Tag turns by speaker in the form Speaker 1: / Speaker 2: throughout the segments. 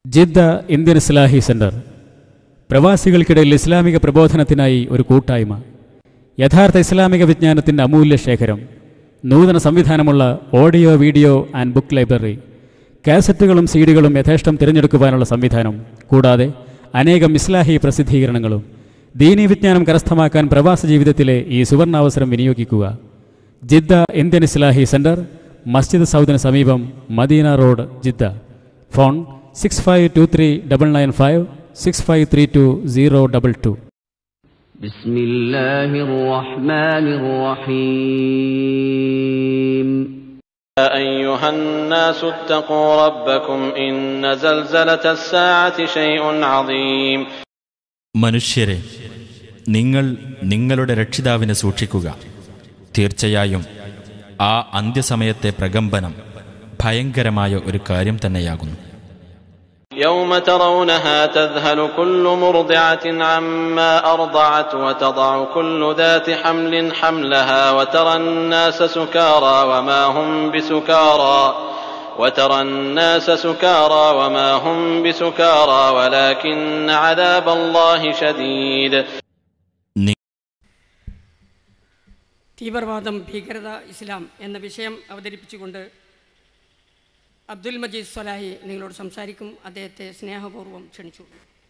Speaker 1: Jeddah Indian Islahi centre പ്രവാസികൾക്കിടയിൽ ഇസ്ലാമിക പ്രബോധനത്തിനായി ഒരു കൂട്ടായ്മ. യഥാർത്ഥ ഇസ്ലാമിക വിജ്ഞാനത്തിൻ്റെ അമൂല്യ ശേഖരം. നൂതന സംവിധാനമുള്ള audio, video and book library. കാസറ്റുകളും സീഡികളും യഥേഷ്ടം തിരഞ്ഞെടുക്കുവാനുള്ള സംവിധാനം. കൂടാതെ അനേകം ഇസ്ലാഹി പ്രസിദ്ധീകരണങ്ങളും. ദീനീ വിജ്ഞാനം കരസ്ഥമാക്കാൻ പ്രവാസ ജീവിതത്തിലെ ഈ സുവർണാവസരം വിനിയോഗിക്കുക. ജിദ്ദ ഇന്ത്യൻ ഇസ്ലാഹി സെന്റർ, മസ്ജിദ് സൗദിന് സമീപം, മദീന റോഡ്, ജിദ്ദ. ഫോൺ 652395 6532 022.
Speaker 2: ബിസ്മില്ലാഹിർ റഹ്മാനിർ റഹീം.
Speaker 3: يا أيها الناس اتقوا ربكم إن زلزلة الساعة شيء عظيم.
Speaker 4: മനുഷ്യരെ, നിങ്ങൾ നിങ്ങളുടെ രക്ഷിതാവിനെ സൂക്ഷിക്കുക. തീർച്ചയായും ആ അന്ത്യസമയത്തെ പ്രകമ്പനം ഭയങ്കരമായ ഒരു കാര്യം തന്നെയാകുന്നു.
Speaker 3: يوم ترونها تذهل كل مرضعة عما أرضعت وتضع كل ذات حمل حملها وترى الناس سكارى وما هم بسكارى ولكن عذاب الله شديد.
Speaker 5: തീവ്രവാദം, ഭീകരത, ഇസ്ലാം എന്ന വിഷയം അവതരിപ്പിച്ചുകൊണ്ട് അബ്ദുൽ മജീദ് സ്വലാഹി നിങ്ങളോട് സംസാരിക്കും. അദ്ദേഹത്തെ സ്നേഹപൂർവ്വം ക്ഷണിച്ചു.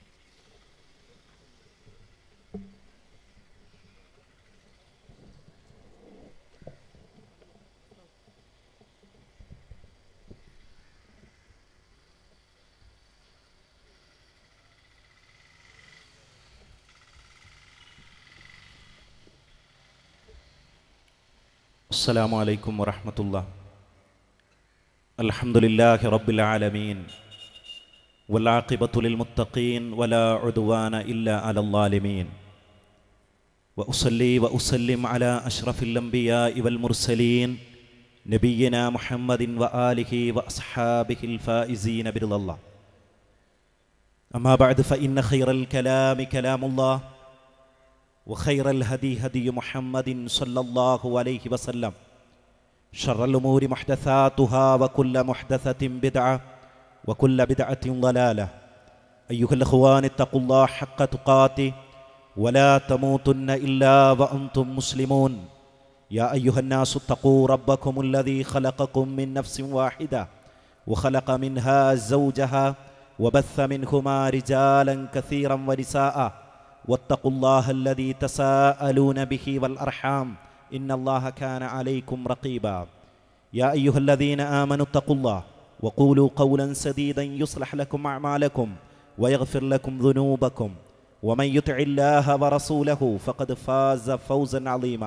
Speaker 6: അസ്സലാമു അലൈക്കും വറഹ്മത്തുള്ളാഹി. അൽഹംദുലില്ലാഹി റബ്ബിൽ ആലമീൻ വൽ ആഖിബത്തു ലിൽ മുത്തഖീൻ വലാ ഉദ്വാന ഇല്ലാ അലൽ ളാലിമീൻ. വഉസല്ലി വഉസല്ലിം അലാ അഷ്റഫിൽ അംബിയാഇ വൽ മുർസലീൻ നബിയ്യിനാ മുഹമ്മദിൻ വആലിഹി വഅസ്ഹാബിഹിൽ ഫായിസീന ബിറിളല്ലാഹ്. അമ്മാ ബഅദ് ഫഇന്ന ഖൈറൽ കലാമി കലാമുല്ലാഹ് وخير الهدي هدي محمد صلى الله عليه وسلم شر الأمور محدثاتها وكل محدثة بدعة وكل بدعة ضلالة. أيها الأخوان اتقوا الله حق تقاته ولا تموتن إلا وأنتم مسلمون. يا أيها الناس اتقوا ربكم الذي خلقكم من نفس واحدة وخلق منها زوجها وبث منهما رجالا كثيرا ونساء واتقوا الله الذي تساءلون به والأرحام إن الله كان عليكم رقيبا. يا أيها الذين آمنوا اتقوا الله وقولوا قولا سديدا يصلح لكم أعمالكم ويغفر لكم ذنوبكم ومن يطع الله ورسوله فقد فاز فوزا عظيما.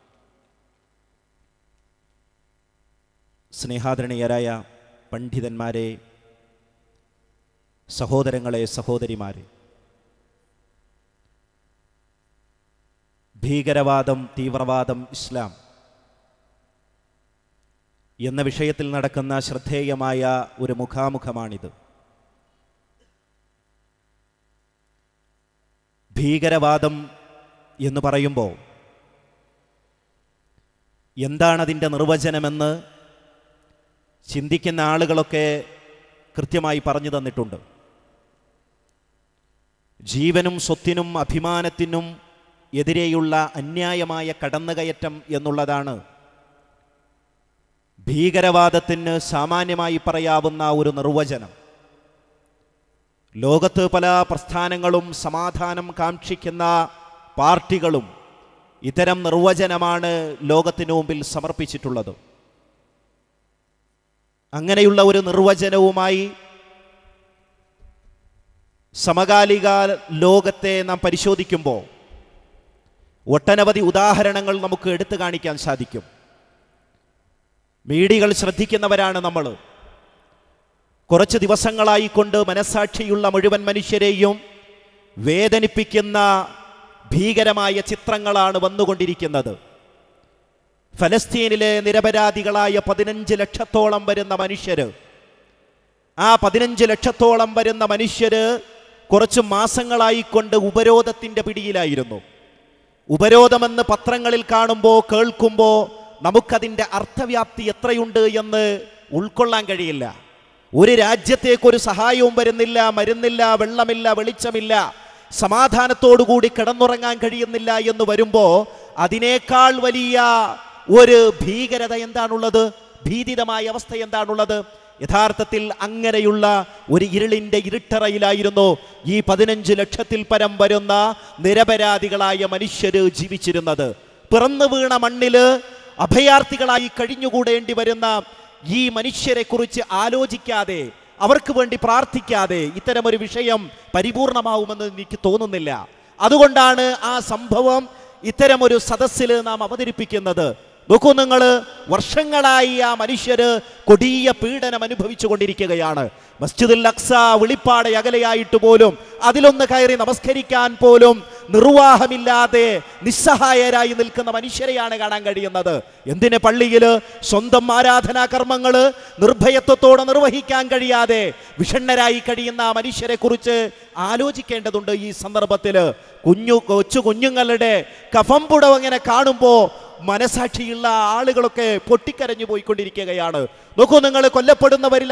Speaker 6: സ്നേഹാദരണീയരായ പണ്ഡിതന്മാരെ, സഹോദരങ്ങളെ, സഹോദരിമാരെ, ഭീകരവാദം, തീവ്രവാദം, ഇസ്ലാം എന്ന വിഷയത്തിൽ നടക്കുന്ന ശ്രദ്ധേയമായ ഒരു മുഖാമുഖമാണിത്. ഭീകരവാദം എന്ന് പറയുമ്പോൾ എന്താണതിൻ്റെ നിർവചനമെന്ന് ചിന്തിക്കുന്ന ആളുകളൊക്കെ കൃത്യമായി പറഞ്ഞു തന്നിട്ടുണ്ട്. ജീവനും സ്വത്തിനും അഭിമാനത്തിനും എതിരെയുള്ള അന്യായമായ കടന്നുകയറ്റം എന്നുള്ളതാണ് ഭീകരവാദത്തിന് സാമാന്യമായി പറയാവുന്ന ഒരു നിർവചനം. ലോകത്ത് പല പ്രസ്ഥാനങ്ങളും സമാധാനം കാക്ഷിക്കുന്ന പാർട്ടികളും ഇത്തരം നിർവചനമാണ് ലോകത്തിനു മുമ്പിൽ സമർപ്പിച്ചിട്ടുള്ളത്. അങ്ങനെയുള്ള ഒരു നിർവചനവുമായി സമകാലിക ലോകത്തെ നാം പരിശോധിക്കുമ്പോൾ ഒട്ടനവധി ഉദാഹരണങ്ങൾ നമുക്ക് എടുത്തു കാണിക്കാൻ സാധിക്കും. മീഡിയകൾ ശ്രദ്ധിക്കുന്നവരാണ് നമ്മൾ. കുറച്ച് ദിവസങ്ങളായിക്കൊണ്ട് മനസാക്ഷിയുള്ള മുഴുവൻ മനുഷ്യരെയും വേദനിപ്പിക്കുന്ന ഭീകരമായ ചിത്രങ്ങളാണ് വന്നുകൊണ്ടിരിക്കുന്നത്. ഫലസ്തീനിലെ നിരപരാധികളായ 15 ലക്ഷത്തോളം വരുന്ന മനുഷ്യര്, ആ 15 ലക്ഷത്തോളം വരുന്ന മനുഷ്യര് കുറച്ച് മാസങ്ങളായിക്കൊണ്ട് ഉപരോധത്തിൻ്റെ പിടിയിലായിരുന്നു. ഉപരോധമെന്ന് പത്രങ്ങളിൽ കാണുമ്പോൾ, കേൾക്കുമ്പോൾ നമുക്കതിൻ്റെ അർത്ഥവ്യാപ്തി എത്രയുണ്ട് എന്ന് ഉൾക്കൊള്ളാൻ കഴിയില്ല. ഒരു രാജ്യത്തേക്കൊരു സഹായവും വരുന്നില്ല, മരുന്നില്ല, വെള്ളമില്ല, വെളിച്ചമില്ല, സമാധാനത്തോടുകൂടി കിടന്നുറങ്ങാൻ കഴിയുന്നില്ല എന്ന് വരുമ്പോൾ അതിനേക്കാൾ വലിയ ഒരു ഭീകരത എന്താണുള്ളത്? ഭീതിതമായ അവസ്ഥ എന്താണുള്ളത്? യഥാർത്ഥത്തിൽ അങ്ങനെയുള്ള ഒരു ഇരുളിൻ്റെ ഇരുട്ടറയിലായിരുന്നു ഈ 15 ലക്ഷത്തിൽ പരം വരുന്ന നിരപരാധികളായ മനുഷ്യർ ജീവിച്ചിരുന്നത്. പിറന്നു വീണ മണ്ണില് അഭയാർത്ഥികളായി കഴിഞ്ഞുകൂടേണ്ടി വരുന്ന ഈ മനുഷ്യരെ കുറിച്ച് ആലോചിക്കാതെ, അവർക്ക് വേണ്ടി പ്രാർത്ഥിക്കാതെ ഇത്തരമൊരു വിഷയം പരിപൂർണമാവുമെന്ന് എനിക്ക് തോന്നുന്നില്ല. അതുകൊണ്ടാണ് ആ സംഭവം ഇത്തരമൊരു സദസ്സിൽ നാം അവതരിപ്പിക്കുന്നത്. നോക്കൂ നിങ്ങൾ, വർഷങ്ങളായി ആ മനുഷ്യര് കൊടിയ പീഡനം അനുഭവിച്ചു കൊണ്ടിരിക്കുകയാണ്. മസ്ജിദുൽ അഖ്സ വെളിപ്പാട് അകലെയായിട്ട് പോലും അതിലൊന്ന് കയറി നമസ്കരിക്കാൻ പോലും നിർവാഹമില്ലാതെ നിസ്സഹായരായി നിൽക്കുന്ന മനുഷ്യരെയാണ് കാണാൻ കഴിയുന്നത്. എന്തിന് പള്ളിയിൽ സ്വന്തം ആരാധനാ കർമ്മങ്ങൾ നിർഭയത്വത്തോടെ നിർവഹിക്കാൻ കഴിയാതെ വിഷണ്ണരായി കഴിയുന്ന ആ മനുഷ്യരെ കുറിച്ച് ആലോചിക്കേണ്ടതുണ്ട്. ഈ സന്ദർഭത്തിൽ കൊച്ചു കുഞ്ഞുങ്ങളുടെ കഫം പുടവ് അങ്ങനെ കാണുമ്പോൾ മനസാക്ഷിയുള്ള ആളുകളൊക്കെ പൊട്ടിക്കരഞ്ഞു പോയിക്കൊണ്ടിരിക്കുകയാണ്. നോക്കൂ നിങ്ങൾ, കൊല്ലപ്പെടുന്നവരിൽ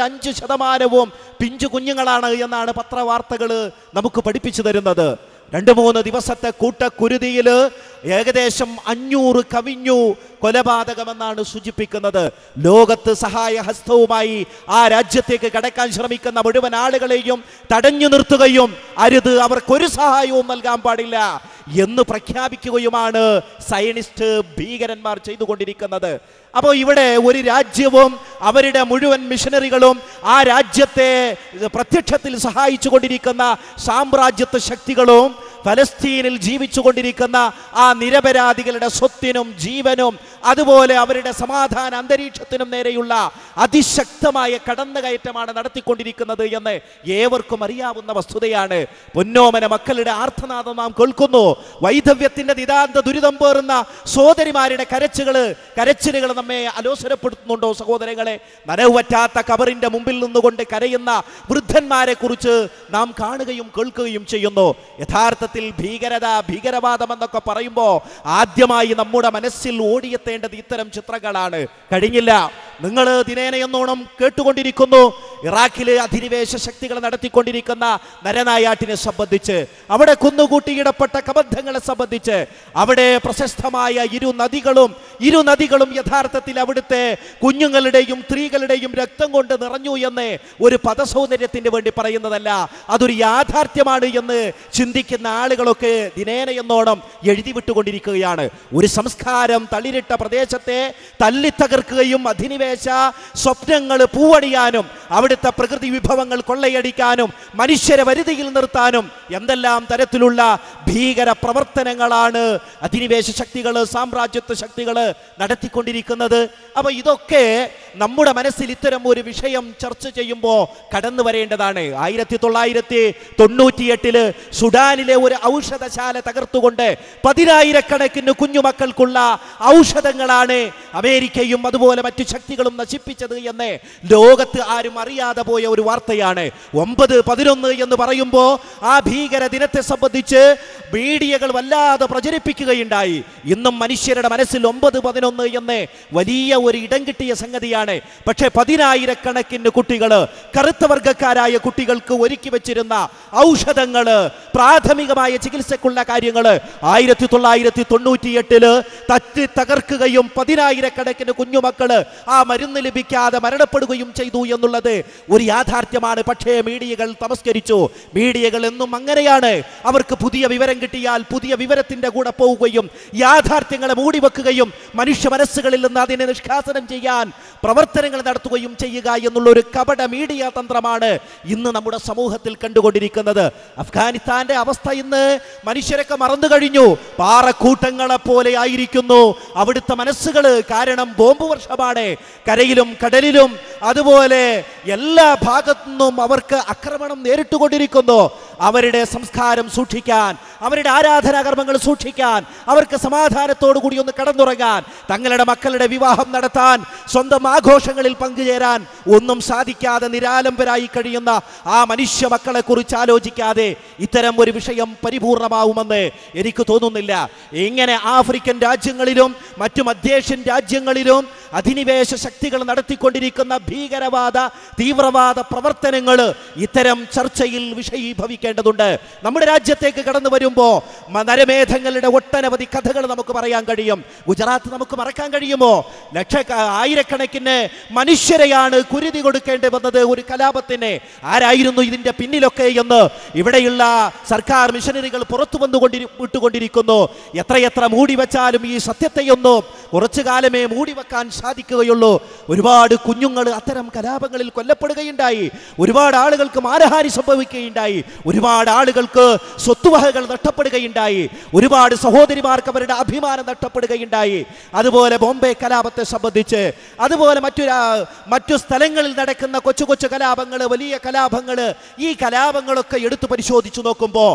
Speaker 6: 5% പിഞ്ചു കുഞ്ഞുങ്ങളാണ് എന്നാണ് പത്രവാർത്തകൾ നമുക്ക് പഠിപ്പിച്ചു തരുന്നത്. 2-3 ദിവസത്തെ കൂട്ടക്കുരുതിയിൽ ഏകദേശം 500 കവിഞ്ഞു കൊലപാതകമെന്നാണ് സൂചിപ്പിക്കുന്നത്. ലോകത്ത് സഹായ ഹസ്തവുമായി ആ രാജ്യത്തേക്ക് കടക്കാൻ ശ്രമിക്കുന്ന മുഴുവൻ ആളുകളെയും തടഞ്ഞു നിർത്തുകയും അരുത്, അവർക്കൊരു സഹായവും നൽകാൻ പാടില്ല എന്ന് പ്രഖ്യാപിക്കുകയുമാണ് സയനിസ്റ്റ് ഭീകരന്മാർ ചെയ്തുകൊണ്ടിരിക്കുന്നത്. അപ്പോൾ ഇവിടെ ഒരു രാജ്യവും അവരുടെ മുഴുവൻ മിഷനറികളും ആ രാജ്യത്തെ പ്രത്യക്ഷത്തിൽ സഹായിച്ചു കൊണ്ടിരിക്കുന്ന സാമ്രാജ്യത്വ ശക്തികളും ഫലസ്തീനിൽ ജീവിച്ചു കൊണ്ടിരിക്കുന്ന ആ നിരപരാധികളുടെ സ്വത്തിനും ജീവനും അതുപോലെ അവരുടെ സമാധാന അന്തരീക്ഷത്തിനും നേരെയുള്ള അതിശക്തമായ കടന്നുകയറ്റമാണ് നടത്തിക്കൊണ്ടിരിക്കുന്നത് എന്ന് ഏവർക്കും അറിയാവുന്ന വസ്തുതയാണ്. പൊന്നോമന മക്കളുടെ ആർത്തനാദം നാം കേൾക്കുന്നു. വൈധവ്യത്തിന്റെ നിതാന്ത ദുരിതം പേറുന്ന സോദരിമാരുടെ കരച്ചിലുകൾ നമ്മെ അലോസരപ്പെടുത്തുന്നുണ്ടോ സഹോദരങ്ങളെ? നനവുപറ്റാത്ത കബറിന്റെ മുമ്പിൽ നിന്നുകൊണ്ട് കരയുന്ന വൃദ്ധന്മാരെ കുറിച്ച് നാം കാണുകയും കേൾക്കുകയും ചെയ്യുന്നു. യഥാർത്ഥത്തിൽ ഭീകരവാദം എന്നൊക്കെ പറയുമ്പോൾ ആദ്യമായി നമ്മുടെ മനസ്സിൽ ഓടിയെത്തേണ്ടത് ഇത്തരം ചിത്രങ്ങളാണ്. കഴിഞ്ഞില്ല, നിങ്ങൾ ദിനേനയെന്നോണം കേട്ടുകൊണ്ടിരിക്കുന്നു ഇറാഖിലെ അധിനിവേശ ശക്തികൾ നടത്തിക്കൊണ്ടിരിക്കുന്ന നരനായാട്ടിനെ സംബന്ധിച്ച്, അവിടെ കുന്നുകൂട്ടിയിടപ്പെട്ട കബന്ധങ്ങളെ സംബന്ധിച്ച്, അവിടെ പ്രശസ്തമായ ഇരു നദികളും യഥാർത്ഥത്തിൽ അവിടുത്തെ കുഞ്ഞുങ്ങളുടെയും സ്ത്രീകളുടെയും രക്തം കൊണ്ട് നിറഞ്ഞു എന്ന് ഒരു പദസൗന്ദര്യത്തിന് വേണ്ടി പറയുന്നതല്ല, അതൊരു യാഥാർത്ഥ്യമാണ് എന്ന് ചിന്തിക്കുന്ന ആളുകളൊക്കെ ദിനേനയെന്നോണം എഴുതി വിട്ടുകൊണ്ടിരിക്കുകയാണ്. ഒരു സംസ്കാരം തളിരിട്ട പ്രദേശത്തെ തല്ലിത്തകർക്കുകയും അധിനിവേശ സ്വപ്നങ്ങൾ പൂവണിയാനും അവിടുത്തെ പ്രകൃതി വിഭവങ്ങൾ കൊള്ളയടിക്കാനും മനുഷ്യരെ വരുതിയിൽ നിർത്താനും എന്തെല്ലാം തരത്തിലുള്ള ഭീകര പ്രവർത്തനങ്ങളാണ് അധിനിവേശ ശക്തികൾ, സാമ്രാജ്യത്വ ശക്തികൾ നടത്തിക്കൊണ്ടിരിക്കുന്നത്. അപ്പൊ ഇതൊക്കെ നമ്മുടെ മനസ്സിൽ ഇത്തരം ഒരു വിഷയം ചർച്ച ചെയ്യുമ്പോൾ കടന്നു വരേണ്ടതാണ്. 1998 സുഡാനിലെ ഒരു ഔഷധശാല തകർത്തുകൊണ്ട് 10,000 കുഞ്ഞുമക്കൾക്കുള്ള ഔഷധങ്ങളാണ് അമേരിക്കയും അതുപോലെ മറ്റു ശക്തികളും നശിപ്പിച്ചത് എന്ന് ലോകത്ത് ആരും അറിയാതെ പോയ ഒരു വാർത്തയാണ്. 9/11 എന്ന് പറയുമ്പോൾ ആ ഭീകര ദിനത്തെ സംബന്ധിച്ച് മീഡിയകൾ വല്ലാതെ പ്രചരിപ്പിക്കുകയുണ്ടായി. ഇന്നും മനുഷ്യരുടെ മനസ്സിൽ 9/11 എന്ന് വലിയ ഒരു ഇടം കിട്ടിയ സംഗതിയാണ്. പക്ഷേ 10,000 കുട്ടികൾ, കറുത്ത വർഗക്കാരായ കുട്ടികൾക്ക് ഒരുക്കി വെച്ചിരുന്ന ഔഷധങ്ങൾ, പ്രാഥമികമായ ചികിത്സക്കുള്ള കാര്യങ്ങൾ 1998 തട്ടി തകർക്കുകയും 10,000 കുഞ്ഞുമക്കൾ ആ മരുന്ന് ലഭിക്കാതെ മരണപ്പെടുകയും ചെയ്തു എന്നുള്ളത് ഒരു യാഥാർത്ഥ്യമാണ്. പക്ഷേ മീഡിയകൾ തമസ്കരിച്ചു. മീഡിയകൾ എന്നും അങ്ങനെയാണ്. അവർക്ക് പുതിയ വിവരം കിട്ടിയാൽ പുതിയ വിവരത്തിന്റെ കൂടെ പോവുകയും യാഥാർത്ഥ്യങ്ങളെ മൂടിവെക്കുകയും മനുഷ്യ മനസ്സുകളിൽ നിന്ന് അതിനെ നിഷ്കാസനം ചെയ്യാൻ പ്രവർത്തനങ്ങൾ നടത്തുകയും ചെയ്യുക എന്നുള്ള ഒരു കപട മീഡിയ തന്ത്രമാണ് ഇന്ന് നമ്മുടെ സമൂഹത്തിൽ കണ്ടുകൊണ്ടിരിക്കുന്നത്. അഫ്ഗാനിസ്ഥാന്റെ അവസ്ഥ ഇന്ന് മനുഷ്യരൊക്കെ മറന്നു കഴിഞ്ഞു. പാറക്കൂട്ടങ്ങളെ പോലെ ആയിരിക്കുന്നു അവിടുത്തെ മനസ്സുകൾ. കാരണം ബോംബ് വർഷമാണ്. കരയിലും കടലിലും അതുപോലെ എല്ലാ ഭാഗത്തു നിന്നും അവർക്ക് ആക്രമണം നേരിട്ടുകൊണ്ടിരിക്കുന്നു. അവരുടെ സംസ്കാരം സൂക്ഷിക്കാൻ, അവരുടെ ആരാധനാകർമ്മങ്ങൾ സൂക്ഷിക്കാൻ, അവർക്ക് സമാധാനത്തോടു കൂടി ഒന്ന് കടന്നുറങ്ങാൻ, തങ്ങളുടെ മക്കളുടെ വിവാഹം നടത്താൻ, സ്വന്തം ആഘോഷങ്ങളിൽ പങ്കുചേരാൻ ഒന്നും സാധിക്കാതെ നിരാലംബരായി കഴിയുന്ന ആ മനുഷ്യ മക്കളെ കുറിച്ച് ആലോചിക്കാതെ ഇത്തരം ഒരു വിഷയം പരിപൂർണമാവുമെന്ന് എനിക്ക് തോന്നുന്നില്ല. ഇങ്ങനെ ആഫ്രിക്കൻ രാജ്യങ്ങളിലും മറ്റു മധ്യേഷ്യൻ രാജ്യങ്ങളിലും അധിനിവേശ ശക്തികൾ നടത്തിക്കൊണ്ടിരിക്കുന്ന ഭീകരവാദ തീവ്രവാദ പ്രവർത്തനങ്ങൾ ഇത്തരം ചർച്ചയിൽ വിഷയീഭവിക്കേണ്ടതുണ്ട്. നമ്മുടെ രാജ്യത്തേക്ക് കടന്നു വരുമ്പോൾ നരമേധങ്ങളുടെ ഒട്ടനവധി കഥകൾ നമുക്ക് പറയാൻ കഴിയും. ഗുജറാത്ത് നമുക്ക് മറക്കാൻ കഴിയുമോ? ആയിരക്കണക്കിന് മനുഷ്യരെയാണ് കുരുതി കൊടുക്കേണ്ടി വന്നത് ഒരു കലാപത്തിന്. ആരായിരുന്നു ഇതിന്റെ പിന്നിലൊക്കെ എന്ന് ഇവിടെയുള്ള സർക്കാർ മിഷനറികൾ പുറത്തു വിട്ടുകൊണ്ടിരിക്കുന്നു. എത്രയെത്ര മൂടി വെച്ചാലും ഈ സത്യത്തെയൊന്നും കുറച്ചു കാലമേ മൂടി വെക്കാൻ സാധിക്കുകയുള്ളൂ. ഒരുപാട് കുഞ്ഞുങ്ങൾ അത്തരം കലാപങ്ങളിൽ കൊല്ലപ്പെടുകയുണ്ടായി, ഒരുപാട് ആളുകൾക്ക് മാനഹാനി സംഭവിക്കുകയുണ്ടായി, ഒരുപാട് ആളുകൾക്ക് സ്വത്തുവകകൾ നഷ്ടപ്പെടുകയുണ്ടായി, ഒരുപാട് സഹോദരിമാർക്ക് അവരുടെ അഭിമാനം നഷ്ടപ്പെടുകയുണ്ടായി. അതുപോലെ ബോംബെ കലാപത്തെ സംബന്ധിച്ച്, അതുപോലെ മറ്റു സ്ഥലങ്ങളിൽ നടക്കുന്ന കൊച്ചു കൊച്ചു കലാപങ്ങൾ, വലിയ കലാപങ്ങൾ, ഈ കലാപങ്ങളൊക്കെ എടുത്തു പരിശോധിച്ചു നോക്കുമ്പോൾ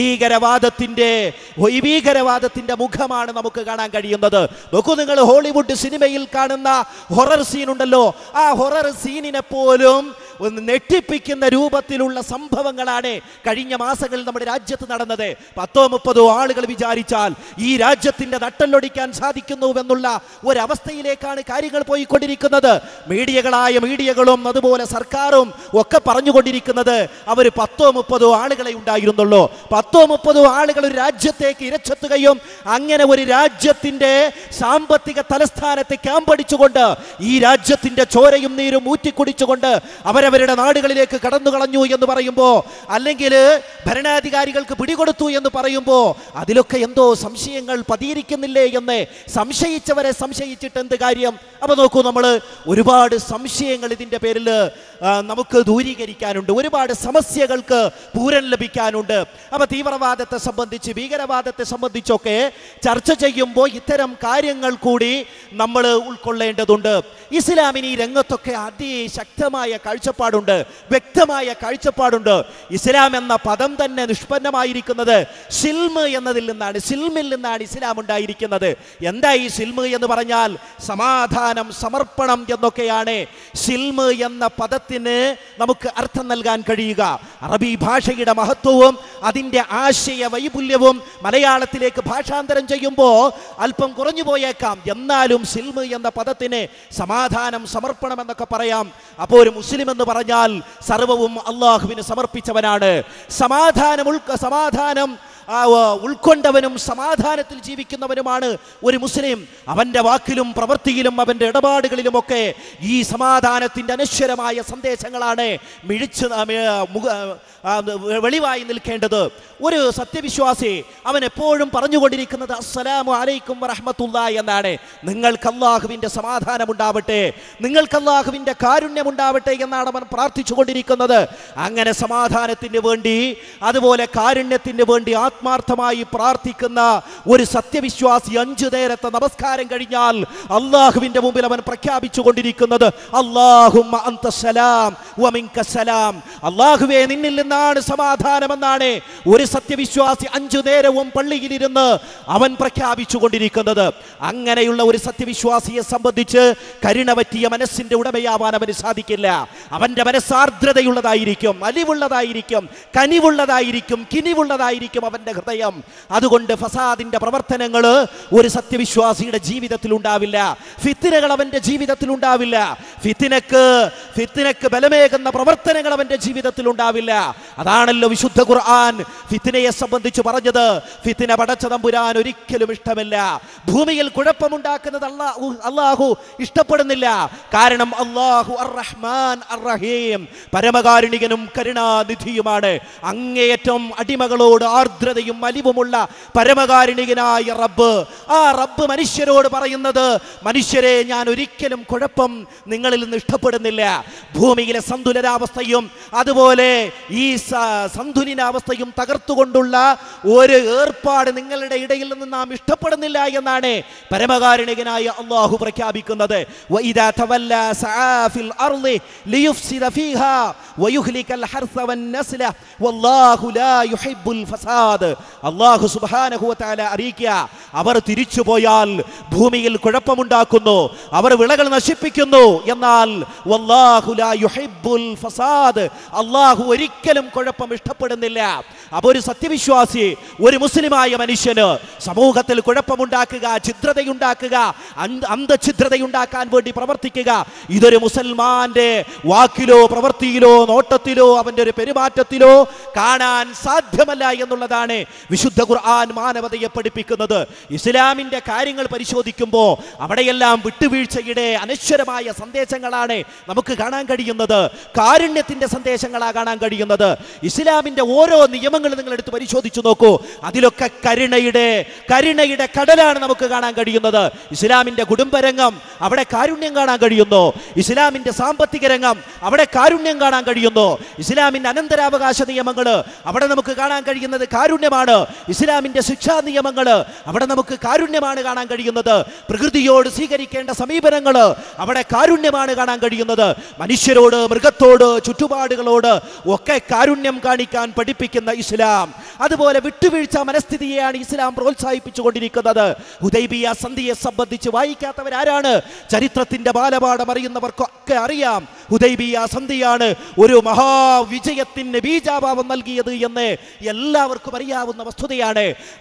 Speaker 6: ഭീകരവാദത്തിന്റെ മുഖമാണ് നമുക്ക് കാണാൻ കഴിയുന്നത്. നോക്കൂ, നിങ്ങൾ ഹോളിവുഡ് സിനിമയിൽ കാണുന്ന ഹൊറർ സീൻ ഉണ്ടല്ലോ, ആ ഹൊറർ സീനിനെ പോലും നെട്ടിപ്പിക്കുന്ന രൂപത്തിലുള്ള സംഭവങ്ങളാണ് കഴിഞ്ഞ മാസങ്ങളിൽ നമ്മുടെ രാജ്യത്ത് നടന്നത്. 10-30 ആളുകൾ വിചാരിച്ചാൽ ഈ രാജ്യത്തിന്റെ നട്ടല്ലൊടിക്കാൻ സാധിക്കുന്നുവെന്നുള്ള ഒരവസ്ഥയിലേക്കാണ് കാര്യങ്ങൾ പോയിക്കൊണ്ടിരിക്കുന്നത്. മീഡിയകളും അതുപോലെ സർക്കാരും ഒക്കെ പറഞ്ഞുകൊണ്ടിരിക്കുന്നത് അവർ 10-30 ആളുകളെ ഉണ്ടായിരുന്നുള്ളൂ. 10-30 ആളുകൾ ഒരു രാജ്യത്തേക്ക് ഇരച്ചെത്തുകയും അങ്ങനെ ഒരു രാജ്യത്തിന്റെ സാമ്പത്തിക തലസ്ഥാനത്ത് ക്യാമ്പടിച്ചുകൊണ്ട് ഈ രാജ്യത്തിന്റെ ചോരയും നീരും ഊറ്റിക്കുടിച്ചുകൊണ്ട് അവരവരുടെ നാടുകളിലേക്ക് കടന്നു കളഞ്ഞു എന്ന് പറയുമ്പോൾ, അല്ലെങ്കിൽ ഭരണാധികാരികൾക്ക് പിടികൊടുത്തു എന്ന് പറയുമ്പോൾ അതിലൊക്കെ എന്തോ സംശയങ്ങൾ പതിയിരിക്കുന്നില്ലേ എന്ന് സംശയിച്ചവരെ സംശയിച്ചിട്ട് എന്ത് കാര്യം? അപ്പൊ നോക്കൂ, നമ്മൾ ഒരുപാട് സംശയങ്ങൾ ഇതിന്റെ പേരിൽ നമുക്ക് ദൂരീകരിക്കാനുണ്ട്, ഒരുപാട് സമസ്യകൾക്ക് പൂരം ലഭിക്കാനുണ്ട്. അപ്പൊ തീവ്രവാദത്തെ സംബന്ധിച്ച്, ഭീകരവാദത്തെ സംബന്ധിച്ചൊക്കെ ചർച്ച ചെയ്യുമ്പോൾ ഇത്തരം കാര്യങ്ങൾ കൂടി നമ്മൾ ഉൾക്കൊള്ളേണ്ടതുണ്ട്. ഇസ്ലാമിന് ഈ രംഗത്തൊക്കെ അതിശക്തമായ കാഴ്ചപ്പാടുണ്ട്, വ്യക്തമായ കാഴ്ചപ്പാടുണ്ട്. ഇസ്ലാം എന്ന പദം തന്നെ നിഷ്പന്നമായിരിക്കുന്നത് സിൽമ് എന്നതിൽ നിന്നാണ്. സിൽമിൽ നിന്നാണ് ഇസ്ലാം ഉണ്ടായിരിക്കുന്നത്. എന്താ ഈ സിൽമ് എന്ന് പറഞ്ഞാൽ? സമാധാനം, സമർപ്പണം എന്നൊക്കെയാണ് സിൽമ് എന്ന പദത്തിന് നമുക്ക് അർത്ഥം നൽകാൻ കഴിയുക. അറബി ഭാഷയുടെ മഹത്വവും അതിൻ്റെ ആശയ വൈപുല്യവും മലയാളത്തിലേക്ക് ഭാഷാന്തരം ചെയ്യുമ്പോൾ അല്പം കുറഞ്ഞു പോയേക്കാം. എന്നാലും സിൽമ് എന്ന പദത്തിന് സമാധാനം, സമർപ്പണം എന്നൊക്കെ പറയാം. അപ്പോൾ ഒരു മുസ്ലിം എന്ന് പറഞ്ഞാൽ സർവവും അള്ളാഹുവിന് സമർപ്പിച്ചവനാണ്. സമാധാനം ഉൾക്കൊണ്ടവനും സമാധാനത്തിൽ ജീവിക്കുന്നവനുമാണ് ഒരു മുസ്ലിം. അവൻ്റെ വാക്കിലും പ്രവൃത്തിയിലും അവൻ്റെ ഇടപാടുകളിലുമൊക്കെ ഈ സമാധാനത്തിൻ്റെ അനശ്വരമായ സന്ദേശങ്ങളാണ് വെളിവായി നിൽക്കേണ്ടത്. ഒരു സത്യവിശ്വാസി അവൻ എപ്പോഴും പറഞ്ഞുകൊണ്ടിരിക്കുന്നത് അസ്സലാമു അലൈക്കും വറഹ്മത്തുള്ളാഹി എന്നാണ്. നിങ്ങൾക്ക് അല്ലാഹുവിൻ്റെ സമാധാനം ഉണ്ടാവട്ടെ, നിങ്ങൾക്ക് അല്ലാഹുവിൻ്റെ കാരുണ്യം ഉണ്ടാവട്ടെ എന്നാണ് അവൻ പ്രാർത്ഥിച്ചുകൊണ്ടിരിക്കുന്നത്. അങ്ങനെ സമാധാനത്തിന് വേണ്ടി, അതുപോലെ കാരുണ്യത്തിന് വേണ്ടി ആത്മാർത്ഥമായി പ്രാർത്ഥിക്കുന്ന ഒരു സത്യവിശ്വാസി 5 നേരത്തെ നമസ്കാരം കഴിഞ്ഞാൽ അല്ലാഹുവിൻ്റെ മുമ്പിൽ അവൻ പ്രഖ്യാപിച്ചു കൊണ്ടിരിക്കുന്നത് അല്ലാഹുമ്മ അൻതസ്സലാം വമിൻകസ്സലാം, അല്ലാഹുവേ നിന്നിൽ നിന്നാണ് സമാധാനമെന്നാണ് ഒരു സത്യവിശ്വാസി 5 നേരവും പള്ളിയിലിരുന്ന് അവൻ പ്രഖ്യാപിച്ചു കൊണ്ടിരിക്കുന്നത്. അങ്ങനെയുള്ള ഒരു സത്യവിശ്വാസിയെ സംബന്ധിച്ച് കരുണ പറ്റിയ മനസ്സിന്റെ ഉടമയാവാൻ അവന് സാധിക്കില്ല. അവന്റെ മനസ്സാർദ്രതയുള്ളതായിരിക്കും, അലിവുള്ളതായിരിക്കും, കനിവുള്ളതായിരിക്കും, കിനിവുള്ളതായിരിക്കും അവന്റെ ഹൃദയം. അതുകൊണ്ട് ഫസാദിന്റെ പ്രവർത്തനങ്ങൾ ഒരു സത്യവിശ്വാസിയുടെ ജീവിതത്തിൽ ഉണ്ടാവില്ല. ഫിത്നകൾ അവന്റെ ജീവിതത്തിൽ ഉണ്ടാവില്ല. ഫിത്നക്ക് ബലമേകുന്ന പ്രവർത്തനങ്ങൾ അവന്റെ ജീവിതത്തിൽ ഉണ്ടാവില്ല. അതാണല്ലോ വിശുദ്ധ ഖുർആൻ ഫിത്നയെ സംബന്ധിച്ച് പറഞ്ഞത്. ഫിത്ന പടച്ച തമ്പുരാൻ ഒരിക്കലും ഇഷ്ടമല്ല. ഭൂമിയിൽ കുഴപ്പമുണ്ടാക്കുന്നത് അല്ലാഹു ഇഷ്ടപ്പെടുന്നില്ല. കാരണം അല്ലാഹു അർ-റഹ്മാൻ അർ-റഹീം, പരമകാരുണികനും കരുണാനിധിയുമാണ്. അങ്ങേയറ്റം അടിമകളോട് ആർദ്രത മമതയും അലിവുമുള്ള പരമകാരുണികനായ റബ്ബ്, ആ റബ്ബ് മനുഷ്യരോട് പറയുന്നത്, മനുഷ്യരെ ഞാൻ ഒരിക്കലും കുഴപ്പം നിങ്ങളിൽ നിന്ന് ഇഷ്ടപ്പെടുന്നില്ല. ഭൂമിയിലെ സന്തുലനാവസ്ഥയും അതുപോലെ ഈ സന്തുലിനാവസ്ഥയും തകർത്തുകൊണ്ടുള്ള ഒരു ഏർപ്പാട് നിങ്ങളുടെ ഇടയിൽ നിന്ന് നാം ഇഷ്ടപ്പെടുന്നില്ല എന്നാണ് പരമകാരുണികനായ അല്ലാഹു പ്രഖ്യാപിക്കുന്നത്. വഇദാ തവല്ലാ സആ ഫിൽ അർളി ലിയുഫ്സിദ ഫീഹാ വയുഹ്ലികൽ ഹർസ വന്നസ്ല വല്ലാഹു ലാ യുഹിബ്ബുൽ ഫസാദ്. അല്ലാഹു സുബ്ഹാനഹു വ തആല അറിയിക്കുക, അവർ തിരിച്ചുപോയാൽ ഭൂമിയിൽ കുഴപ്പമുണ്ടാക്കുന്നു, അവർ വിളകൾ നശിപ്പിക്കുന്നു. എന്നാൽ വല്ലാഹു ലാ യുഹിബ്ബുൽ ഫസാദ്, അല്ലാഹു ഒരിക്കലും കുഴപ്പം ഇഷ്ടപ്പെടുന്നില്ല. അപ്പോൾ ഒരു സത്യവിശ്വാസി, ഒരു മുസ്ലിമായ മനുഷ്യന് സമൂഹത്തിൽ കുഴപ്പമുണ്ടാക്കുക, ഛിദ്രതയുണ്ടാക്കുക, അന്ധഛിദ്രതയുണ്ടാക്കാൻ വേണ്ടി പ്രവർത്തിക്കുക, ഇതൊരു മുസൽമാന്റെ വാക്കിലോ പ്രവൃത്തിയിലോ നോട്ടത്തിലോ അവന്റെ ഒരു പെരുമാറ്റത്തിലോ കാണാൻ സാധ്യമല്ല എന്നുള്ളതാണ് വിശുദ്ധ ഖുർആൻ മാനവതയെ പഠിപ്പിക്കുന്നത്. ഇസ്ലാമിന്റെ കാര്യങ്ങൾ പരിശോധിക്കുമ്പോൾ അവിടെയെല്ലാം വിട്ടുവീഴ്ചയുടെ അനശ്വരമായ സന്ദേശങ്ങളാണ് നമുക്ക് കാണാൻ കഴിയുന്നത്. കാരുണ്യത്തിന്റെ സന്ദേശങ്ങളാണ് കാണാൻ കഴിയുന്നത്. ഇസ്ലാമിന്റെ ഓരോ നിയമങ്ങളും നിങ്ങൾ എടുത്ത് പരിശോധിച്ചു നോക്കൂ, അതിലൊക്കെ കരുണയുടെ കടലാണ് നമുക്ക് കാണാൻ കഴിയുന്നത്. ഇസ്ലാമിന്റെ കുടുംബരംഗം, അവിടെ കാരുണ്യം കാണാൻ കഴിയുന്നു. ഇസ്ലാമിന്റെ സാമ്പത്തിക രംഗം, അവിടെ കാരുണ്യം കാണാൻ കഴിയുന്നു. ഇസ്ലാമിന്റെ അനന്തരാവകാശ നിയമങ്ങൾ, അവിടെ നമുക്ക് കാണാൻ കഴിയുന്നത് കാരുണ്യമാണ്. ഇസ്ലാമിന്റെ ശിക്ഷാ നിയമങ്ങൾ, അവിടെ നമുക്ക് കാരുണ്യമാണ് കാണാൻ കഴിയുന്നത്. പ്രകൃതിയോട് സ്വീകരിക്കേണ്ട സമീപനങ്ങൾ, അവിടെ കാരുണ്യമാണ് കാണാൻ കഴിയുന്നത്. മനുഷ്യരോട്, മൃഗത്തോട്, ചുറ്റുപാടുകളോട് ഒക്കെ കാരുണ്യം കാണിക്കാൻ പഠിപ്പിക്കുന്ന ഇസ്ലാം, അതുപോലെ വിട്ടുവീഴ്ച മനസ്ഥിതിയെയാണ് ഇസ്ലാം പ്രോത്സാഹിപ്പിച്ചുകൊണ്ടിരിക്കുന്നത്. ഹുദൈബിയ സന്ധിയെ സംബന്ധിച്ച് വായിക്കാത്തവരാരാണ്? ചരിത്രത്തിന്റെ ബാലപാഠം അറിയുന്നവർക്കൊക്കെ അറിയാം, ഹുദൈബിയ സന്ധിയാണ് ഒരു മഹാവിജയത്തിന് ബീജാഭാവം നൽകിയത് എന്ന് എല്ലാവർക്കും അറിയാവുന്ന വസ്തുതയാണ്.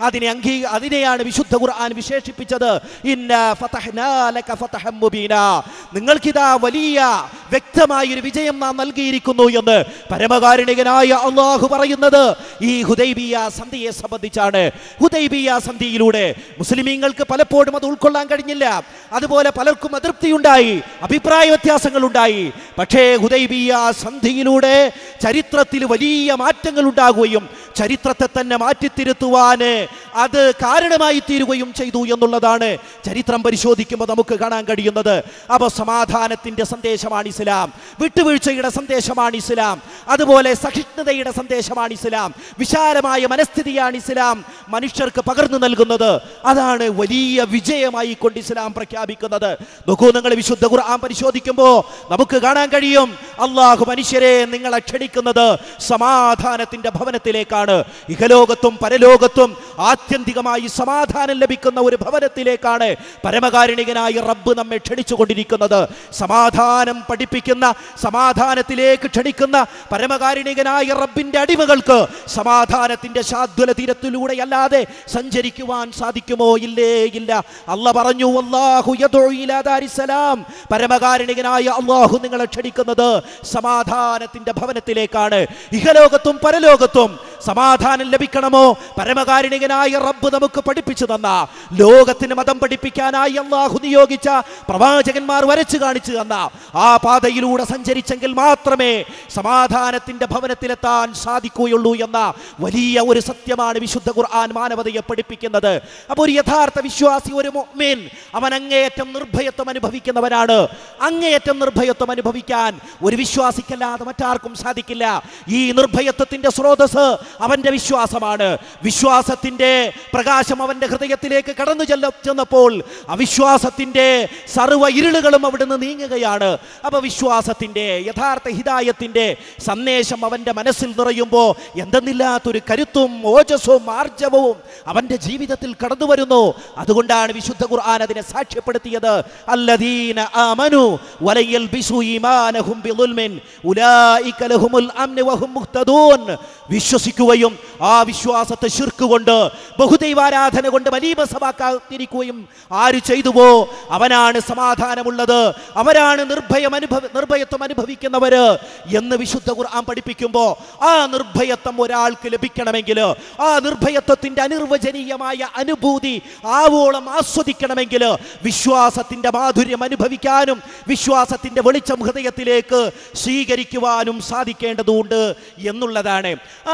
Speaker 6: അതിനെയാണ് വിശുദ്ധ ഖുർആൻ വിശേഷിപ്പിച്ചത്, ഇന്നാ ഫതഹ്നാ ലക ഫതഹൻ മുബീനാ, നിങ്ങൾക്കിതാ വലിയ വ്യക്തമായ ഒരു വിജയം നാം നൽകിയിരിക്കുന്നു എന്ന് പരമകാരുണികനായ അല്ലാഹു പറയുന്നത് ഈ ഹുദൈബിയ സന്ധിയെ സംബന്ധിച്ചാണ്. ഹുദൈബിയ സന്ധിയിലൂടെ മുസ്ലിമീങ്ങൾക്ക് പലപ്പോഴും അത് ഉൾക്കൊള്ളാൻ കഴിഞ്ഞില്ല. അതുപോലെ പലർക്കും അതൃപ്തിയുണ്ടായി, അഭിപ്രായ വ്യത്യാസങ്ങൾ ഉണ്ടായി. പക്ഷേ ഹുദൈബിയ സന്ധിയിലൂടെ ചരിത്രത്തിൽ വലിയ മാറ്റങ്ങൾ ഉണ്ടാകുകയും ചരിത്രത്തെ തന്നെ മാറ്റിത്തിരുത്തുവാന് അത് കാരണമായി തീരുകയും ചെയ്തു എന്നുള്ളതാണ് ചരിത്രം പരിശോധിക്കുമ്പോൾ നമുക്ക് കാണാൻ കഴിയുന്നത്. അപ്പോൾ സമാധാനത്തിന്റെ സന്ദേശമാണ് ഇസ്ലാം, വിട്ടുവീഴ്ചയുടെ സന്ദേശമാണ് ഇസ്ലാം, അതുപോലെ സഹിഷ്ണുതയുടെ സന്ദേശമാണ് ഇസ്ലാം, വിശാലമായ മനസ്ഥിതിയാണ് ഇസ്ലാം മനുഷ്യർക്ക് പകർന്നു നൽകുന്നത്. അതാണ് വലിയ വിജയമായി കൊണ്ട് ഇസ്ലാം പ്രഖ്യാപിക്കുന്നത്. നോക്കൂ, നിങ്ങൾ വിശുദ്ധ ഖുർആൻ പരിശോധിക്കുമ്പോൾ നമുക്ക് കാണാൻ കഴിയും, അല്ലാഹു മനുഷ്യരെ നിങ്ങളെ ക്ഷണിക്കുന്നത് സമാധാനത്തിന്റെ ഭവനത്തിലേക്കാണ്. ഇഹലോകത്തും പരലോകത്തും ആത്യന്തികമായി സമാധാനം ലഭിക്കുന്ന ഒരു ഭവനത്തിലേക്കാണ് പരമകാരുണികനായ റബ്ബ് നമ്മെ ക്ഷണിച്ചുകൊണ്ടിരിക്കുന്നത്. സമാധാനം പഠിപ്പിക്കുന്ന, സമാധാനത്തിലേക്ക് ക്ഷണിക്കുന്ന പരമകാരുണികനായ റബ്ബിന്റെ അടിമകൾക്ക് സമാധാനത്തിന്റെ ശാദ്വല തീരത്തിലൂടെയല്ലാതെ സഞ്ചരിക്കുവാൻ സാധിക്കുമോ? ഇല്ലേ, ഇല്ല. അല്ലാഹു പറഞ്ഞു, വല്ലാഹു യദ്ഉ ഇലാ ദാരിസ്സലാം, പരമകാരുണികനായ അല്ലാഹു നിങ്ങളെ ക്ഷണിക്കുന്നത് സമാധാനത്തിന്റെ ഭവനത്തിലേക്കാണ്. ഇഹലോകത്തും പരലോകത്തും സമാധാനം ലഭിക്കണമോ? പരമകാരുണികനായ റബ്ബ് നമുക്ക് പഠിപ്പിച്ചു തന്ന, ലോകത്തിന് മതം പഠിപ്പിക്കാനായി അല്ലാഹു നിയോഗിച്ച പ്രവാചകന്മാർ വരച്ചു കാണിച്ചു തന്ന ആ പാതയിലൂടെ സഞ്ചരിച്ചെങ്കിൽ മാത്രമേ സമാധാനത്തിന്റെ ഭവനത്തിലെത്താൻ സാധിക്കുകയുള്ളൂ എന്ന വലിയ ഒരു സത്യമാണ് വിശുദ്ധ ഖുർആൻ മാനവതയെ പഠിപ്പിക്കുന്നത്. അപ്പോൾ ഒരു യഥാർത്ഥ വിശ്വാസി, ഒരു മുഅ്മിൻ, അവൻ അങ്ങേയറ്റം നിർഭയത്വം അനുഭവിക്കുന്നവനാണ്. അങ്ങേയറ്റം നിർഭയത്വം അനുഭവിക്കാൻ ഒരു വിശ്വാസിക്കല്ലാതെ മറ്റാർക്കും സാധിക്കില്ല. ഈ നിർഭയത്വത്തിന്റെ സ്രോതസ് അവന്റെ വിശ്വാസമാണ്. വിശ്വാസത്തിന്റെ പ്രകാശം അവന്റെ ഹൃദയത്തിലേക്ക് കടന്നു ചെന്നപ്പോൾ അവിശ്വാസത്തിന്റെ സർവ്വ ഇരുളുകളും അവിടുന്ന് നീങ്ങുകയാണ്. അപ്പൊ വിശ്വാസത്തിന്റെ യഥാർത്ഥ ഹിദായത്തിന്റെ സന്ദേശം അവന്റെ മനസ്സിൽ നിറയുമ്പോൾ എന്തെന്നില്ലാത്തൊരു കരുത്തും ഓജസ്സും ആർജവവും അവന്റെ ജീവിതത്തിൽ കടന്നു വരുന്നു. അതുകൊണ്ടാണ് വിശുദ്ധ ഖുർആൻ അതിനെ സാക്ഷ്യപ്പെടുത്തിയത്, അല്ലദീന ആമനു വലയൽബിസു ഈമാനഹും ബിളുൽമിൻ ഉലൈക ലഹുമുൽ അംൻ വഹും മുഹ്തദൂൻ. വിശ്വസിക്കുകയും ആ വിശ്വാസത്തെ ശിർക്ക് കൊണ്ട്, ബഹുദൈവാരാധന കൊണ്ട് മലീമസമാക്കാതിരിക്കുകയും ആര് ചെയ്തുവോ അവനാണ് സമാധാനമുള്ളത്, അവരാണ് നിർഭയത്വം അനുഭവിക്കുന്നവര് എന്ന് വിശുദ്ധ ഖുർആൻ പഠിപ്പിക്കുമ്പോൾ, ആ നിർഭയത്വം ഒരാൾക്ക് ലഭിക്കണമെങ്കിൽ, ആ നിർഭയത്വത്തിന്റെ അനിർവചനീയമായ അനുഭൂതി ആവോളം ആസ്വദിക്കണമെങ്കിൽ വിശ്വാസത്തിന്റെ മാധുര്യം അനുഭവിക്കാനും വിശ്വാസത്തിന്റെ വെളിച്ചം ഹൃദയത്തിലേക്ക് സ്വീകരിക്കുവാനും സാധിക്കേണ്ടതുണ്ട് എന്നുള്ളതാണ്. ആ വിശ്വാസ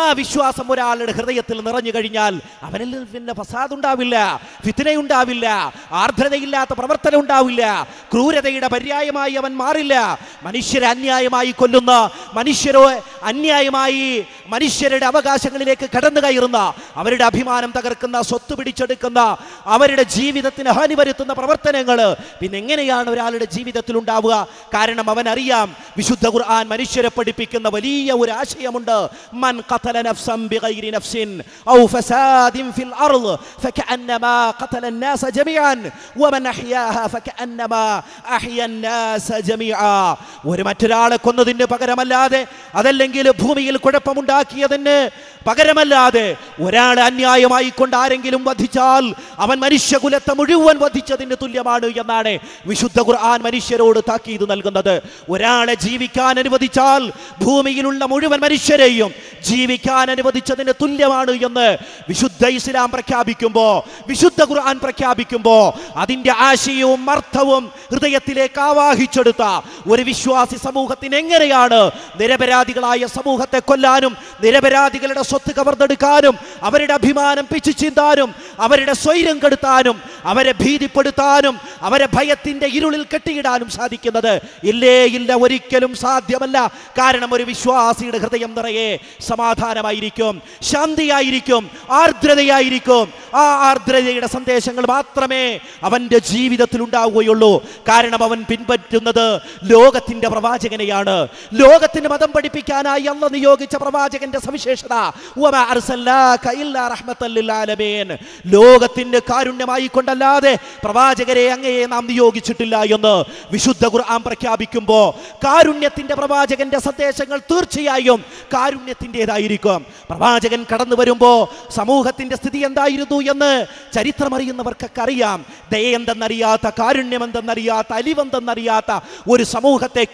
Speaker 6: വിശ്വാസം ഒരാളുടെ ഹൃദയത്തിൽ നിറഞ്ഞു കഴിഞ്ഞാൽ അവനിൽ പിന്നെ ഫസാദ് ഉണ്ടാവില്ല, ഫിത്നയുണ്ടാവില്ല, ആർദ്രതയില്ലാത്ത പ്രവർത്തനം ഉണ്ടാവില്ല, ക്രൂരതയുടെ പര്യായമായി അവൻ മാറില്ല. മനുഷ്യരെ അന്യായമായി കൊല്ലുന്ന, മനുഷ്യരോ അന്യായമായി മനുഷ്യരുടെ അവകാശങ്ങളിലേക്ക് കടന്നു കയറുന്ന, അവരുടെ അഭിമാനം തകർക്കുന്ന, സ്വത്ത് പിടിച്ചെടുക്കുന്ന, അവരുടെ ജീവിതത്തിന് ഹാനി വരുത്തുന്ന പ്രവർത്തനങ്ങൾ പിന്നെ എങ്ങനെയാണ് ഒരാളുടെ ജീവിതത്തിൽ ഉണ്ടാവുക? കാരണം അവൻ അറിയാം, വിശുദ്ധ ഖുർആൻ മനുഷ്യരെ പഠിപ്പിക്കുന്ന വലിയ ഒരു ആശയമുണ്ട്. മൻ ഖതല നഫ്സൻ ബിഗൈരി നഫ്സിൻ ഔ ഫസാദിൻ ഫിൽ അർള് ഫകഅന്നമാ ഖതല الناس ജമീഅൻ വമൻ അഹ്യാഹാ ഫകഅന്നമാ അഹ്യ الناس ജമീഅ. ഒരു മറ്റൊരാളെ കൊന്നതിന് പകരമല്ലാതെ, അതല്ലെങ്കിൽ ഭൂമിയിൽ കുഴപ്പമുണ്ടാക്കിയതിന് പകരമല്ലാതെ ഒരാളെ അന്യായമായി കൊണ്ട് ആരെങ്കിലും വധിച്ചാൽ അവൻ മനുഷ്യകുലത്തെ മുഴുവൻ വധിച്ചതിന് തുല്യമാണ് എന്നാണ് വിശുദ്ധ ഖുർആൻ മനുഷ്യരോട് താക്കീത് നൽകുന്നത്. ഒരാളെ ജീവിക്കാൻ അനുവദിച്ചാൽ ഭൂമിയിലുള്ള മുഴുവൻ മനുഷ്യരെയും ജീവിക്കാൻ അനുവദിച്ചതിന് തുല്യമാണ് എന്ന് വിശുദ്ധ ഇസ്ലാം പ്രഖ്യാപിക്കുമ്പോ, വിശുദ്ധ ഖുർആൻ പ്രഖ്യാപിക്കുമ്പോ അതിന്റെ ആശയവും അർത്ഥവും ഹൃദയത്തിലേക്ക് ആവാഹിച്ചെടുത്ത ഒരു വിശ്വാസി സമൂഹത്തിന് എങ്ങനെയാണ് നിരപരാധികളായ സമൂഹത്തെ കൊല്ലാനും, നിരപരാധികളുടെ സ്വത്ത് കവർന്നെടുക്കാനും, അവരുടെ അഭിമാനം പിച്ചു ചീന്താനും, അവരുടെ സ്വൈര്യം കെടുത്താനും, അവരെ ഭീതിപ്പെടുത്താനും, അവരെ ഭയത്തിന്റെ ഇരുളിൽ കെട്ടിയിടാനും സാധിക്കുന്നത്? ഇല്ലേ, ഇല്ല, ഒരിക്കലും സാധ്യമല്ല. കാരണം ഒരു വിശ്വാസിയുടെ ഹൃദയം നിറയെ സമാധാനമായിരിക്കും, ശാന്തിയായിരിക്കും, ആർദ്രതയായിരിക്കും. ആ ആർദ്രതയുടെ സന്ദേശങ്ങൾ മാത്രമേ അവന്റെ ജീവിതത്തിൽ ഉണ്ടാവുകയുള്ളൂ. കാരണം അവൻ പിൻപറ്റുന്നത് ലോകത്തിന്റെ പ്രവാചകനെയാണ്. ലോകത്തിന് മതം പഠിപ്പിക്കാനായി അല്ലാഹു നിയോഗിച്ച പ്രവാചകന്റെ സവിശേഷത വമാ അർസൽനാക ഇല്ലാ റഹ്മത്തൽ ലിൽ ആലമീൻ. ലോകത്തിന്റെ കാരുണ്യമായി കൊണ്ടല്ലാതെ പ്രവാചകരെ അങ്ങയെ നാം നിയോഗിച്ചിട്ടില്ല എന്ന് വിശുദ്ധ ഖുർആൻ പ്രഖ്യാപിക്കുമ്പോൾ കാരുണ്യത്തിന്റെ പ്രവാചകന്റെ സന്ദേശങ്ങൾ തീർച്ചയായും കാരുണ്യത്തിൻ്റെതായിരിക്കും. പ്രവാചകൻ കടന്നു വരുമ്പോൾ സമൂഹത്തിന്റെ സ്ഥിതി എന്തായിരുന്നു എന്ന് ചരിത്രമറിയുന്നവർക്കൊക്കെ അറിയാം. ദയെന്തെന്നറിയാത്ത, കാരുണ്യമെന്തെന്നറിയാത്ത, അലിവെന്തെന്നറിയാത്ത ഒരു സമൂഹത്തെ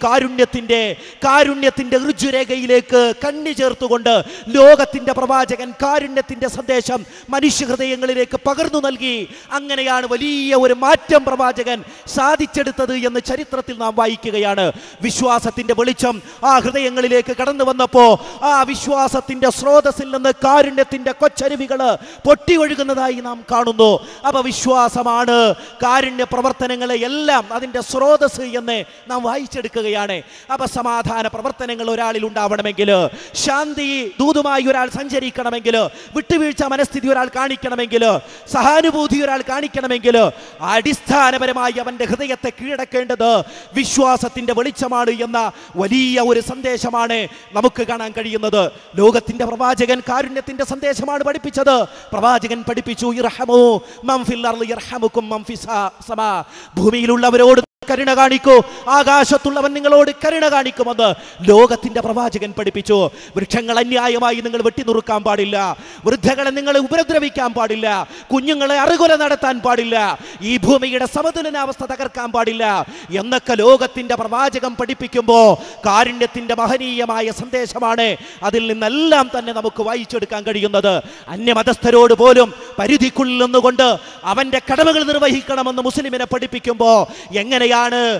Speaker 6: കാരുണ്യത്തിന്റെ ഋജുരേഖയിലേക്ക് കണ്ണി ചേർത്തുകൊണ്ട് ലോകത്തിന്റെ പ്രവാചകൻ കാരുണ്യത്തിന്റെ സന്ദേശം മനുഷ്യ ഹൃദയങ്ങളിലേക്ക് പകർന്നു നൽകി. അങ്ങനെയാണ് വലിയ ഒരു മാറ്റം പ്രവാചകൻ സാധിച്ചെടുത്തത് എന്ന് ചരിത്രത്തിൽ നാം വായിക്കുകയാണ്. വിശ്വാസത്തിന്റെ വെളിച്ചം ആ ഹൃദയങ്ങളിലേക്ക് കടന്നു വന്നപ്പോ ആ വിശ്വാസത്തിന്റെ സ്രോതസ്സിൽ നിന്ന് കാരുണ്യത്തിന്റെ കൊച്ചരുവികൾ പൊട്ടി ഒഴുകുന്നതായി നാം കാണുന്നു. അപ്പൊ വിശ്വാസമാണ് കാരുണ്യ പ്രവർത്തനങ്ങളെ എല്ലാം അതിന്റെ സ്രോതസ് എന്ന് നാം വായിച്ചെടുക്കുകയാണ്. അപ്പൊ സമാധാന പ്രവർത്തനങ്ങൾ ഒരാളിൽ ഉണ്ടാവണമെങ്കിൽ, ശാന്തി ദൂതുമായി ഒരാൾ സഞ്ചരിക്കണമെങ്കിൽ, വിട്ടുവീഴ്ച മനസ്ഥിതി ഒരാൾ കാണിക്കണമെങ്കിൽ, സഹാനുഭൂതി ഒരാൾ കാണിക്കണമെങ്കിൽ അടിസ്ഥാനപരമായി അവന്റെ ഹൃദയത്തെ കീഴടക്കേണ്ടത് വിശ്വാസത്തിന്റെ വെളിച്ചമാണ് എന്ന വലിയ ഒരു സന്ദേശമാണ് നമുക്ക് കാണാൻ കഴിയുന്നത്. ലോകത്തിന്റെ പ്രവാചകൻ കാരുണ്യത്തിന്റെ സന്ദേശമാണ് പഠിപ്പിച്ചത്. പ്രവാചകൻ പഠിപ്പിച്ചു, ഇർഹമു മൻ ഫിൽ അർളി യർഹമുകും മൻ ഫിസ് സമാ. ഭൂമിയിലുള്ളവരോട് കരുണ കാണിക്കൂ, ആകാശത്തുള്ളവൻ നിങ്ങളോട് കരുണ കാണിക്കുമെന്ന് ലോകത്തിന്റെ പ്രവാചകൻ പഠിപ്പിച്ചു. വൃക്ഷങ്ങൾ അന്യായമായി നിങ്ങൾ വെട്ടിനുറുക്കാൻ പാടില്ല, വൃദ്ധകളെ നിങ്ങൾ ഉപദ്രവിക്കാൻ പാടില്ല, കുഞ്ഞുങ്ങളെ അറുകൊല നടത്താൻ പാടില്ല, ഈ ഭൂമിയുടെ സമതുലനാവസ്ഥ തകർക്കാൻ പാടില്ല എന്നൊക്കെ ലോകത്തിന്റെ പ്രവാചകൻ പഠിപ്പിക്കുമ്പോൾ കാരുണ്യത്തിന്റെ മഹനീയമായ സന്ദേശമാണ് അതിൽ നിന്നെല്ലാം തന്നെ നമുക്ക് വായിച്ചെടുക്കാൻ കഴിയുന്നത്. അന്യമതസ്ഥരോട് പോലും പരിധിക്കുള്ളിൽ നിന്നുകൊണ്ട് അവന്റെ കടമകൾ നിർവഹിക്കണമെന്ന് മുസ്ലിമിനെ പഠിപ്പിക്കുമ്പോൾ എങ്ങനെയാണ്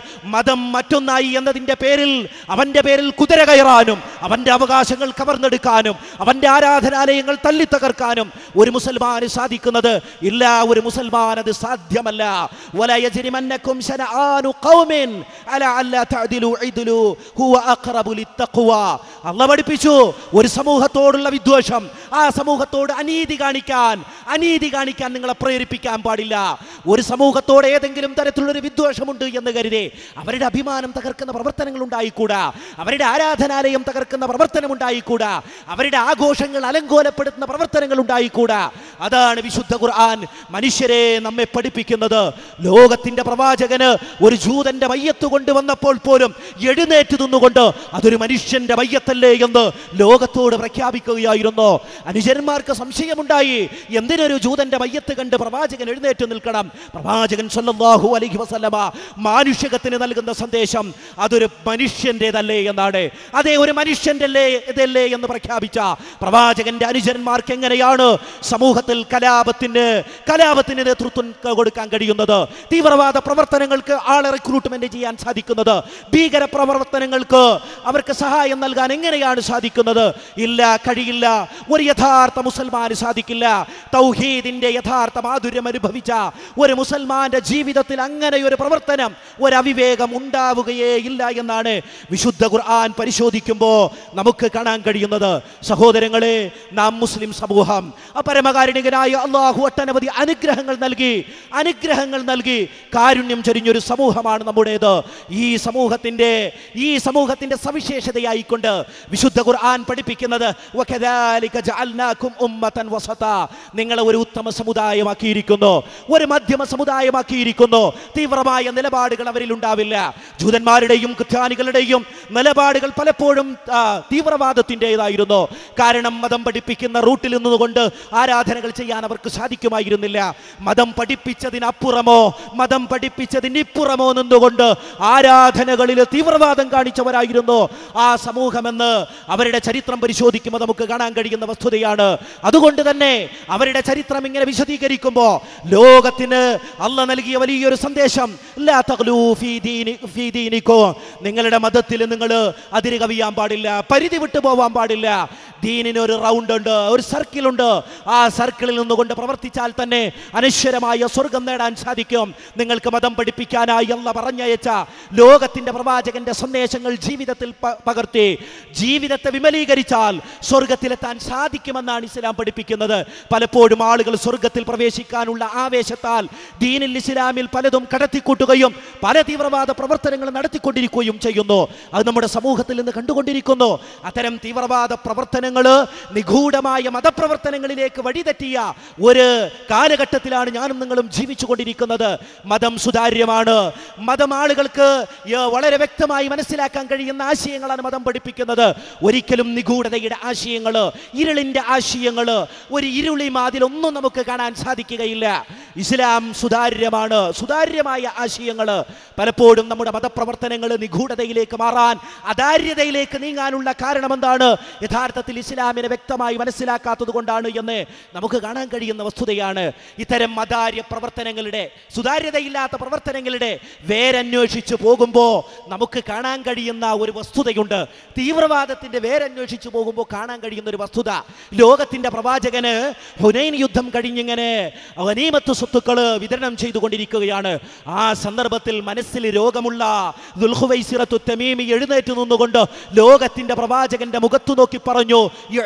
Speaker 6: മതം മറ്റൊന്നായി എന്നതിന്റെ പേരിൽ അവന്റെ പേരിൽ കുതിര കയറാനും, അവന്റെ അവകാശങ്ങൾ കവർന്നെടുക്കാനും, അവന്റെ ആരാധനാലയങ്ങൾ തല്ലിത്തകർക്കാനും ഒരു മുസൽമാന് സാധിക്കുന്നത്? ഇല്ല, ഒരു മുസൽമാൻ അത് സാധ്യമല്ല. വലാ യജ്രിമന്നകും ശനആനു ഖൗമിൻ അലാ അല്ലാ തഅദിലു ഇദ്ലു ഹുവ അഖറബു ലിത്തഖ്വ. അല്ലാഹു പഠിപ്പിച്ചു, ഒരു സമൂഹത്തോടുള്ള വിദ്വേഷം, ആ സമൂഹത്തോട് അനീതി കാണിക്കാൻ നിങ്ങളെ പ്രേരിപ്പിക്കാൻ പാടില്ല. ഒരു സമൂഹത്തോട് ഏതെങ്കിലും തരത്തിലുള്ളൊരു വിദ്വേഷമുണ്ട് എന്ന് കരുതി അവരുടെ അഭിമാനം തകർക്കുന്ന പ്രവർത്തനങ്ങൾ ഉണ്ടായിക്കൂടാ, അവരുടെ ആരാധനാലയം തകർക്കുന്ന പ്രവർത്തനം ഉണ്ടായിക്കൂടാ, അവരുടെ ആഘോഷങ്ങൾ അലങ്കോലപ്പെടുത്തുന്ന പ്രവർത്തനങ്ങൾ ഉണ്ടായിക്കൂടാ. അതാണ് വിശുദ്ധ ഖുർആൻ മനുഷ്യരെ നമ്മെ പഠിപ്പിക്കുന്നത്. ലോകത്തിന്റെ പ്രവാചകന് ഒരു ജൂതന്റെ മയ്യത്ത് കൊണ്ടുവന്നപ്പോൾ പോലും എഴുന്നേറ്റ് നിന്നുകൊണ്ട് അതൊരു മനുഷ്യന്റെ മയ്യത്തല്ലേ എന്ന് ലോകത്തോട് പ്രഖ്യാപിക്കുകയായിരുന്നു. അനുചരന്മാർക്ക് സംശയമുണ്ടായി, എന്തിനൊരു ജൂതന്റെ മയ്യത്ത് കണ്ട് പ്രവാചകൻ എഴുന്നേറ്റ് നിൽക്കണം? പ്രവാചകൻ സല്ലല്ലാഹു അലൈഹി വസല്ലമ മാനുഷികത്തിന് നൽകുന്ന സന്ദേശം അതൊരു മനുഷ്യൻ്റെതല്ലേ എന്നാണ്. അതേ, ഒരു മനുഷ്യൻ്റെ ഇതല്ലേ എന്ന് പ്രഖ്യാപിച്ച പ്രവാചകന്റെ അനുചരന്മാർക്ക് എങ്ങനെയാണ് സമൂഹത്തിൽ സമൂഹത്തിൽ കലാപത്തിന് നേതൃത്വം കൊടുക്കാൻ കഴിയുന്നത്, തീവ്രവാദ പ്രവർത്തനങ്ങൾക്ക് ആളെ റിക്രൂട്ട്മെന്റ് ചെയ്യാൻ സാധിക്കുന്നത്, ഭീകര പ്രവർത്തനങ്ങൾക്ക് അവർക്ക് സഹായം നൽകാൻ എങ്ങനെയാണ് സാധിക്കുന്നത്? ഇല്ല, കഴിയില്ല. ഒരു യഥാർത്ഥ മുസൽമാന് സാധിക്കില്ല. തൗഹീദിന്റെ യഥാർത്ഥ മാധുര്യം അനുഭവിച്ച ഒരു മുസൽമാന്റെ ജീവിതത്തിൽ അങ്ങനെ ഒരു പ്രവർത്തനം, ഒരു അവിവേകം ഉണ്ടാവുകയേ ഇല്ല എന്നാണ് വിശുദ്ധ ഖുർആൻ പരിശോധിക്കുമ്പോൾ നമുക്ക് കാണാൻ കഴിയുന്നത്. സഹോദരങ്ങളെ, നാം മുസ്ലിം സമൂഹം പരമകാരുണികനായ അല്ലാഹു ഒട്ടനവധി അനുഗ്രഹങ്ങൾ നൽകി കാരുണ്യം ചൊരിഞ്ഞൊരു സമൂഹമാണ് നമ്മുടേത്. ഈ സമൂഹത്തിന്റെ സവിശേഷതയായിക്കൊണ്ട് വിശുദ്ധ ഖുർആൻ പഠിപ്പിക്കുന്നത് വകദാലിക ജഅൽനാകും ഉമ്മതൻ വസത, നിങ്ങളെ ഒരു ഉത്തമ സമുദായമാക്കിയിരിക്കുന്നു, ഒരു മധ്യമ സമുദായമാക്കിയിരിക്കുന്നു. തീവ്രമായ നിലപാടുകൾ അവരിൽ ഉണ്ടാവില്ല. ജൂതന്മാരുടെയും ക്രിസ്ത്യാനികളുടെയും നിലപാടുകൾ പലപ്പോഴും തീവ്രവാദത്തിൻ്റെതായിരുന്നു. കാരണം മതം പഠിപ്പിക്കുന്ന റൂട്ടിൽ നിന്നുകൊണ്ട് ആരാധനകൾ ചെയ്യാൻ അവർക്ക് സാധിക്കുമായിരുന്നില്ല. മതം പഠിപ്പിച്ചതിനപ്പുറമോ മതം പഠിപ്പിച്ചതിനിപ്പുറമോ നിന്നുകൊണ്ട് ആരാധനകളിൽ തീവ്രവാദം കാണിച്ചവരായിരുന്നു ആ സമൂഹമെന്ന് അവരുടെ ചരിത്രം പരിശോധിക്കുമ്പോൾ നമുക്ക് കാണാൻ കഴിയുന്ന വസ്തുതയാണ്. അതുകൊണ്ട് തന്നെ അവരുടെ ചരിത്രം ഇങ്ങനെ വിശദീകരിക്കുമ്പോൾ ലോകത്തിന് അല്ലാഹു നൽകിയ വലിയൊരു സന്ദേശം, ലാ തഗ്ലൂ ഫീ ദീനിക്കും, നിങ്ങളുടെ മതത്തിൽ നിങ്ങൾ അതിര് കവിയാൻ പാടില്ല, പരിധി വിട്ടു പോവാൻ പാടില്ല. ദീനിന് ഒരു റൗണ്ട് ഉണ്ട്, ഒരു സർക്കിളുണ്ട്. ആ സർക്കിളിൽ നിന്നുകൊണ്ട് പ്രവർത്തിച്ചാൽ തന്നെ അനശ്വരമായ സ്വർഗം നേടാൻ സാധിക്കും. നിങ്ങൾക്ക് മതം പഠിപ്പിക്കാനായി അല്ലാഹു പറഞ്ഞയച്ച ലോകത്തിന്റെ പ്രവാചകന്റെ സന്ദേശങ്ങൾ ജീവിതത്തിൽ പകർത്തി ജീവിതത്തെ വിമലീകരിച്ചാൽ സ്വർഗത്തിലെത്താൻ സാധിക്കുമെന്നാണ് ഇസ്ലാം പഠിപ്പിക്കുന്നത്. പലപ്പോഴും ആളുകൾ സ്വർഗത്തിൽ പ്രവേശിക്കാനുള്ള ആവേശത്താൽ ദീനിൽ ഇസ്ലാമിൽ പലതും കടത്തിക്കൂട്ടുകയും പല തീവ്രവാദ പ്രവർത്തനങ്ങൾ നടത്തിക്കൊണ്ടിരിക്കുകയും ചെയ്യുന്നു. അത് നമ്മുടെ സമൂഹത്തിൽ നിന്ന് കണ്ടുകൊണ്ടിരിക്കുന്നു. അത്തരം തീവ്രവാദ പ്രവർത്തനങ്ങൾ നിഗൂഢമായ മതപ്രവർത്തനങ്ങളിലേക്ക് വഴിതെറ്റിയ ഒരു കാലഘട്ടത്തിലാണ് ഞാനും നിങ്ങളും ജീവിച്ചു കൊണ്ടിരിക്കുന്നത്. മതം സുതാര്യമാണ്. മതം ആളുകൾക്ക് വളരെ വ്യക്തമായി മനസ്സിലാക്കാൻ കഴിയുന്ന ആശയങ്ങളാണ് മതം പഠിപ്പിക്കുന്നത്. ഒരിക്കലും നിഗൂഢതയുടെ ആശയങ്ങൾ, ഇരുളിന്റെ ആശയങ്ങൾ, ഒരു ഇരുളി മാതിലൊന്നും നമുക്ക് കാണാൻ സാധിക്കുകയില്ല. ഇസ്ലാം സുതാര്യമാണ്. സുതാര്യമായ ആശയങ്ങൾ. പലപ്പോഴും നമ്മുടെ മതപ്രവർത്തനങ്ങൾ നിഗൂഢതയിലേക്ക് മാറാൻ, അദാര്യതയിലേക്ക് നീങ്ങാനുള്ള കാരണം എന്താണ്? യഥാർത്ഥത്തിൽ ഇസ്ലാമിനെ വ്യക്തമായി മനസ്സിലാക്കാത്തത് കൊണ്ടാണ് എന്ന് നമുക്ക് കാണാൻ കഴിയുന്ന വസ്തുതയാണ്. ഇത്തരം അദാര്യ പ്രവർത്തനങ്ങളുടെ, സുതാര്യതയില്ലാത്ത പ്രവർത്തനങ്ങളുടെ വേരന്വേഷിച്ച് പോകുമ്പോൾ നമുക്ക് കാണാൻ കഴിയുന്ന ഒരു വസ്തുതയുണ്ട്. തീവ്രവാദത്തിന്റെ വേരന്വേഷിച്ച് പോകുമ്പോൾ കാണാൻ കഴിയുന്ന ഒരു വസ്തുത, ലോകത്തിന്റെ പ്രവാചകന് ഹുനൈൻ യുദ്ധം കഴിഞ്ഞിങ്ങനെ ഗനീമത്ത് സ്വത്തുക്കൾ വിതരണം ചെയ്തുകൊണ്ടിരിക്കുകയാണ്. ആ സന്ദർഭത്തിൽ മനസ്സിൽ രോഗമുള്ള ദുൽഖുവൈസിറത്തു തമീമി എഴുന്നേറ്റ് നിന്നുകൊണ്ട് ലോകത്തിന്റെ പ്രവാചകന്റെ മുഖത്തു നോക്കി പറഞ്ഞു,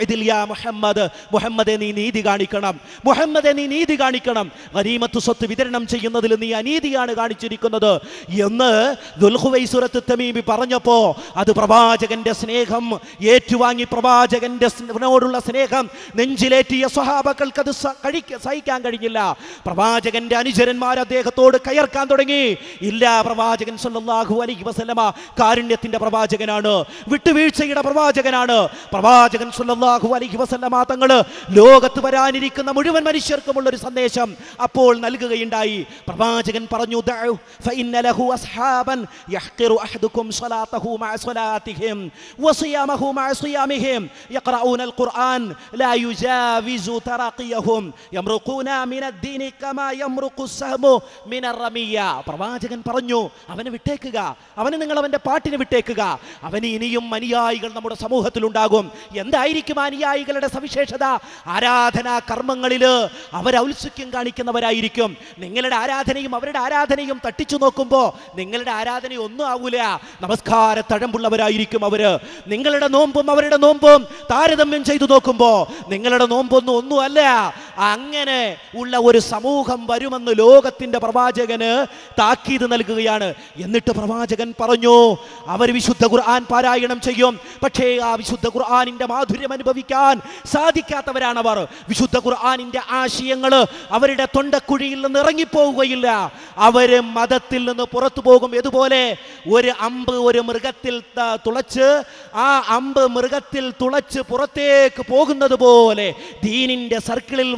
Speaker 6: മുഹമ്മദ്, നീ നീതി കാണിക്കണം. മുഹമ്മദ്, നീ നീതി കാണിക്കണം. ഗനീമത്ത് സ്വത്ത് വിതരണം ചെയ്യുന്നതിൽ നീ അനീതിയാണ് കാണിച്ചിരിക്കുന്നത് എന്ന് ദുൽഖുവൈസിറത്തു തമീമി പറഞ്ഞപ്പോ അത് പ്രവാചകന്റെ സ്നേഹം ഏറ്റുവാങ്ങി, പ്രവാചകന്റെ ോടുള്ള സ്നേഹം നെഞ്ചിലേറ്റിയ സ്വഹാബക്കൾക്ക് അത് സഹിക്കാൻ കഴിഞ്ഞില്ല. പ്രവാചകന്റെ അനുചരന്മാർ അദ്ദേഹത്തോട് കയർക്കാൻ തുടങ്ങി. ഇല്ല, പ്രവാചകൻ സല്ലല്ലാഹു അലൈഹി വസല്ലമ കാരുണ്യത്തിന്റെ പ്രവാചകനാണ്, വിട്ടുവീഴ്ചയുടെ പ്രവാചകനാണ്. പ്രവാചകൻ സല്ലല്ലാഹു അലൈഹി വസല്ലമ തങ്ങൾ ലോകത്ത് വരാനിരിക്കുന്ന മുഴുവൻ മനുഷ്യർക്കുമുള്ള ഒരു സന്ദേശം അപ്പോൾ നൽകുകയുണ്ടായി. പ്രവാചകൻ പറഞ്ഞു, ദഉ ഫഇന്ന ലഹു അസ്ഹാബൻ യഹ്ഖിറു അഹദുകും സ്വലാതഹു മഅ സ്വലാതിഹിം വസിയാമഹു മഅ സിയാമിഹിം യഖറഊന القرآن لا يجاوز تراقيهم يمرقون من الدين كما يمرق السهم من الرمية. പ്രവാചകൻ പറഞ്ഞു, അവനെ വിട്ടേക്കുക, അവനെ നിങ്ങൾ അവന്റെ പാട്ടിനെ വിട്ടേക്കുക. അവന് ഇനിയും അനുയായികൾ നമ്മുടെ സമൂഹത്തിൽ ഉണ്ടാകും. എന്തായിരിക്കും അനുയായികളുടെ സവിശേഷത? ആരാധനാ കർമ്മങ്ങളിൽ അവർ ഔത്സുക്യം കാണിക്കുന്നവരായിരിക്കും. നിങ്ങളുടെ ആരാധനയും അവരുടെ ആരാധനയും തട്ടിച്ചു നോക്കുമ്പോൾ നിങ്ങളുടെ ആരാധന ഒന്നും ആവൂല. നമസ്കാര തഴമ്പുള്ളവരായിരിക്കും അവര്. നിങ്ങളുടെ നോമ്പും അവരുടെ നോമ്പും താരതമ്യം ചെയ്തു നോക്കുമ്പോ നിങ്ങളുടെ നോമ്പൊന്നും ഒന്നുമല്ല. അങ്ങനെ ഉള്ള ഒരു സമൂഹം വരുമെന്ന് ലോകത്തിന്റെ പ്രവാചകന് താക്കീത് നൽകുകയാണ്. എന്നിട്ട് പ്രവാചകൻ പറഞ്ഞു, അവർ വിശുദ്ധ ഖുർആൻ പാരായണം ചെയ്യും, പക്ഷേ ആ വിശുദ്ധ ഖുർആനിന്റെ മാധുര്യം അനുഭവിക്കാൻ സാധിക്കാത്തവരാണവർ. വിശുദ്ധ ഖുർആനിന്റെ ആശയങ്ങൾ അവരുടെ തൊണ്ടക്കുഴിയിൽ നിന്ന് ഇറങ്ങിപ്പോവുകയില്ല. അവര് മതത്തിൽ നിന്ന് പുറത്തു പോകും. ഇതുപോലെ ഒരു അമ്പ് ഒരു മൃഗത്തിൽ തുളച്ച്, ആ അമ്പ് മൃഗത്തിൽ തുളച്ച് പുറത്തേക്ക് പോകുന്നത് പോലെ ദീനിന്റെ സർക്കിളിൽ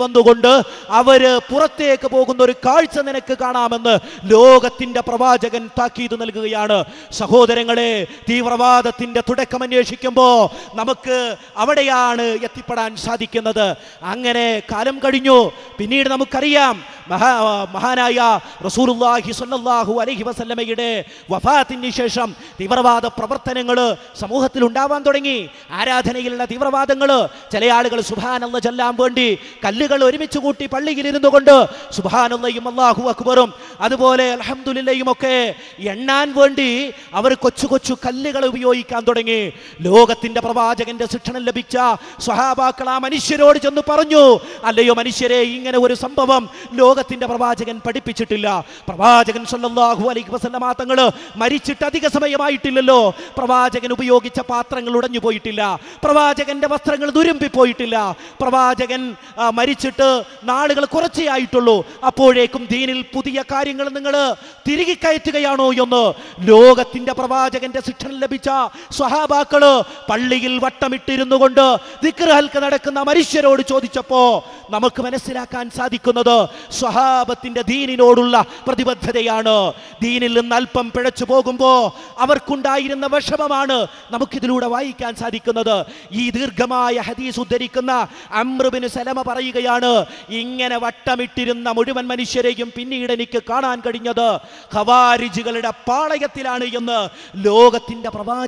Speaker 6: വന്നുകൊണ്ട് അവര് പുറത്തേക്ക് പോകുന്ന ഒരു കാഴ്ച നിനക്ക് കാണാമെന്ന് ലോകത്തിന്റെ പ്രവാചകൻ താക്കീത് നൽകുകയാണ്. സഹോദരങ്ങളെ, തീവ്രവാദത്തിന്റെ തുടക്കം അന്വേഷിക്കുമ്പോ നമുക്ക് അവിടെയാണ് എത്തിപ്പെടാൻ സാധിക്കുന്നത്. അങ്ങനെ കാലം കഴിഞ്ഞു. പിന്നീട് നമുക്കറിയാം മഹാനായ റസൂലുള്ളാഹി സ്വല്ലല്ലാഹു അലൈഹി വസല്ലമയുടെ വഫാത്തിന് ശേഷം തീവ്രവാദ പ്രവർത്തനങ്ങൾ സമൂഹത്തിൽ ഉണ്ടാവാൻ തുടങ്ങി. ആരാധനയിലുള്ള തീവ്രവാദങ്ങൾ. ചില ആളുകൾ സുബ്ഹാനല്ലാഹ് ചൊല്ലാൻ വേണ്ടി കല്ലുകൾ ഒരുമിച്ച് കൂട്ടി പള്ളിയിൽ ഇരുന്നു കൊണ്ട് സുബ്ഹാനല്ലാഹും അല്ലാഹു അക്ബറും അതുപോലെ അൽഹംദുലില്ലയും ഒക്കെ എണ്ണാൻ വേണ്ടി അവർ കൊച്ചു കൊച്ചു കല്ലുകൾ ഉപയോഗിക്കാൻ തുടങ്ങി. ലോകത്തിന്റെ പ്രവാചകന്റെ ശിക്ഷണം ലഭിച്ച സ്വഹാബാക്കൾ ആ മനുഷ്യരോട് ചെന്ന് പറഞ്ഞു, അല്ലയോ മനുഷ്യരെ, ഇങ്ങനെ ഒരു സംഭവം ലോകത്തിന്റെ പ്രവാചകൻ പഠിപ്പിച്ചിട്ടില്ല. പ്രവാചകൻ സ്വല്ലല്ലാഹു അലൈഹി വസല്ലമ തങ്ങൾ മരിച്ചിട്ട് അധിക സമയമായിട്ടില്ലല്ലോ. പ്രവാചകൻ ഉപയോഗിച്ച പാത്രങ്ങൾ ഉടഞ്ഞു പോയിട്ടില്ല. പ്രവാചകന്റെ വസ്ത്രങ്ങൾ തുരുമ്പിപ്പോയിട്ടില്ല. പ്രവാചകൻ മരിച്ചിട്ട് നാളുകൾ കുറച്ചേ ആയിട്ടുള്ളൂ. അപ്പോഴേക്കും ദീനിൽ പുതിയ കാര്യങ്ങൾ നിങ്ങൾ തിരികെ കയറ്റുകയാണോ എന്ന് ലോകത്തിന്റെ പ്രവാചകന്റെ ശിക്ഷണം ലഭിച്ച സ്വഹാബാക്കള് പള്ളിയിൽ വട്ടമിട്ടിരുന്നു കൊണ്ട് ദിക്ർ ഹൽക്ക നടക്കുന്ന മനുഷ്യരോട് ചോദിച്ചപ്പോ നമുക്ക് മനസ്സിലാക്കാൻ സാധിക്കുന്നത് സ്വഹാബത്തിന്റെ ദീനിനോടുള്ള പ്രതിബദ്ധതയാണ്. ദീനിൽ നിന്ന് അല്പം പിഴച്ചു പോകുമ്പോ അവർക്കുണ്ടായിരുന്ന വിഷമമാണ് നമുക്കിതിലൂടെ വായിക്കാൻ സാധിക്കുന്നത്. ഈ ദീർഘമായ ഹദീസ് ഉദ്ധരിക്കുന്ന അംർ ബിൻ സലമ പറയുകയാണ്, ഇങ്ങനെ വട്ടമിട്ടിരുന്ന മുഴുവൻ മനുഷ്യരെയും പിന്നീട് എനിക്ക് കാണാൻ കഴിഞ്ഞത് ഖവാരിജുകളുടെ പാളയത്തിലാണ് എന്ന് ലോകത്തിന്റെ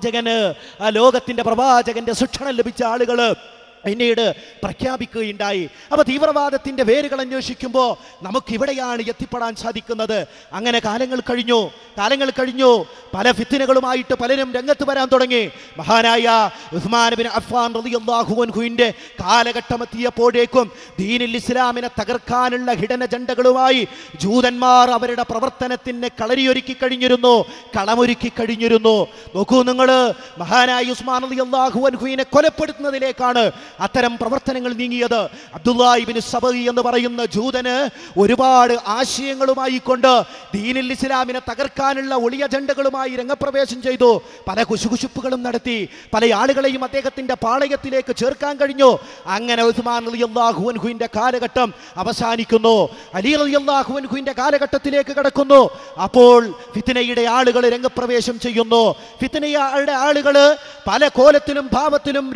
Speaker 6: പ്രവാചകന്റെ ശിക്ഷണം ലഭിച്ച ആളുകള് പിന്നീട് പ്രഖ്യാപിക്കുകയുണ്ടായി. അപ്പൊ തീവ്രവാദത്തിന്റെ വേരുകൾ അന്വേഷിക്കുമ്പോൾ നമുക്കിവിടെയാണ് എത്തിപ്പെടാൻ സാധിക്കുന്നത്. അങ്ങനെ കാലങ്ങൾ കഴിഞ്ഞു. പല ഫിത്നകളുമായിട്ട് പലരും രംഗത്ത് വരാൻ തുടങ്ങി. മഹാനായ ഉസ്മാൻ ബിൻ അഫ്ഫാൻ റളിയല്ലാഹു അൻഹുവിന്റെ കാലഘട്ടം എത്തിയപ്പോഴേക്കും ദീനുൽ ഇസ്ലാമിനെ തകർക്കാനുള്ള ഹിഡൻ അജണ്ടകളുമായി ജൂതന്മാർ അവരുടെ പ്രവർത്തനത്തിന് കളമൊരുക്കി കഴിഞ്ഞിരുന്നു. നോക്കൂ നിങ്ങൾ, മഹാനായ ഉസ്മാൻ റളിയല്ലാഹു അൻഹുവിനെ കൊലപ്പെടുത്തുന്നതിലേക്കാണ് അത്തരം പ്രവർത്തനങ്ങൾ നീങ്ങിയത്. അബ്ദുല്ലാഹി ഇബ്നു സബഈ എന്ന് പറയുന്ന ജൂതന് ഒരുപാട് ആശയങ്ങളുമായി കൊണ്ട് ദീനുൽ ഇസ്ലാമിനെ തകർക്കാനുള്ള ഒളിയ അജണ്ടകളുമായി രംഗപ്രവേശം ചെയ്തു. പല കുശുകുശുപ്പുകളും നടത്തി. പല ആളുകളെയും അദ്ദേഹത്തിന്റെ പാളയത്തിലേക്ക് ചേർക്കാൻ കഴിഞ്ഞു. അങ്ങനെ ഉസ്മാൻ റളിയല്ലാഹു അൻഹുവിന്റെ കാലഘട്ടം അവസാനിക്കുന്നു. അലി റളിയല്ലാഹു അൻഹുവിന്റെ കാലഘട്ടത്തിലേക്ക് കടക്കുന്നു. അപ്പോൾ ഫിത്നയുടെ ആളുകൾ രംഗപ്രവേശം ചെയ്യുന്നു. ഫിത്നയുടെ ആളുകൾ പല കോലത്തിലും ഭാവത്തിലും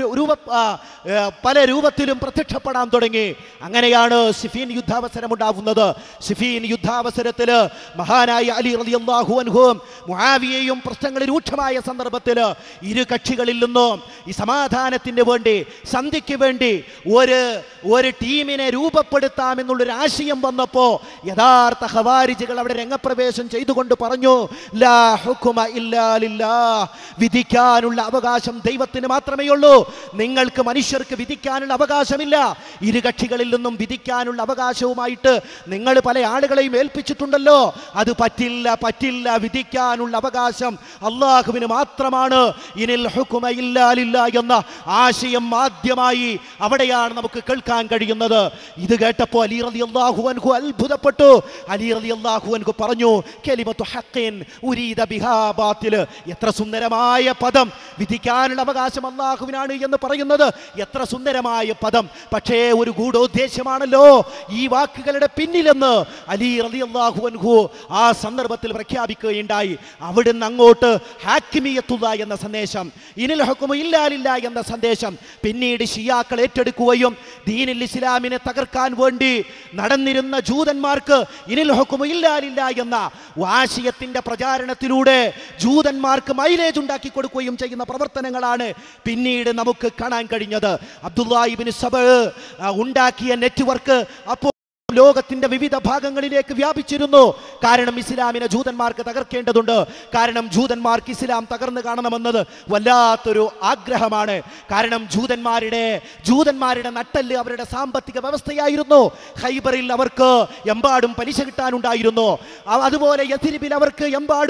Speaker 6: പല രൂപത്തിലും പ്രത്യക്ഷപ്പെടാൻ തുടങ്ങി. അങ്ങനെയാണ് സിഫീൻ യുദ്ധാവസരം ഉണ്ടാവുന്നത്. സിഫീൻ യുദ്ധാവസരത്തിൽ മഹാനായ അലി റളിയല്ലാഹു അൻഹുവും മുആവിയയും പ്രശ്നങ്ങൾ രൂക്ഷമായ സന്ദർഭത്തിൽ ഇരു കക്ഷികളിൽ നിന്നും ഈ സമാധാനത്തിന് വേണ്ടി, സന്ധിക്ക് വേണ്ടി ഒരു ടീമിനെ രൂപപ്പെടുത്താമെന്നുള്ളൊരു ആശയം വന്നപ്പോ യഥാർത്ഥ ഖവാരിജുകൾ അവിടെ രംഗപ്രവേശം ചെയ്തുകൊണ്ട് പറഞ്ഞു, ലാ ഹുക്മ ഇല്ലാ ലില്ലാഹ്, വിധിക്കാനുള്ള അവകാശം ദൈവത്തിന് മാത്രമേ ഉള്ളൂ. നിങ്ങൾക്ക് മനുഷ്യർക്ക് വിധിക്കാനുള്ള അവകാശമില്ല. ഇരു കക്ഷികളിൽ നിന്നും വിധിക്കാനുള്ള അവകാശവുമായിട്ട് നിങ്ങൾ പല ആളുകളെയും ഏൽപ്പിച്ചിട്ടുണ്ടല്ലോ. അത് പറ്റില്ല. വിധിക്കാനുള്ള അവകാശം അല്ലാഹുവിന് മാത്രമാണ്. ഇനിൽ ഹുക്മ ഇല്ലാ ലില്ലാഹ് എന്ന ആശയം ആദ്യമായി അവിടെയാണ് നമുക്ക് കേൾക്കാൻ കഴിയുന്നത്. ഇത് കേട്ടപ്പോൾ അലി റളിയല്ലാഹു അൻഹു അത്ഭുതപ്പെട്ടു. അലി റളിയല്ലാഹു അൻഹു പറഞ്ഞു, കലിമത്തു ഹഖ്ഖിൻ ഉരീദ ബിഹാ ബാതിൽ. എത്ര സുന്ദരമായ പദം! വിധിക്കാനുള്ള അവകാശം അല്ലാഹുവിനാണ് എന്ന് പറയുന്നത് എത്ര സുന്ദരമായ പദം! പക്ഷേ ഒരു ഗൂഢോദ്ദേശമാണല്ലോ ഈ വാക്കുകളുടെ പിന്നിലെന്ന് അലി റളിയല്ലാഹു അൻഹു ആ സന്ദർഭത്തിൽ പ്രഖ്യാപിക്കുകയുണ്ടായി. അവിടുന്ന് അങ്ങോട്ട് ഹാക്കിമിയത്തുള്ള എന്ന സന്ദേശം, ഇനിൽ ഹുക്മു ഇല്ലാ ലില്ലാഹ് എന്ന സന്ദേശം പിന്നീട് ഷിയാക്കൾ ഏറ്റെടുക്കുകയും ദീനുൽ ഇസ്ലാമിനെ തകർക്കാൻ വേണ്ടി നടന്നിരുന്ന ജൂതന്മാർക്ക് ഇനിൽ ഹുക്മു ഇല്ലാ ലില്ലാഹ് എന്ന ആശയത്തിന്റെ പ്രചാരണത്തിലൂടെ ജൂതന്മാർക്ക് മൈലേജ് ഉണ്ടാക്കി കൊടുക്കുകയും ചെയ്യുന്ന പ്രവർത്തനങ്ങളാണ് പിന്നീട് നമുക്ക് കാണാൻ കഴിഞ്ഞത്. അബ്ദുല്ലാഹി ഇബ്നു സബഅ ഉണ്ടാക്കിയ നെറ്റ്വർക്ക് അപ്പോൾ ലോകത്തിന്റെ വിവിധ ഭാഗങ്ങളിലേക്ക് വ്യാപിച്ചിരുന്നു. കാരണം ഇസ്ലാമിനെ ജൂതന്മാർക്ക് തകർക്കേണ്ടതുണ്ട്. കാരണം ജൂതന്മാർക്ക് ഇസ്ലാം തകർന്നു കാണണമെന്നത് വല്ലാത്തൊരു ആഗ്രഹമാണ്. കാരണം ജൂതന്മാരുടെ നട്ടെല്ല് അവരുടെ സാമ്പത്തിക വ്യവസ്ഥയായിരുന്നു. ഖൈബറിൽ അവർക്ക് എമ്പാടും പലിശ കിട്ടാനുണ്ടായിരുന്നു. അതുപോലെ യഥ്രിബിൽ അവർക്ക് എമ്പാടും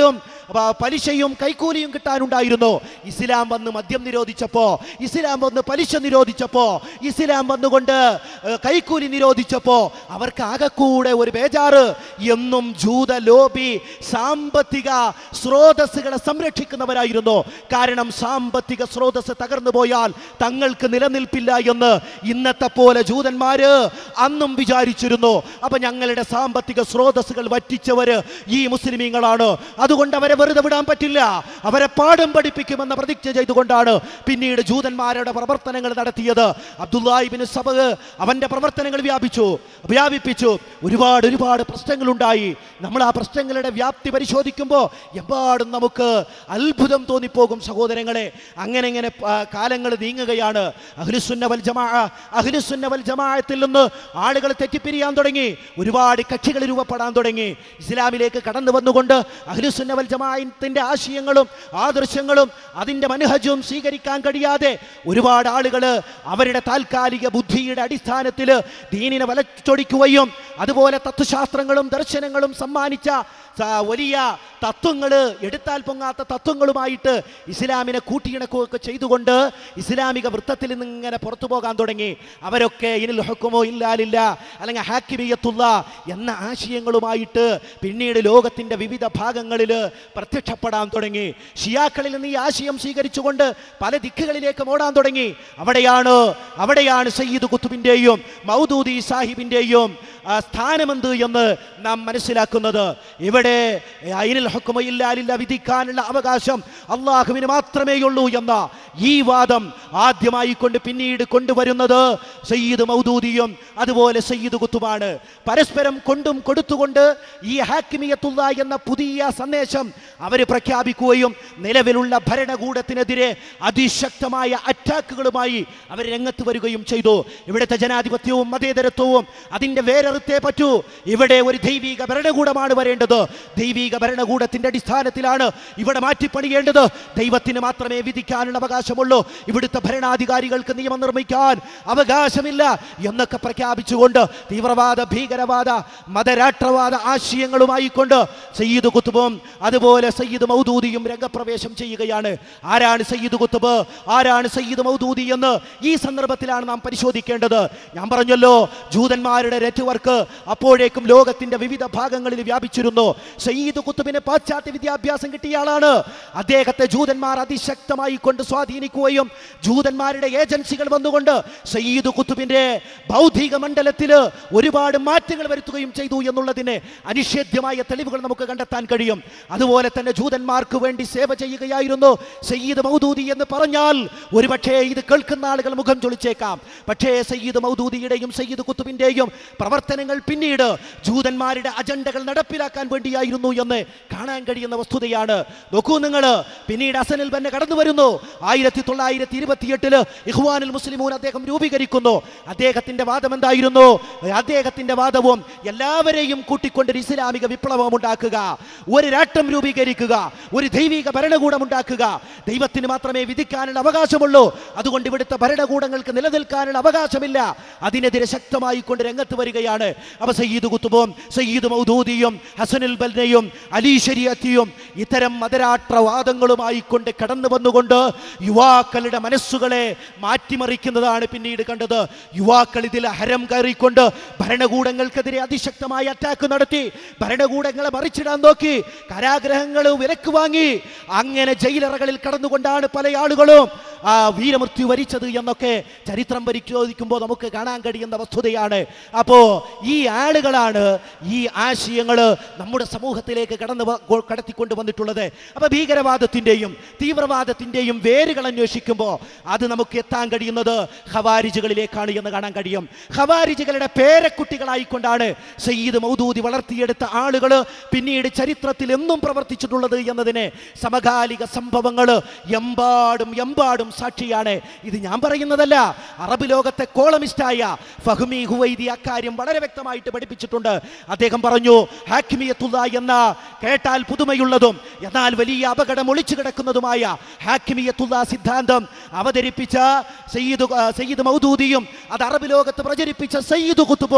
Speaker 7: പലിശയും കൈക്കൂലിയും കിട്ടാനുണ്ടായിരുന്നു. ഇസ്ലാം വന്ന് മദ്യം നിരോധിച്ചപ്പോ, ഇസ്ലാം വന്ന് പലിശ നിരോധിച്ചപ്പോ, ഇസ്ലാം വന്നുകൊണ്ട് കൈക്കൂലി നിരോധിച്ചപ്പോ അവർക്ക് ആകെക്കൂടെ ഒരു ബേജാറ്. എന്നും ജൂത ലോബി സാമ്പത്തിക സ്രോതസ്സുകളെ സംരക്ഷിക്കുന്നവരായിരുന്നു. കാരണം സാമ്പത്തിക സ്രോതസ് തകർന്നു പോയാൽ തങ്ങൾക്ക് നിലനിൽപ്പില്ല എന്ന് ഇന്നത്തെ പോലെ ജൂതന്മാര് അന്നും വിചാരിച്ചിരുന്നു. അപ്പൊ ഞങ്ങളുടെ സാമ്പത്തിക സ്രോതസ്സുകൾ വറ്റിച്ചവര് ഈ മുസ്ലിമീങ്ങളാണ്, അതുകൊണ്ട് അവരെ വെറുതെ വിടാൻ പറ്റില്ല, അവരെ പാഠം പഠിപ്പിക്കുമെന്ന പ്രതിജ്ഞ ചെയ്തുകൊണ്ടാണ് പിന്നീട് ജൂതന്മാരുടെ പ്രവർത്തനങ്ങൾ നടത്തിയത്. അബ്ദുല്ലാഹി ഇബ്നു സബഅ അവന്റെ പ്രവർത്തനങ്ങൾ വ്യാപിപ്പിച്ചു. ഒരുപാട് പ്രശ്നങ്ങളുണ്ടായി. നമ്മൾ ആ പ്രശ്നങ്ങളുടെ വ്യാപ്തി പരിശോധിക്കുമ്പോൾ എമ്പാടും നമുക്ക് അത്ഭുതം തോന്നിപ്പോകും സഹോദരങ്ങളെ. അങ്ങനെ കാലങ്ങൾ നീങ്ങുകയാണ്. അഹ്ലുസുന്ന വൽ ജമാഅത്തിൽ നിന്ന് ആളുകൾ തെറ്റിപ്പിരിയാൻ തുടങ്ങി, ഒരുപാട് കക്ഷികൾ രൂപപ്പെടാൻ തുടങ്ങി. ഇസ്ലാമിലേക്ക് കടന്നു വന്നുകൊണ്ട് അഹ്ലുസുന്ന വൽ ജമാഅത്തിന്റെ ആശയങ്ങളും ആദർശങ്ങളും അതിന്റെ മനഹജും സ്വീകരിക്കാൻ കഴിയാതെ ഒരുപാട് ആളുകൾ അവരുടെ താൽക്കാലിക ബുദ്ധിയുടെ അടിസ്ഥാനത്തിൽ ദീനിനെ വലച്ചൊടിക്കുകയും അതുപോലെ തത്വശാസ്ത്രങ്ങളും ദർശനങ്ങളും സമ്മാനിച്ച വലിയ തത്വങ്ങൾ, എടുത്താൽ പൊങ്ങാത്ത തത്വങ്ങളുമായിട്ട് ഇസ്ലാമിനെ കൂട്ടിയിണക്കുകയൊക്കെ ചെയ്തുകൊണ്ട് ഇസ്ലാമിക വൃത്തത്തിൽ നിന്ന് ഇങ്ങനെ പുറത്തു പോകാൻ തുടങ്ങി. അവരൊക്കെ ഇനിൽ ഹുക്കുമോ ഇല്ലാലില്ല അല്ലെങ്കിൽ ഹാക്കിമിയത്തുള്ള എന്ന ആശയങ്ങളുമായിട്ട് പിന്നീട് ലോകത്തിന്റെ വിവിധ ഭാഗങ്ങളിൽ പ്രത്യക്ഷപ്പെടാൻ തുടങ്ങി. ഷിയാക്കളിൽ നിന്ന് ഈ ആശയം സ്വീകരിച്ചുകൊണ്ട് പല ദിക്കുകളിലേക്ക് ഓടാൻ തുടങ്ങി. അവിടെയാണ് സയ്യിദ് ഖുത്ബിന്റെയും മൗദൂദി സാഹിബിന്റെയും സ്ഥാനമെന്ത് എന്ന് നാം മനസ്സിലാക്കുന്നത്. ഇവിടെ അയിനുൽ ഹുക്മു ഇല്ലാ ലില്ലാ, വിധിക്കാനുള്ള അവകാശം അള്ളാഹുവിന് മാത്രമേ ഉള്ളൂ എന്ന ഈ വാദം ആദ്യമായി പിന്നീട് കൊണ്ടുവരുന്നത് സയ്യിദ് മൗദൂദിയും അതുപോലെ സയ്യിദ് ഖുത്ബാണ്. പരസ്പരം കൊണ്ടും കൊടുത്തുകൊണ്ട് ഈ ഹാക്കിമിയത്തുള്ള എന്ന പുതിയ സന്ദേശം അവർ പ്രഖ്യാപിക്കുകയും നിലവിലുള്ള ഭരണകൂടത്തിനെതിരെ അതിശക്തമായ അറ്റാക്കുകളുമായി അവർ രംഗത്ത് വരികയും ചെയ്തു. ഇവിടുത്തെ ജനാധിപത്യവും മതേതരത്വവും അതിന്റെ വേരറുത്തേ പറ്റൂ. ഇവിടെ ഒരു ദൈവിക ഭരണകൂടമാണ് വരേണ്ടത്. ദൈവിക ഭരണകൂടത്തിന്റെ അടിസ്ഥാനത്തിലാണ് ഇവിടെ മാറ്റിപ്പണിയേണ്ടത്. ദൈവത്തിന് മാത്രമേ വിധിക്കാനുള്ള അവകാശമുള്ളൂ, ഇവിടുത്തെ ഭരണാധികാരികൾക്ക് നിയമം നിർമ്മിക്കാൻ അവകാശമില്ല എന്നൊക്കെ പ്രഖ്യാപിച്ചുകൊണ്ട് തീവ്രവാദ, ഭീകരവാദ, മതരാഷ്ട്രവാദ ആശയങ്ങളുമായി കൊണ്ട് സയ്യിദ് ഖുത്ബും അതുപോലെ സയ്യിദ് മൗദൂദിയും രംഗപ്രവേശം ചെയ്യുകയാണ്. ആരാണ് സയ്യിദ് ഖുത്ബ്, ആരാണ് സയ്യിദ് മൗദൂദി എന്ന് ഈ സന്ദർഭത്തിലാണ് നാം പരിശോധിക്കേണ്ടത്. ഞാൻ പറഞ്ഞല്ലോ, ജൂതന്മാരുടെ നെറ്റ്വർക്ക് അപ്പോഴേക്കും ലോകത്തിന്റെ വിവിധ ഭാഗങ്ങളിൽ വ്യാപിച്ചിരുന്നു. സയ്യിദ് ഖുത്ബിന് പാശ്ചാത്യ വിദ്യാഭ്യാസം കിട്ടിയ ആളാണ്. അദ്ദേഹത്തെ ജൂതന്മാർ അതിശക്തമായി കൊണ്ട് സ്വാധീനിക്കുകയും ജൂതന്മാരുടെ ഏജൻസികൾ വന്നുകൊണ്ട് സയ്യിദ് ഖുത്ബിന്റെ ബൗദ്ധിക മണ്ഡലത്തിൽ ഒരുപാട് മാറ്റങ്ങൾ വരുത്തുകയും ചെയ്തു എന്നുള്ളതിന് അനിഷേധ്യമായ തെളിവുകൾ നമുക്ക് കണ്ടെത്താൻ കഴിയും. അതുപോലെ തന്നെ ജൂതന്മാർക്ക് വേണ്ടി സേവ ചെയ്യുകയായിരുന്നു സയ്യിദ് മൗദൂദി എന്ന് പറഞ്ഞാൽ ഒരുപക്ഷേ ഇത് കേൾക്കുന്ന ആളുകൾ മുഖം ചൊളിച്ചേക്കാം. പക്ഷേ സയ്യിദ് മൗദൂദിയുടെയും സയ്യിദ് ഖുത്ബിന്റെയും പ്രവർത്തനങ്ങൾ പിന്നീട് ജൂതന്മാരുടെ അജണ്ടകൾ നടപ്പിലാക്കാൻ വേണ്ടിയായിരുന്നു എന്ന് കാണാൻ കഴിയുന്ന വസ്തുതയാണ്. നോക്കൂ നിങ്ങൾ, പിന്നീട് ഹസനുൽ ബന്ന കടന്നു വരുന്നു. 1928 ഇഖ്വാനുൽ മുസ്ലിമൂൻ അദ്ദേഹം രൂപീകരിക്കുന്നു. അദ്ദേഹത്തിന്റെ വാദം എന്തായിരുന്നു? അദ്ദേഹത്തിന്റെ വാദവും എല്ലാവരെയും കൂട്ടിക്കൊണ്ടൊരു ഇസ്ലാമിക വിപ്ലവം ഉണ്ടാക്കുക, ഒരു രാഷ്ട്രം രൂപീകരിക്കുക, ഒരു ദൈവിക ഭരണകൂടം ഉണ്ടാക്കുക. ദൈവത്തിന് മാത്രമേ വിധിക്കാനുള്ള അവകാശമുള്ളൂ, അതുകൊണ്ട് ഇവിടുത്തെ ഭരണകൂടങ്ങൾക്ക് നിലനിൽക്കാനുള്ള അവകാശമില്ല. അതിനെതിരെ ശക്തമായി കൊണ്ട് രംഗത്ത് വരികയാണ്. അപ്പൊ സയ്യിദ് ഖുത്ബും സയ്യിദ് മൗദൂദിയും ഹസനുൽ ബന്നയും അലി ശരീഅത്തിയും ഇത്തരം മതരാഷ്ട്രവാദങ്ങളുമായി കൊണ്ട് കടന്നു വന്നുകൊണ്ട് യുവാക്കളുടെ മനസ്സുകളെ മാറ്റിമറിക്കുന്നതാണ് പിന്നീട് കണ്ടത്. യുവാക്കൾ ഇതിൽ ഹരം കയറിക്കൊണ്ട് ഭരണകൂടങ്ങൾക്കെതിരെ അതിശക്തമായ അറ്റാക്ക് നടത്തി, ഭരണകൂടങ്ങളെ മറിച്ചിടാൻ നോക്കി, കാരാഗ്രഹങ്ങൾ വിലക്ക് വാങ്ങി. അങ്ങനെ ജയിലറകളിൽ കടന്നുകൊണ്ടാണ് പല ആളുകളും വീരമൃത്യു വരിച്ചത് എന്നൊക്കെ ചരിത്രം പരിശോധിക്കുമ്പോൾ നമുക്ക് കാണാൻ കഴിയുന്ന വസ്തുതയാണ്. അപ്പോ ഈ ആളുകളാണ് ഈ ആശയങ്ങൾ നമ്മുടെ സമൂഹത്തിലേക്ക് കടത്തിക്കൊണ്ട് വന്നിട്ടുള്ളത്. അപ്പൊ ഭീകരവാദത്തിന്റെയും തീവ്രവാദത്തിന്റെയും വേരുകൾ അന്വേഷിക്കുമ്പോൾ അത് നമുക്ക് എത്താൻ കഴിയുന്നത് ഖവാരിജുകളിലേക്കാണ് എന്ന് കാണാൻ കഴിയും. ഖവാരിജുകളുടെ പേരക്കുട്ടികളായിക്കൊണ്ടാണ് സയ്യിദ് മൗദൂദി വളർത്തിയെടുത്ത ആളുകൾ പിന്നീട് ചരിത്രത്തിൽ എന്നും പ്രവർത്തിച്ചിട്ടുള്ളത് എന്നതിന് സമകാലിക സംഭവങ്ങൾ എമ്പാടും സാക്ഷിയാണ്. ഇത് ഞാൻ പറയുന്നതല്ല, അറബ് ലോകത്തെ കോളമിസ്റ്റായ ഫഹ്മി ഹുവൈദി അക്കാര്യം വളരെ വ്യക്തമായിട്ട് പഠിപ്പിച്ചിട്ടുണ്ട്. അദ്ദേഹം പറഞ്ഞു, ഹാക്കിമിയത്തുള്ള എന്ന കേട്ടാൽ പുതുമയുള്ളതും എന്നാൽ വലിയ അപകടം ഒളിച്ചു കിടക്കുന്നതുമായ ഹാക്കിമിയത്തുള്ള സിദ്ധാന്തം അവതരിപ്പിച്ച സയ്യിദ് മൗദൂദിയും അത് അറബ് ലോകത്ത് പ്രചരിപ്പിച്ച സയ്യിദ് ഖുത്ബും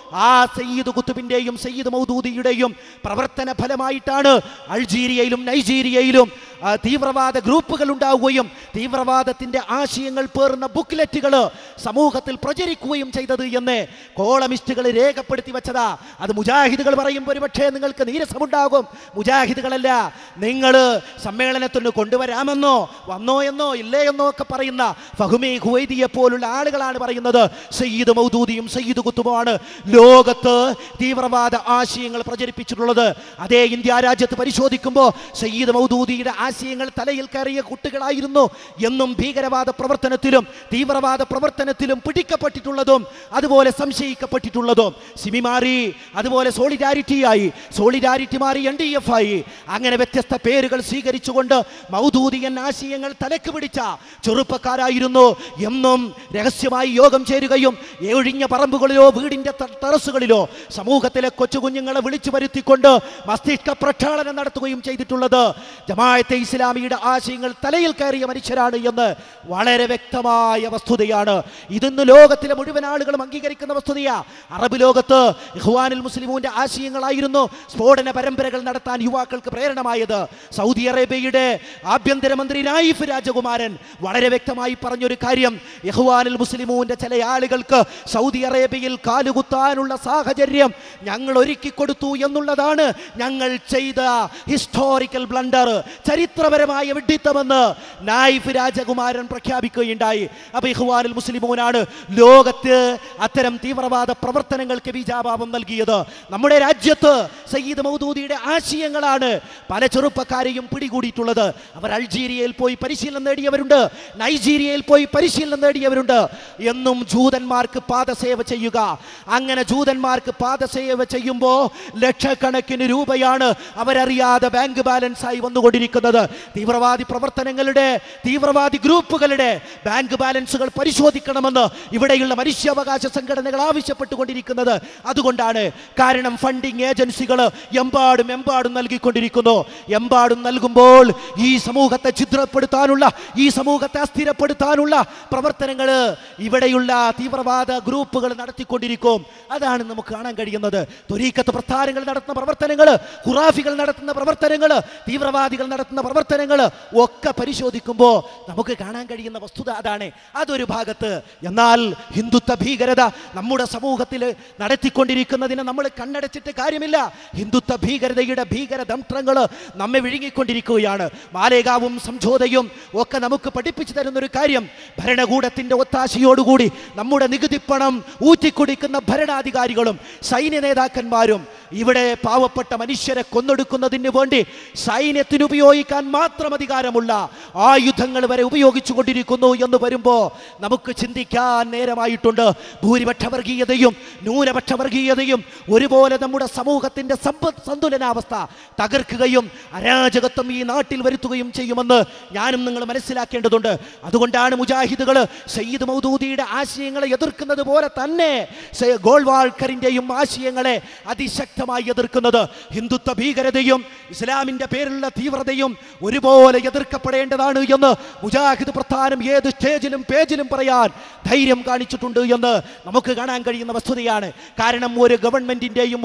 Speaker 7: ആ സയ്യിദ് കുത്തുബിന്റെയും സയ്യിദ് മൗദൂദിയുടെയും പ്രവർത്തന ഫലമായിട്ടാണ് അൾജീരിയയിലും നൈജീരിയയിലും തീവ്രവാദ ഗ്രൂപ്പുകൾ ഉണ്ടാവുകയും തീവ്രവാദത്തിന്റെ ആശയങ്ങൾ പേർന്ന ബുക്ക്ലെറ്റുകൾ സമൂഹത്തിൽ പ്രചരിക്കുകയും ചെയ്തത് എന്ന് കോളമിസ്റ്റുകൾ രേഖപ്പെടുത്തി വെച്ചതാ. അത് മുജാഹിദുകൾ പറയുമ്പോൾ ഒരുപക്ഷേ നിങ്ങൾക്ക് നീരസമുണ്ടാകും. മുജാഹിദുകളല്ല, നിങ്ങൾ സമ്മേളനത്തിന് കൊണ്ടുവരാമെന്നോ വന്നോ എന്നോ ഇല്ലേ എന്നോ ഒക്കെ പറയുന്ന ഫഹ്മി ഖുവൈദിയെ പോലുള്ള ആളുകളാണ് പറയുന്നത് സയ്യിദ് മൗദൂദിയും സയ്യിദ് കുത്തുബുമാണ് ലോകത്ത് തീവ്രവാദ ആശയങ്ങൾ പ്രചരിപ്പിച്ചിട്ടുള്ളത്. അതേ ഇന്ത്യ രാജ്യത്ത് പരിശോധിക്കുമ്പോൾ സയ്യിദ് മൗദൂദിയുടെ ആശയങ്ങൾ തലയിൽ കയറിയ കുട്ടികളായിരുന്നു എന്നും ഭീകരവാദ പ്രവർത്തനത്തിലും തീവ്രവാദ പ്രവർത്തനത്തിലും പിടിക്കപ്പെട്ടിട്ടുള്ളതും അതുപോലെ സംശയിക്കപ്പെട്ടിട്ടുള്ളതും. സിമി മാറി, അതുപോലെ സോളിഡാരിറ്റി ആയി, സോളിഡാരിറ്റി മാറി NDF ആയി. അങ്ങനെ വ്യത്യസ്ത പേരുകൾ സ്വീകരിച്ചുകൊണ്ട് മൗദൂദിയൻ ആശയങ്ങൾ തലക്ക് പിടിച്ച ചെറുപ്പക്കാരായിരുന്നു. എന്നും രഹസ്യമായി യോഗം ചേരുകയും ഒഴിഞ്ഞ പറമ്പുകളിലോ വീടിന്റെ ടെറസുകളിലോ സമൂഹത്തിലെ കൊച്ചുകുഞ്ഞുങ്ങളെ വിളിച്ചു വരുത്തിക്കൊണ്ട് മസ്തിഷ്ക പ്രക്ഷാളനം നടത്തുകയും ചെയ്തിട്ടുള്ളത് ജമാഅത്തെ ഇസ്ലാമിയുടെ ആശയങ്ങൾ തലയിൽ കയറിയ മനുഷ്യരാണ് എന്ന് വളരെ വ്യക്തമായ വസ്തുതയാണ്. ഇതിന്ന് ലോകത്തിലെ മുഴുവൻ ആളുകളും അംഗീകരിക്കുന്ന വസ്തുതയാ. അറബ് ലോകത്ത് ഇഖ്വാനുൽ മുസ്ലിമൂന്റെ ആശയങ്ങളായിരുന്നു സ്ഫോടന പരമ്പരകൾ നടത്താൻ യുവാക്കൾക്ക് പ്രേരണമായത്. സൗദി അറേബ്യയുടെ ആഭ്യന്തരമന്ത്രി നായിഫ് രാജകുമാരൻ വളരെ വ്യക്തമായി പറഞ്ഞൊരു കാര്യം, ഇഖ്വാനുൽ മുസ്ലിമൂന്റെ ചില ആളുകൾക്ക് സൗദി അറേബ്യയിൽ കാലുകുത്താനുള്ള സാഹചര്യം ഞങ്ങൾ ഒരുക്കി കൊടുത്തു എന്നുള്ളതാണ് ഞങ്ങൾ ചെയ്ത ഹിസ്റ്റോറിക്കൽ ബ്ലണ്ടർ, ചരിത്രപരമായ വിഡ്ഢിത്തമെന്ന് നായിഫ് രാജകുമാരൻ പ്രഖ്യാപിക്കുകയുണ്ടായി. അപ്പൊ ഇഖ്വാനുൽ മുസ്ലിമൂനാണ് ലോകത്ത് അത്തരം തീവ്രവാദ പ്രവർത്തനങ്ങൾക്ക് ബീജാഭാവം നൽകിയത്. നമ്മുടെ രാജ്യത്ത് സയ്യിദ് മൗദൂദിയുടെ ആശയങ്ങളാണ് പല ചെറുപ്പക്കാരെയും പിടികൂടിയിട്ടുള്ളത്. അവർ അൾജീരിയയിൽ പോയി പരിശീലനം നേടിയവരുണ്ട്, നൈജീരിയയിൽ പോയി പരിശീലനം നേടിയവരുണ്ട്. എന്നും ജൂതന്മാർക്ക് പാദസേവ ചെയ്യുക. അങ്ങനെ ജൂതന്മാർക്ക് പാദസേവ ചെയ്യുമ്പോൾ ലക്ഷക്കണക്കിന് രൂപയാണ് അവരറിയാതെ ബാങ്ക് ബാലൻസ് ആയി വന്നുകൊണ്ടിരിക്കുന്നത്. തീവ്രവാദി പ്രവർത്തനങ്ങളുടെ തീവ്രവാദി ഗ്രൂപ്പുകളുടെ ബാങ്ക് ബാലൻസുകൾ പരിശോധിക്കണമെന്ന് ഇവിടെയുള്ള മനുഷ്യാവകാശ സംഘടനകൾ ആവശ്യപ്പെട്ടുകൊണ്ടിരിക്കുന്നത് അതുകൊണ്ടാണ്. കാരണം ഫണ്ടിങ് ഏജൻസികൾ എമ്പാടും നൽകിക്കൊണ്ടിരിക്കുന്നു. എമ്പാടും നൽകുമ്പോൾ ഈ സമൂഹത്തെ ഛിദ്രപ്പെടുത്താനുള്ള, ഈ സമൂഹത്തെ അസ്ഥിരപ്പെടുത്താനുള്ള പ്രവർത്തനങ്ങൾ ഇവിടെയുള്ള തീവ്രവാദ ഗ്രൂപ്പുകൾ നടത്തിക്കൊണ്ടിരിക്കും. അതാണ് നമുക്ക് കാണാൻ കഴിയുന്നത്. ത്വരീഖത്ത് പ്രസ്ഥാനങ്ങൾ നടത്തുന്ന പ്രവർത്തനങ്ങൾ, ഖുറാഫികൾ നടത്തുന്ന പ്രവർത്തനങ്ങൾ, തീവ്രവാദികൾ നടത്തുന്ന പ്രവർത്തനങ്ങൾ ഒക്കെ പരിശോധിക്കുമ്പോൾ നമുക്ക് കാണാൻ കഴിയുന്ന വസ്തുത അതാണ്. അതൊരു ഭാഗത്ത്. എന്നാൽ ഹിന്ദുത്വ ഭീകരത നമ്മുടെ സമൂഹത്തിൽ നടത്തിക്കൊണ്ടിരിക്കുന്നതിന് നമ്മൾ കണ്ണടച്ചിട്ട് കാര്യമില്ല. ഹിന്ദുത്വ ഭീകരതയുടെ ഭീകരതന്ത്രങ്ങൾ നമ്മെ വിഴുങ്ങിക്കൊണ്ടിരിക്കുകയാണ്. മാലേഗാവും സംജോതയും ഒക്കെ നമുക്ക് പഠിപ്പിച്ചു തരുന്നൊരു കാര്യം, ഭരണകൂടത്തിന്റെ ഒത്താശയോടുകൂടി നമ്മുടെ നികുതി പണം ഊറ്റിക്കുടിക്കുന്ന ഭരണാധികാരികളും സൈന്യ നേതാക്കന്മാരും ഇവിടെ പാവപ്പെട്ട മനുഷ്യരെ കൊന്നൊടുക്കുന്നതിന് വേണ്ടി സൈന്യത്തിന് ഉപയോഗിക്കാൻ മാത്രം അധികാരമുള്ള ആയുധങ്ങൾ വരെ ഉപയോഗിച്ചു കൊണ്ടിരിക്കുന്നു എന്ന് വരുമ്പോൾ നമുക്ക് ചിന്തിക്കാൻ നേരമായിട്ടുണ്ട്. ഭൂരിപക്ഷ വർഗീയതയും ന്യൂനപക്ഷ വർഗീയതയും ഒരുപോലെ നമ്മുടെ സമൂഹത്തിന്റെ സന്തുലനാവസ്ഥ തകർക്കുകയും അരാജകത്വം ഈ നാട്ടിൽ വരുത്തുകയും ചെയ്യുമെന്ന് ഞാനും നിങ്ങൾ മനസ്സിലാക്കേണ്ടതുണ്ട്. അതുകൊണ്ടാണ് മുജാഹിദുകൾ സയ്യിദ് മൗദൂദിയുടെ ആശയങ്ങളെ എതിർക്കുന്നത് പോലെ തന്നെ ഗോൾവാൾക്കറിന്റെയും ആശയങ്ങളെ അതിശക്തമായി എതിർക്കുന്നത്. ഹിന്ദുത്വ ഭീകരതയും ഇസ്ലാമിന്റെ പേരിലുള്ള തീവ്രതയും ഒരുപോലെ എതിർക്കപ്പെടേണ്ടതാണ് എന്ന് മുജാഹിദ് പ്രസ്ഥാനം ഏത് സ്റ്റേജിലും പേജിലും പറയാൻ ധൈര്യം കാണിച്ചിട്ടുണ്ട് എന്ന് നമുക്ക് കാണാൻ കഴിയുന്ന വസ്തുതയാണ്. കാരണം ഒരു ഗവൺമെന്റിന്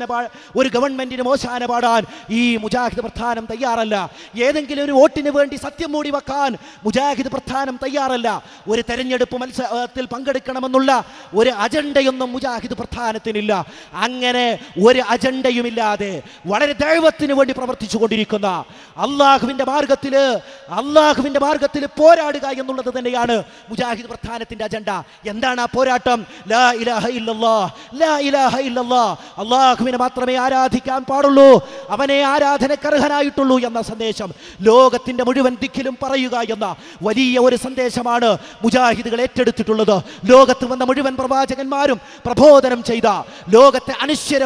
Speaker 7: മോശാന പാടാൻ ഈ മുജാഹിദ് പ്രസ്ഥാനം തയ്യാറല്ല. ഏതെങ്കിലും ഒരു വോട്ടിന് വേണ്ടി സത്യം മൂടി വെക്കാൻ മുജാഹിദ് പ്രസ്ഥാനം തയ്യാറല്ല. ഒരു തെരഞ്ഞെടുപ്പ് മത്സരത്തിൽ പങ്കെടുക്കണമെന്നുള്ള ഒരു അജണ്ടയൊന്നും മുജാഹിദ് പ്രസ്ഥാനത്തിനില്ല. അങ്ങനെ ഒരു അജണ്ടയുമില്ലാതെ വളരെ ദൈവത്തിന് വേണ്ടി പ്രവർത്തിച്ചു കൊണ്ടിരിക്കുന്ന അള്ളാഹുവിന്റെ മാർഗത്തിൽ പോരാടുക എന്നുള്ളത് തന്നെയാണ് മുജാഹിദ് പ്രസ്ഥാനത്തിന്റെ അജണ്ട. എന്താണ് ആ പോരാട്ടം? ലാ ഇലാഹ ഇല്ലല്ലാഹ്, ലാ ഇലാഹ ഇല്ലല്ലാഹ്, അള്ളാഹുവിനെ മാത്രമേ ആരാധിക്കാൻ പാടുള്ളൂ, അവനെ ആരാധനക്കർഹനായിട്ടുള്ളൂ എന്ന സന്ദേശം ലോകത്തിന്റെ മുഴുവൻ ദിക്കിലും പറയുക എന്ന വലിയ ഒരു സന്ദേശമാണ് മുജാഹിദുകൾ ഏറ്റെടുത്തിട്ടുള്ളത്. ലോകത്ത് വന്ന മുഴുവൻ പ്രവാചകന്മാരും പ്രബോധനം ചെയ്ത ലോകത്തെ അനശ്വരമായ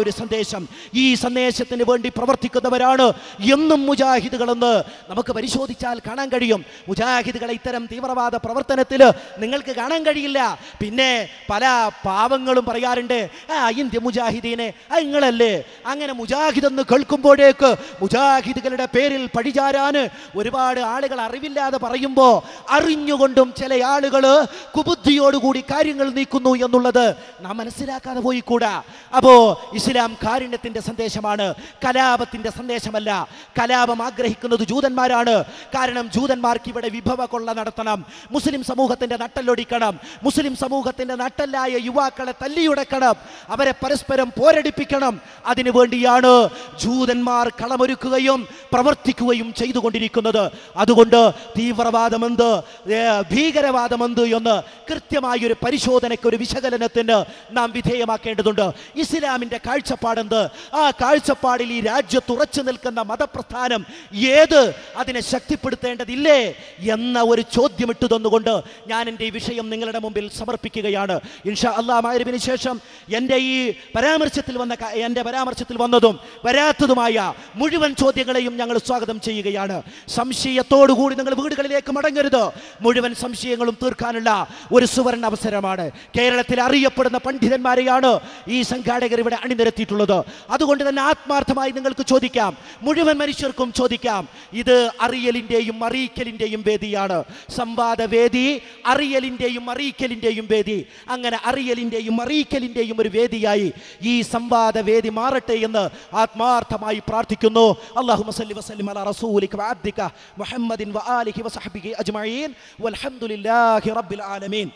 Speaker 7: ഒരു സന്ദേശം. ഈ സന്ദേശത്തിന് വേണ്ടി പ്രവർത്തിക്കുന്നവരാണ് എന്നും മുജാഹിദുകളെന്ന് നമുക്ക് പരിശോധിച്ചാൽ കാണാൻ കഴിയും. മുജാഹിദുകളെ ഇത്തരം തീവ്രവാദ പ്രവർത്തനത്തിൽ നിങ്ങൾക്ക് കാണാൻ കഴിയില്ല. പിന്നെ പല പാവങ്ങളും പറയാറുണ്ട്, ഇന്ത്യ മുജാഹിദീനെ നിങ്ങളല്ലേ. അങ്ങനെ മുജാഹിദ് എന്ന് കേൾക്കുമ്പോഴേക്ക് മുജാഹിദുകളുടെ പേരിൽ പഴിചാരാൻ ഒരുപാട് ആളുകൾ അറിവില്ലാതെ പറയുമ്പോൾ അറിഞ്ഞുകൊണ്ടും ചില ആളുകൾ കുബുദ്ധിയോടുകൂടി കാര്യങ്ങൾ നീക്കുന്നു എന്നുള്ളത് നാം മനസ്സിലാക്കാതെ പോയിക്കൂടാ. അപ്പോ ഇസ്ലാം കാരുണ്യത്തിന്റെ സന്ദേശമാണ്, കലാപത്തിന്റെ സന്ദേശമല്ല. കലാപം ആഗ്രഹിക്കുന്നത് ജൂതന്മാരാണ്. കാരണം ജൂതന്മാർക്ക് ഇവിടെ വിഭവ കൊള്ള നടത്തണം, മുസ്ലിം സമൂഹത്തിന്റെ നട്ടല്ലൊടിക്കണം, മുസ്ലിം സമൂഹത്തിന്റെ നട്ടല്ലായ യുവാക്കളെ തല്ലിയുടക്കണം, അവരെ പരസ്പരം പോരടിപ്പിക്കണം. അതിനുവേണ്ടിയാണ് ജൂതന്മാർ കളമൊരുക്കുകയും പ്രവർത്തിക്കുകയും ചെയ്തുകൊണ്ടിരിക്കുന്നത്. അതുകൊണ്ട് തീവ്രവാദമെന്ത്, ഭീകരവാദമെന്ത് എന്ന് കൃത്യമായൊരു പരിശോധനയ്ക്ക്, ഒരു വിശകലനത്തിന് നാം വിധേയമാക്കേണ്ടതുണ്ട്. ഇസ്ലാമിന്റെ കാഴ്ചപ്പാടെന്ത്, ആ കാഴ്ചപ്പാടിൽ ഈ രാജ്യത്ത് ഉറച്ചു നിൽക്കുന്ന മതപ്രസ്ഥാനം ഏത്, അതിനെ ശക്തിപ്പെടുത്തേണ്ടതില്ലേ എന്ന ഒരു ചോദ്യം ഇട്ടു തന്നുകൊണ്ട് ഞാൻ എൻ്റെ ഈ വിഷയം നിങ്ങളുടെ മുമ്പിൽ സമർപ്പിക്കുകയാണ്. ഇൻഷാ അല്ലാഹ് മഗ്‌രിബിന് ശേഷം എൻ്റെ ഈ പരാമർശത്തിൽ വന്നതും വരാത്തതുമായ മുഴുവൻ ചോദ്യങ്ങളെയും ഞങ്ങൾ സ്വാഗതം ചെയ്യുകയാണ്. സംശയത്തോടുകൂടി നിങ്ങൾ വീടുകളിലേക്ക് മടങ്ങരുത്. മുഴുവൻ സംശയങ്ങളും തീർക്കാനുള്ള ഒരു സുവർണ അവസരമാണ്. കേരളത്തിൽ അറിയപ്പെടുന്ന പണ്ഡിതന്മാരെയാണ് ഈ സംഘാടകർ ഇവിടെ അണിനിരത്തിയിട്ടുള്ളത്. അതുകൊണ്ട് തന്നെ ആത്മാർത്ഥമായി നിങ്ങൾക്ക് ചോദിക്കാം, മുഴുവൻ മനുഷ്യർക്കും ചോദിക്കാം. ഇത് അറിയലിൻ്റെയും അറിയിക്കലിൻ്റെയും വേദിയാണ്. സംവാദ വേദി അറിയലിൻ്റെയും അറിയിക്കലിൻ്റെയും വേദി. അങ്ങനെ അറിയലിൻ്റെയും അറിയിക്കലിൻ്റെയും ഒരു വേദിയായി ഈ സംവാദ വേദി മാറട്ടെ എന്ന് ആത്മാർത്ഥമായി പ്രാർത്ഥിക്കുന്നു. അല്ലാഹുമ്മ സല്ലി വസല്ലിം അലാ റസൂലിക വഅബ്ദിക മുഹമ്മദിൻ വആലിഹി വസഹ്ബിഹി അജ്മഈൻ വൽഹംദുലില്ലാഹി റബ്ബിൽ ആലമീൻ.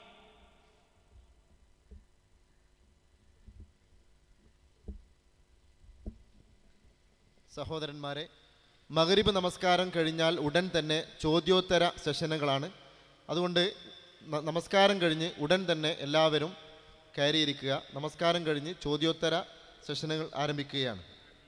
Speaker 8: സഹോദരന്മാരെ, മഗ്‌രിബ് നമസ്കാരം കഴിഞ്ഞാൽ ഉടൻ തന്നെ ചോദ്യോത്തര സെഷനുകളാണ്. അതുകൊണ്ട് നമസ്കാരം കഴിഞ്ഞ് ഉടൻ തന്നെ എല്ലാവരും കയറിയിരിക്കുക. നമസ്കാരം കഴിഞ്ഞ് ചോദ്യോത്തര സെഷനുകൾ ആരംഭിക്കുകയാണ്.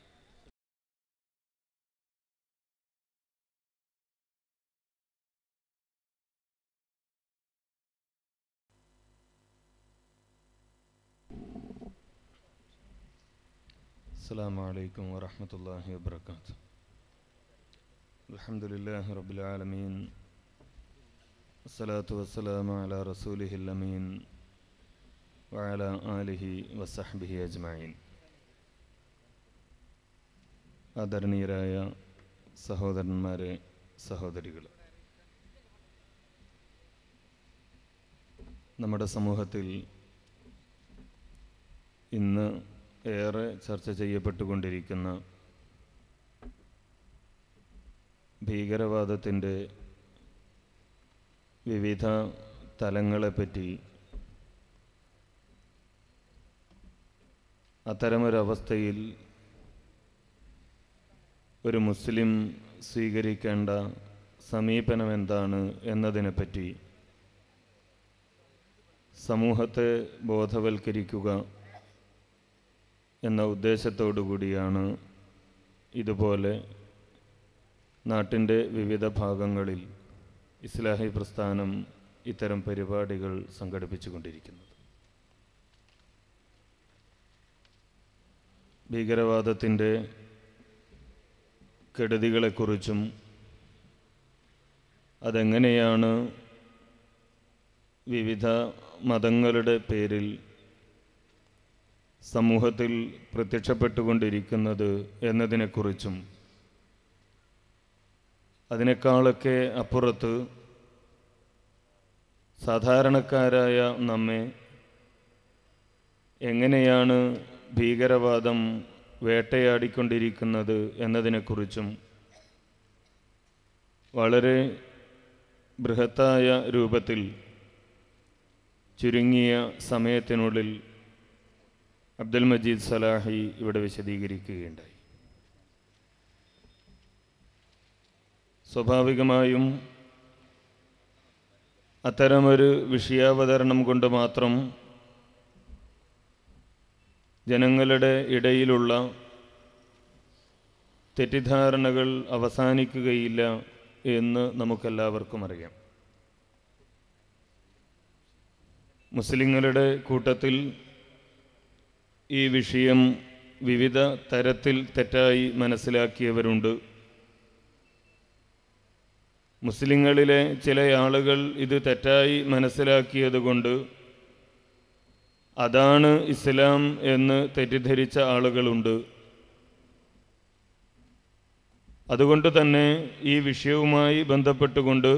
Speaker 9: അസ്സലാമു അലൈക്കും വറഹ്മത്തുള്ളാഹി വബറകാതുഹു. അൽഹംദുലില്ലാഹി റബ്ബിൽ ആലമീൻ വസ്സലാത്തു വസ്സലാമു അലാ റസൂലിഹിൽ അമീൻ വഅലാ ആലിഹി വസഹ്ബിഹി അജ്മഈൻ. ആദരണീയരായ സഹോദരന്മാരെ, സഹോദരികൾ, നമ്മുടെ സമൂഹത്തിൽ ഇന്ന് ഏറെ ചർച്ച ചെയ്യപ്പെട്ടുകൊണ്ടിരിക്കുന്ന ഭീകരവാദത്തിൻ്റെ വിവിധ തലങ്ങളെപ്പറ്റി, അത്തരമൊരവസ്ഥയിൽ ഒരു മുസ്ലിം സ്വീകരിക്കേണ്ട സമീപനം എന്താണ് എന്നതിനെപ്പറ്റി സമൂഹത്തെ ബോധവൽക്കരിക്കുക എന്ന ഉദ്ദേശത്തോടു കൂടിയാണ് ഇതുപോലെ നാട്ടിൻ്റെ വിവിധ ഭാഗങ്ങളിൽ ഇസ്ലാഹി പ്രസ്ഥാനം ഇത്തരം പരിപാടികൾ സംഘടിപ്പിച്ചുകൊണ്ടിരിക്കുന്നത്. ഭീകരവാദത്തിൻ്റെ കെടുതികളെക്കുറിച്ചും അതെങ്ങനെയാണ് വിവിധ മതങ്ങളുടെ പേരിൽ സമൂഹത്തിൽ പ്രത്യക്ഷപ്പെട്ടുകൊണ്ടിരിക്കുന്നത് എന്നതിനെക്കുറിച്ചും, അതിനേക്കാളൊക്കെ അപ്പുറത്ത് സാധാരണക്കാരായ നമ്മെ എങ്ങനെയാണ് ഭീകരവാദം വേട്ടയാടിക്കൊണ്ടിരിക്കുന്നത് എന്നതിനെക്കുറിച്ചും വളരെ ബൃഹത്തായ രൂപത്തിൽ ചുരുങ്ങിയ സമയത്തിനുള്ളിൽ അബ്ദുൽ മജീദ് സലാഹി ഇവിടെ വിശദീകരിക്കുകയുണ്ടായി. സ്വാഭാവികമായും അത്തരമൊരു വിഷയാവതരണം കൊണ്ട് മാത്രം ജനങ്ങളുടെ ഇടയിലുള്ള തെറ്റിദ്ധാരണകൾ അവസാനിക്കുകയില്ല എന്ന് നമുക്കെല്ലാവർക്കും അറിയാം. മുസ്ലിങ്ങളുടെ കൂട്ടത്തിൽ ഈ വിഷയം വിവിധ തരത്തിൽ തെറ്റായി മനസ്സിലാക്കിയവരുണ്ട്. മുസ്ലിങ്ങളിലെ ചില ആളുകൾ ഇത് തെറ്റായി മനസ്സിലാക്കിയതുകൊണ്ട് അതാണ് ഇസ്ലാം എന്ന് തെറ്റിദ്ധരിച്ച ആളുകളുണ്ട്. അതുകൊണ്ട് തന്നെ ഈ വിഷയവുമായി ബന്ധപ്പെട്ടുകൊണ്ട്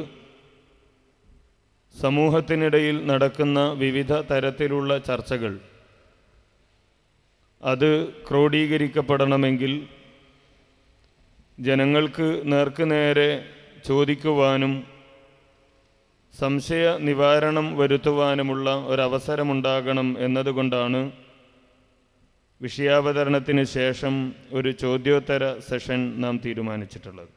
Speaker 9: സമൂഹത്തിനിടയിൽ നടക്കുന്ന വിവിധ തരത്തിലുള്ള ചർച്ചകൾ അത് ക്രോഡീകരിക്കപ്പെടണമെങ്കിൽ ജനങ്ങൾക്ക് നേർക്കുനേരെ ചോദിക്കുവാനും സംശയ നിവാരണം വരുത്തുവാനുമുള്ള ഒരവസരമുണ്ടാകണം എന്നതുകൊണ്ടാണ് വിഷയാവതരണത്തിന് ശേഷം ഒരു ചോദ്യോത്തര സെഷൻ നാം തീരുമാനിച്ചിട്ടുള്ളത്.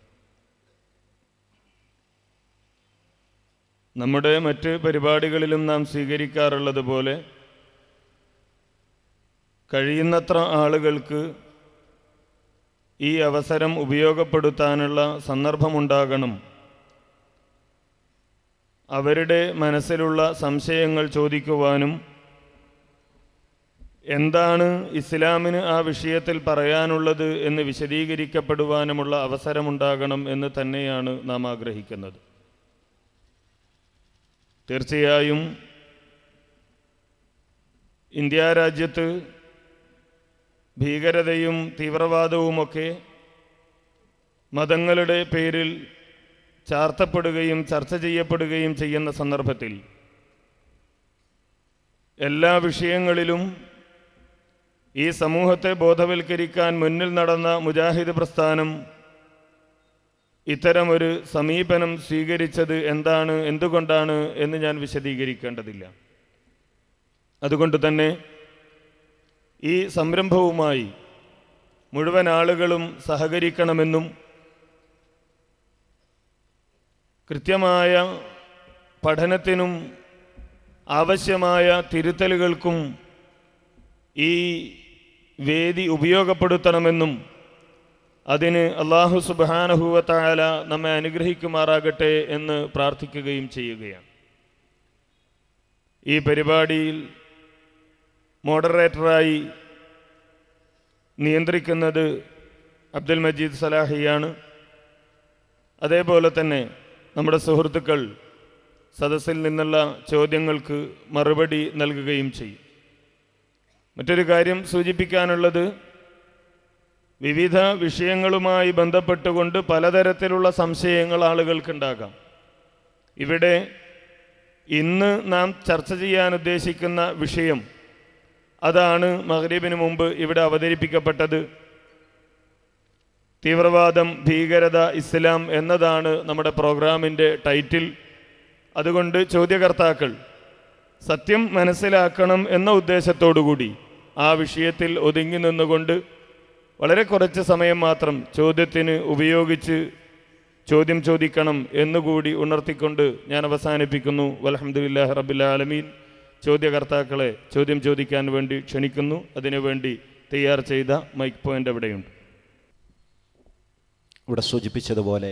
Speaker 9: നമ്മുടെ മറ്റ് പരിപാടികളിലും നാം സ്വീകരിക്കാറുള്ളത് പോലെ കഴിയുന്നത്ര ആളുകൾക്ക് ഈ അവസരം ഉപയോഗപ്പെടുത്താനുള്ള സന്ദർഭമുണ്ടാകണം. അവരുടെ മനസ്സിലുള്ള സംശയങ്ങൾ ചോദിക്കുവാനും എന്താണ് ഇസ്ലാമിന് ആ വിഷയത്തിൽ പറയാനുള്ളത് എന്ന് വിശദീകരിക്കപ്പെടുവാനുമുള്ള അവസരമുണ്ടാകണം എന്ന് തന്നെയാണ് നാം ആഗ്രഹിക്കുന്നത്. തീർച്ചയായും ഇന്ത്യ രാജ്യത്ത് ഭീകരതയും തീവ്രവാദവുമൊക്കെ മതങ്ങളുടെ പേരിൽ ചാർത്തപ്പെടുകയും ചർച്ച ചെയ്യപ്പെടുകയും ചെയ്യുന്ന സന്ദർഭത്തിൽ എല്ലാ വിഷയങ്ങളിലും ഈ സമൂഹത്തെ ബോധവൽക്കരിക്കാൻ മുന്നിൽ നടന്ന മുജാഹിദ് പ്രസ്ഥാനം ഇത്തരമൊരു സമീപനം സ്വീകരിച്ചത് എന്താണ്, എന്തുകൊണ്ടാണ് എന്ന് ഞാൻ വിശദീകരിക്കേണ്ടതില്ല. അതുകൊണ്ട് തന്നെ ഈ സംരംഭവുമായി മുഴുവൻ ആളുകളും സഹകരിക്കണമെന്നും കൃത്യമായ പഠനത്തിനും ആവശ്യമായ തിരുത്തലുകൾക്കും ഈ വേദി ഉപയോഗപ്പെടുത്തണമെന്നും അതിന് അല്ലാഹു സുബ്ഹാനഹു വ തആല നമ്മെ അനുഗ്രഹിക്കുമാറാകട്ടെ എന്ന് പ്രാർത്ഥിക്കുകയും ചെയ്യുകയാണ്. ഈ പരിപാടിയിൽ മോഡറേറ്ററായി നിയന്ത്രിക്കുന്നത് അബ്ദുൽ മജീദ് സലാഹിയാണ്. അതേപോലെ തന്നെ നമ്മുടെ സുഹൃത്തുക്കൾ സദസ്സിൽ നിന്നുള്ള ചോദ്യങ്ങൾക്ക് മറുപടി നൽകുകയും ചെയ്യും. മറ്റൊരു കാര്യം സൂചിപ്പിക്കാനുള്ളത്, വിവിധ വിഷയങ്ങളുമായി ബന്ധപ്പെട്ടുകൊണ്ട് പലതരത്തിലുള്ള സംശയങ്ങൾ ആളുകൾക്കുണ്ടാകാം. ഇവിടെ ഇന്ന് നാം ചർച്ച ചെയ്യാൻ ഉദ്ദേശിക്കുന്ന വിഷയം അതാണ് മഗ്രിബിന് മുമ്പ് ഇവിടെ അവതരിപ്പിക്കപ്പെട്ടത്. തീവ്രവാദം, ഭീകരത, ഇസ്ലാം എന്നതാണ് നമ്മുടെ പ്രോഗ്രാമിൻ്റെ ടൈറ്റിൽ. അതുകൊണ്ട് ചോദ്യകർത്താക്കൾ സത്യം മനസ്സിലാക്കണം എന്ന ഉദ്ദേശത്തോടുകൂടി ആ വിഷയത്തിൽ ഒതുങ്ങി നിന്നുകൊണ്ട് വളരെ കുറച്ച് സമയം മാത്രം ചോദ്യത്തിന് ഉപയോഗിച്ച് ചോദ്യം ചോദിക്കണം എന്നുകൂടി ഉണർത്തിക്കൊണ്ട് ഞാൻ അവസാനിപ്പിക്കുന്നു. വൽഹംദുലില്ലാഹി റബ്ബിൽ ആലമീൻ. ചോദ്യകർത്താക്കളെ ചോദ്യം ചോദിക്കാൻ വേണ്ടി ക്ഷണിക്കുന്നു. അതിനുവേണ്ടി തയ്യാർ ചെയ്ത മൈക്ക് പോയിൻ്റ് എവിടെയുണ്ട്?
Speaker 6: ഇവിടെ സൂചിപ്പിച്ചതുപോലെ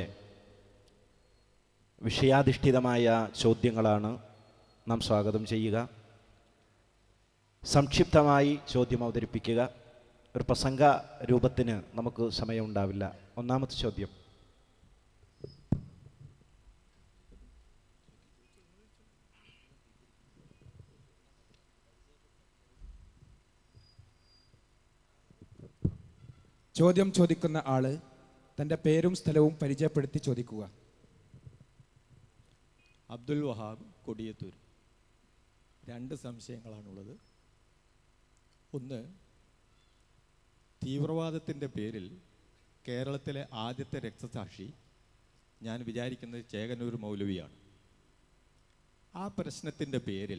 Speaker 6: വിഷയാധിഷ്ഠിതമായ ചോദ്യങ്ങളാണ് നാം സ്വാഗതം ചെയ്യുക. സംക്ഷിപ്തമായി ചോദ്യം അവതരിപ്പിക്കുക. ഒരു പ്രസംഗ രൂപത്തിന് നമുക്ക് സമയമുണ്ടാവില്ല. ഒന്നാമത്തെ ചോദ്യം.
Speaker 10: ചോദ്യം ചോദിക്കുന്ന ആള് തൻ്റെ പേരും സ്ഥലവും പരിചയപ്പെടുത്തി ചോദിക്കുക.
Speaker 11: അബ്ദുൽ വഹാബ്, കൊടിയത്തൂർ. 2 സംശയങ്ങളാണുള്ളത്. ഒന്ന്, തീവ്രവാദത്തിൻ്റെ പേരിൽ കേരളത്തിലെ ആദ്യത്തെ രക്തസാക്ഷി ഞാൻ വിചാരിക്കുന്നത് ചേകന്നൂർ മൗലവിയാണ്. ആ പ്രശ്നത്തിൻ്റെ പേരിൽ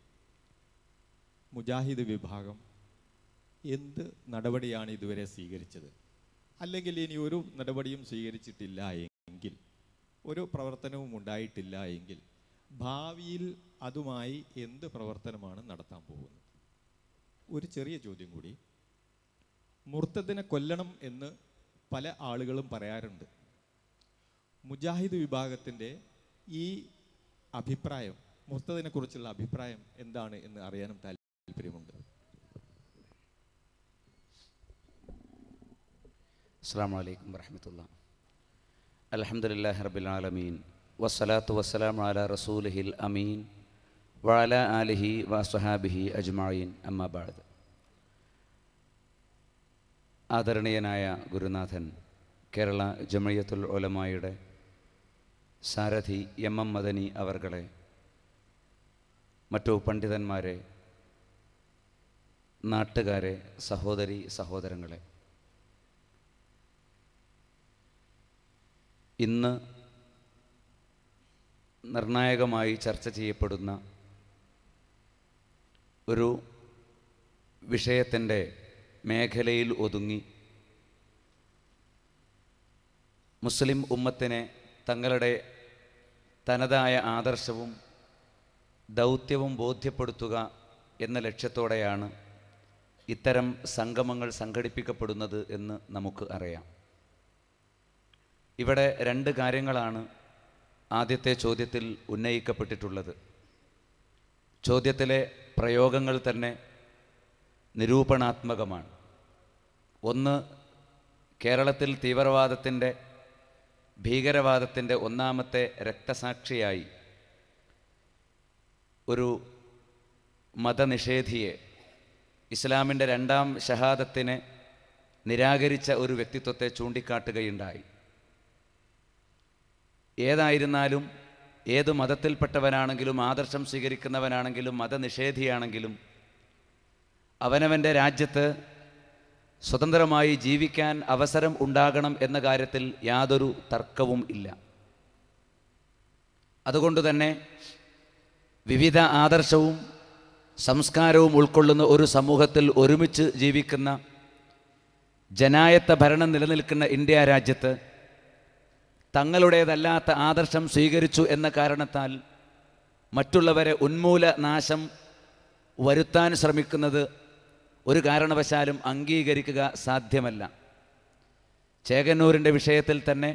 Speaker 11: മുജാഹിദ് വിഭാഗം എന്ത് നടപടിയാണ് ഇതുവരെ സ്വീകരിച്ചത്? അല്ലെങ്കിൽ ഇനി ഒരു നടപടിയും സ്വീകരിച്ചിട്ടില്ല എങ്കിൽ, ഒരു പ്രവർത്തനവും ഉണ്ടായിട്ടില്ല എങ്കിൽ ഭാവിയിൽ അതുമായി എന്ത് പ്രവർത്തനമാണ് നടത്താൻ പോകുന്നത്? ഒരു ചെറിയ ചോദ്യം കൂടി. മുർത്തദിനെ കൊല്ലണം എന്ന് പല ആളുകളും പറയാറുണ്ട്. മുജാഹിദ് വിഭാഗത്തിൻ്റെ ഈ അഭിപ്രായം, മുർത്തദിനെ കുറിച്ചുള്ള അഭിപ്രായം എന്താണ് എന്ന് അറിയാനും താല്പര്യമുണ്ട്.
Speaker 12: അസ്സലാമു അലൈക്കും വറഹ്മത്തുള്ളാഹി. അൽഹംദുലില്ലാഹി റബ്ബിൽ ആലമീൻ വസ്സലാത്തു വസ്സലാമു അലാ റസൂലിഹിൽ അമീൻ വഅലാ ആലിഹി വസ്വഹാബിഹി അജ്മഈൻ. അമ്മാ ബഅദ്. ആദരണീയനായ ഗുരുനാഥൻ കേരള ജംഇയ്യത്തുൽ ഉലമായുടെ സാരഥി എം മദനി അവർകളെ, മറ്റു പണ്ഡിതന്മാരെ, നാട്ടുകാരെ, സഹോദരി സഹോദരങ്ങളെ, ഇന്ന് നിർണായകമായി ചർച്ച ചെയ്യപ്പെടുന്ന ഒരു വിഷയത്തിൻ്റെ മേഖലയിൽ ഒതുങ്ങി മുസ്ലിം ഉമ്മത്തിനെ തങ്ങളുടെ തനതായ ആദർശവും ദൗത്യവും ബോധ്യപ്പെടുത്തുക എന്ന ലക്ഷ്യത്തോടെയാണ് ഇത്തരം സംഗമങ്ങൾ സംഘടിപ്പിക്കപ്പെടുന്നത് എന്ന് നമുക്ക് അറിയാം. ഇവിടെ രണ്ട് കാര്യങ്ങളാണ് ആദ്യത്തെ ചോദ്യത്തിൽ ഉന്നയിക്കപ്പെട്ടിട്ടുള്ളത്. ചോദ്യത്തിലെ പ്രയോഗങ്ങൾ തന്നെ നിരൂപണാത്മകമാണ്. ഒന്ന്, കേരളത്തിൽ തീവ്രവാദത്തിൻ്റെ, ഭീകരവാദത്തിൻ്റെ ഒന്നാമത്തെ രക്തസാക്ഷിയായി ഒരു മതനിഷേധിയെ, ഇസ്ലാമിൻ്റെ രണ്ടാം ഷഹാദത്തിനെ നിരാകരിച്ച ഒരു വ്യക്തിത്വത്തെ ചൂണ്ടിക്കാട്ടുകയുണ്ടായി. ഏതായിരുന്നാലും, ഏത് മതത്തിൽപ്പെട്ടവനാണെങ്കിലും, ആദർശം സ്വീകരിക്കുന്നവനാണെങ്കിലും, മതനിഷേധിയാണെങ്കിലും, അവനവൻ്റെ രാജ്യത്ത് സ്വതന്ത്രമായി ജീവിക്കാൻ അവസരം ഉണ്ടാകണം എന്ന കാര്യത്തിൽ യാതൊരു തർക്കവും ഇല്ല. അതുകൊണ്ട് തന്നെ വിവിധ ആദർശവും സംസ്കാരവും ഉൾക്കൊള്ളുന്ന ഒരു സമൂഹത്തിൽ ഒരുമിച്ച് ജീവിക്കുന്ന ജനായത്ത ഭരണം നിലനിൽക്കുന്ന ഇന്ത്യ രാജ്യത്ത് തങ്ങളുടേതല്ലാത്ത ആദർശം സ്വീകരിച്ചു എന്ന കാരണത്താൽ മറ്റുള്ളവരെ ഉന്മൂല നാശം വരുത്താൻ ശ്രമിക്കുന്നത് ഒരു കാരണവശാലും അംഗീകരിക്കുക സാധ്യമല്ല. ചേകന്നൂരിൻ്റെ വിഷയത്തിൽ തന്നെ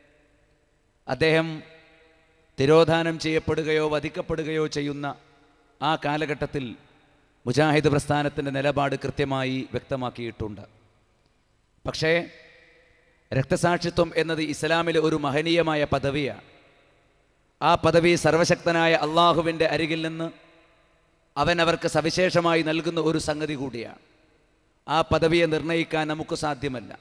Speaker 12: അദ്ദേഹം തിരോധാനം ചെയ്യപ്പെടുകയോ വധിക്കപ്പെടുകയോ ചെയ്യുന്ന ആ കാലഘട്ടത്തിൽ മുജാഹിദ് പ്രസ്ഥാനത്തിൻ്റെ നിലപാട് കൃത്യമായി വ്യക്തമാക്കിയിട്ടുണ്ട്. പക്ഷേ രക്തസാക്ഷിത്വം എന്നത് ഇസ്ലാമിലെ ഒരു മഹനീയമായ പദവിയാണ്. ആ പദവി സർവശക്തനായ അള്ളാഹുവിൻ്റെ അരികിൽ നിന്ന് അവൻ അവർക്ക് സവിശേഷമായി നൽകുന്ന ഒരു സംഗതി കൂടിയാണ്. ആ പദവിയെ നിർണ്ണയിക്കാൻ നമുക്ക് സാധ്യമല്ല.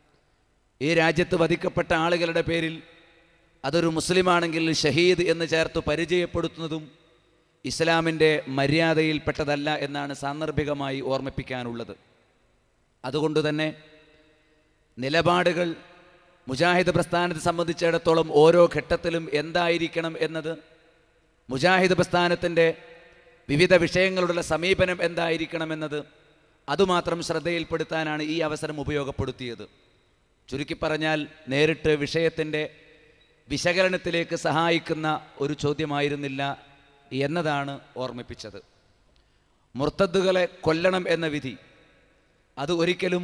Speaker 12: ഈ രാജ്യത്ത് വധിക്കപ്പെട്ട ആളുകളുടെ പേരിൽ അതൊരു മുസ്ലിമാണെങ്കിൽ ഷഹീദ് എന്ന് ചേർത്ത് പരിചയപ്പെടുത്തുന്നതും ഇസ്ലാമിൻ്റെ മര്യാദയിൽപ്പെട്ടതല്ല എന്നാണ് സാന്ദർഭികമായി ഓർമ്മിപ്പിക്കാനുള്ളത്. അതുകൊണ്ട് തന്നെ നിലപാടുകൾ മുജാഹിദ് പ്രസ്ഥാനത്തെ സംബന്ധിച്ചിടത്തോളം ഓരോ ഘട്ടത്തിലും എന്തായിരിക്കണം എന്നത്, മുജാഹിദ് പ്രസ്ഥാനത്തിൻ്റെ വിവിധ വിഷയങ്ങളുടെ സമീപനം എന്തായിരിക്കണമെന്നത് അതുമാത്രം ശ്രദ്ധയിൽപ്പെടുത്താനാണ് ഈ അവസരം ഉപയോഗപ്പെടുത്തിയത്. ചുരുക്കി പറഞ്ഞാൽ നേരിട്ട് വിഷയത്തിൻ്റെ വിശകലനത്തിലേക്ക് സഹായിക്കുന്ന ഒരു ചോദ്യമായിരുന്നില്ല എന്നതാണ് ഓർമ്മിപ്പിച്ചത്. മുർത്തദ്ദുകളെ കൊല്ലണം എന്ന വിധി അത് ഒരിക്കലും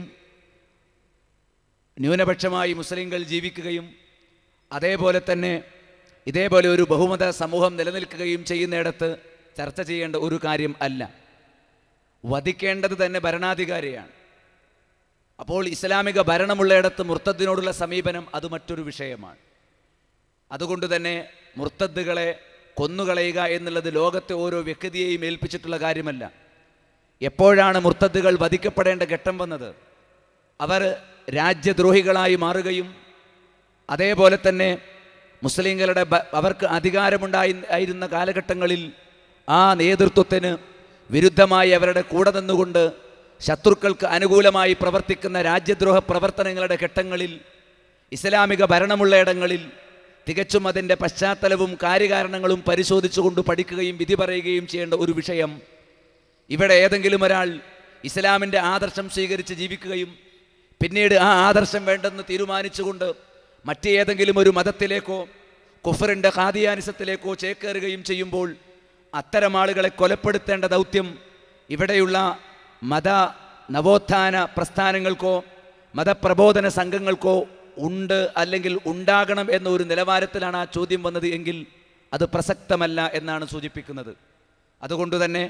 Speaker 12: ന്യൂനപക്ഷമായി മുസ്ലിങ്ങൾ ജീവിക്കുകയും അതേപോലെ തന്നെ ഇതേപോലെ ഒരു ബഹുമത സമൂഹം നിലനിൽക്കുകയും ചെയ്യുന്നിടത്ത് ചർച്ച ചെയ്യേണ്ട ഒരു കാര്യം അല്ല. വധിക്കേണ്ടത് തന്നെ ഭരണാധികാരിയാണ്. അപ്പോൾ ഇസ്ലാമിക ഭരണമുള്ളയിടത്ത് മുർത്തദ്ദിനോടുള്ള സമീപനം അത് മറ്റൊരു വിഷയമാണ്. അതുകൊണ്ട് തന്നെ മുർത്തദ്ദുകളെ കൊന്നുകളയുക എന്നുള്ളത് ലോകത്തെ ഓരോ വ്യക്തിയെയും ഏൽപ്പിച്ചിട്ടുള്ള കാര്യമല്ല. എപ്പോഴാണ് മുർത്തദ്ദുകൾ വധിക്കപ്പെടേണ്ട ഘട്ടം വന്നത്? അവർ രാജ്യദ്രോഹികളായി മാറുകയും അതേപോലെ തന്നെ മുസ്ലിങ്ങളുടെ അവർക്ക് അധികാരമുണ്ടായിരുന്ന കാലഘട്ടങ്ങളിൽ ആ നേതൃത്വത്തിന് വിരുദ്ധമായി അവരുടെ കൂടെ നിന്നുകൊണ്ട് ശത്രുക്കൾക്ക് അനുകൂലമായി പ്രവർത്തിക്കുന്ന രാജ്യദ്രോഹ പ്രവർത്തനങ്ങളുടെ ഘട്ടങ്ങളിൽ ഇസ്ലാമിക ഭരണമുള്ള ഇടങ്ങളിൽ തികച്ചും അതിൻ്റെ പശ്ചാത്തലവും കാര്യകാരണങ്ങളും പരിശോധിച്ചുകൊണ്ട് പഠിക്കുകയും വിധി പറയുകയും ചെയ്യേണ്ട ഒരു വിഷയം. ഇവിടെ ഏതെങ്കിലും ഒരാൾ ഇസ്ലാമിൻ്റെ ആദർശം സ്വീകരിച്ച് ജീവിക്കുകയും പിന്നീട് ആ ആദർശം വേണ്ടെന്ന് തീരുമാനിച്ചുകൊണ്ട് മറ്റേതെങ്കിലും ഒരു മതത്തിലേക്കോ കുഫറിൻ്റെ ഖാദിയാനിസത്തിലേക്കോ ചേക്കേറുകയും ചെയ്യുമ്പോൾ അത്തരം ആളുകളെ കൊലപ്പെടുത്തേണ്ട ദൗത്യം ഇവിടെയുള്ള മത നവോത്ഥാന പ്രസ്ഥാനങ്ങൾക്കോ മതപ്രബോധന സംഘങ്ങൾക്കോ ഉണ്ട്, അല്ലെങ്കിൽ ഉണ്ടാകണം എന്ന ഒരു നിലവാരത്തിലാണ് ആ ചോദ്യം വന്നത് എങ്കിൽ അത് പ്രസക്തമല്ല എന്നാണ് സൂചിപ്പിക്കുന്നത്. അതുകൊണ്ട് തന്നെ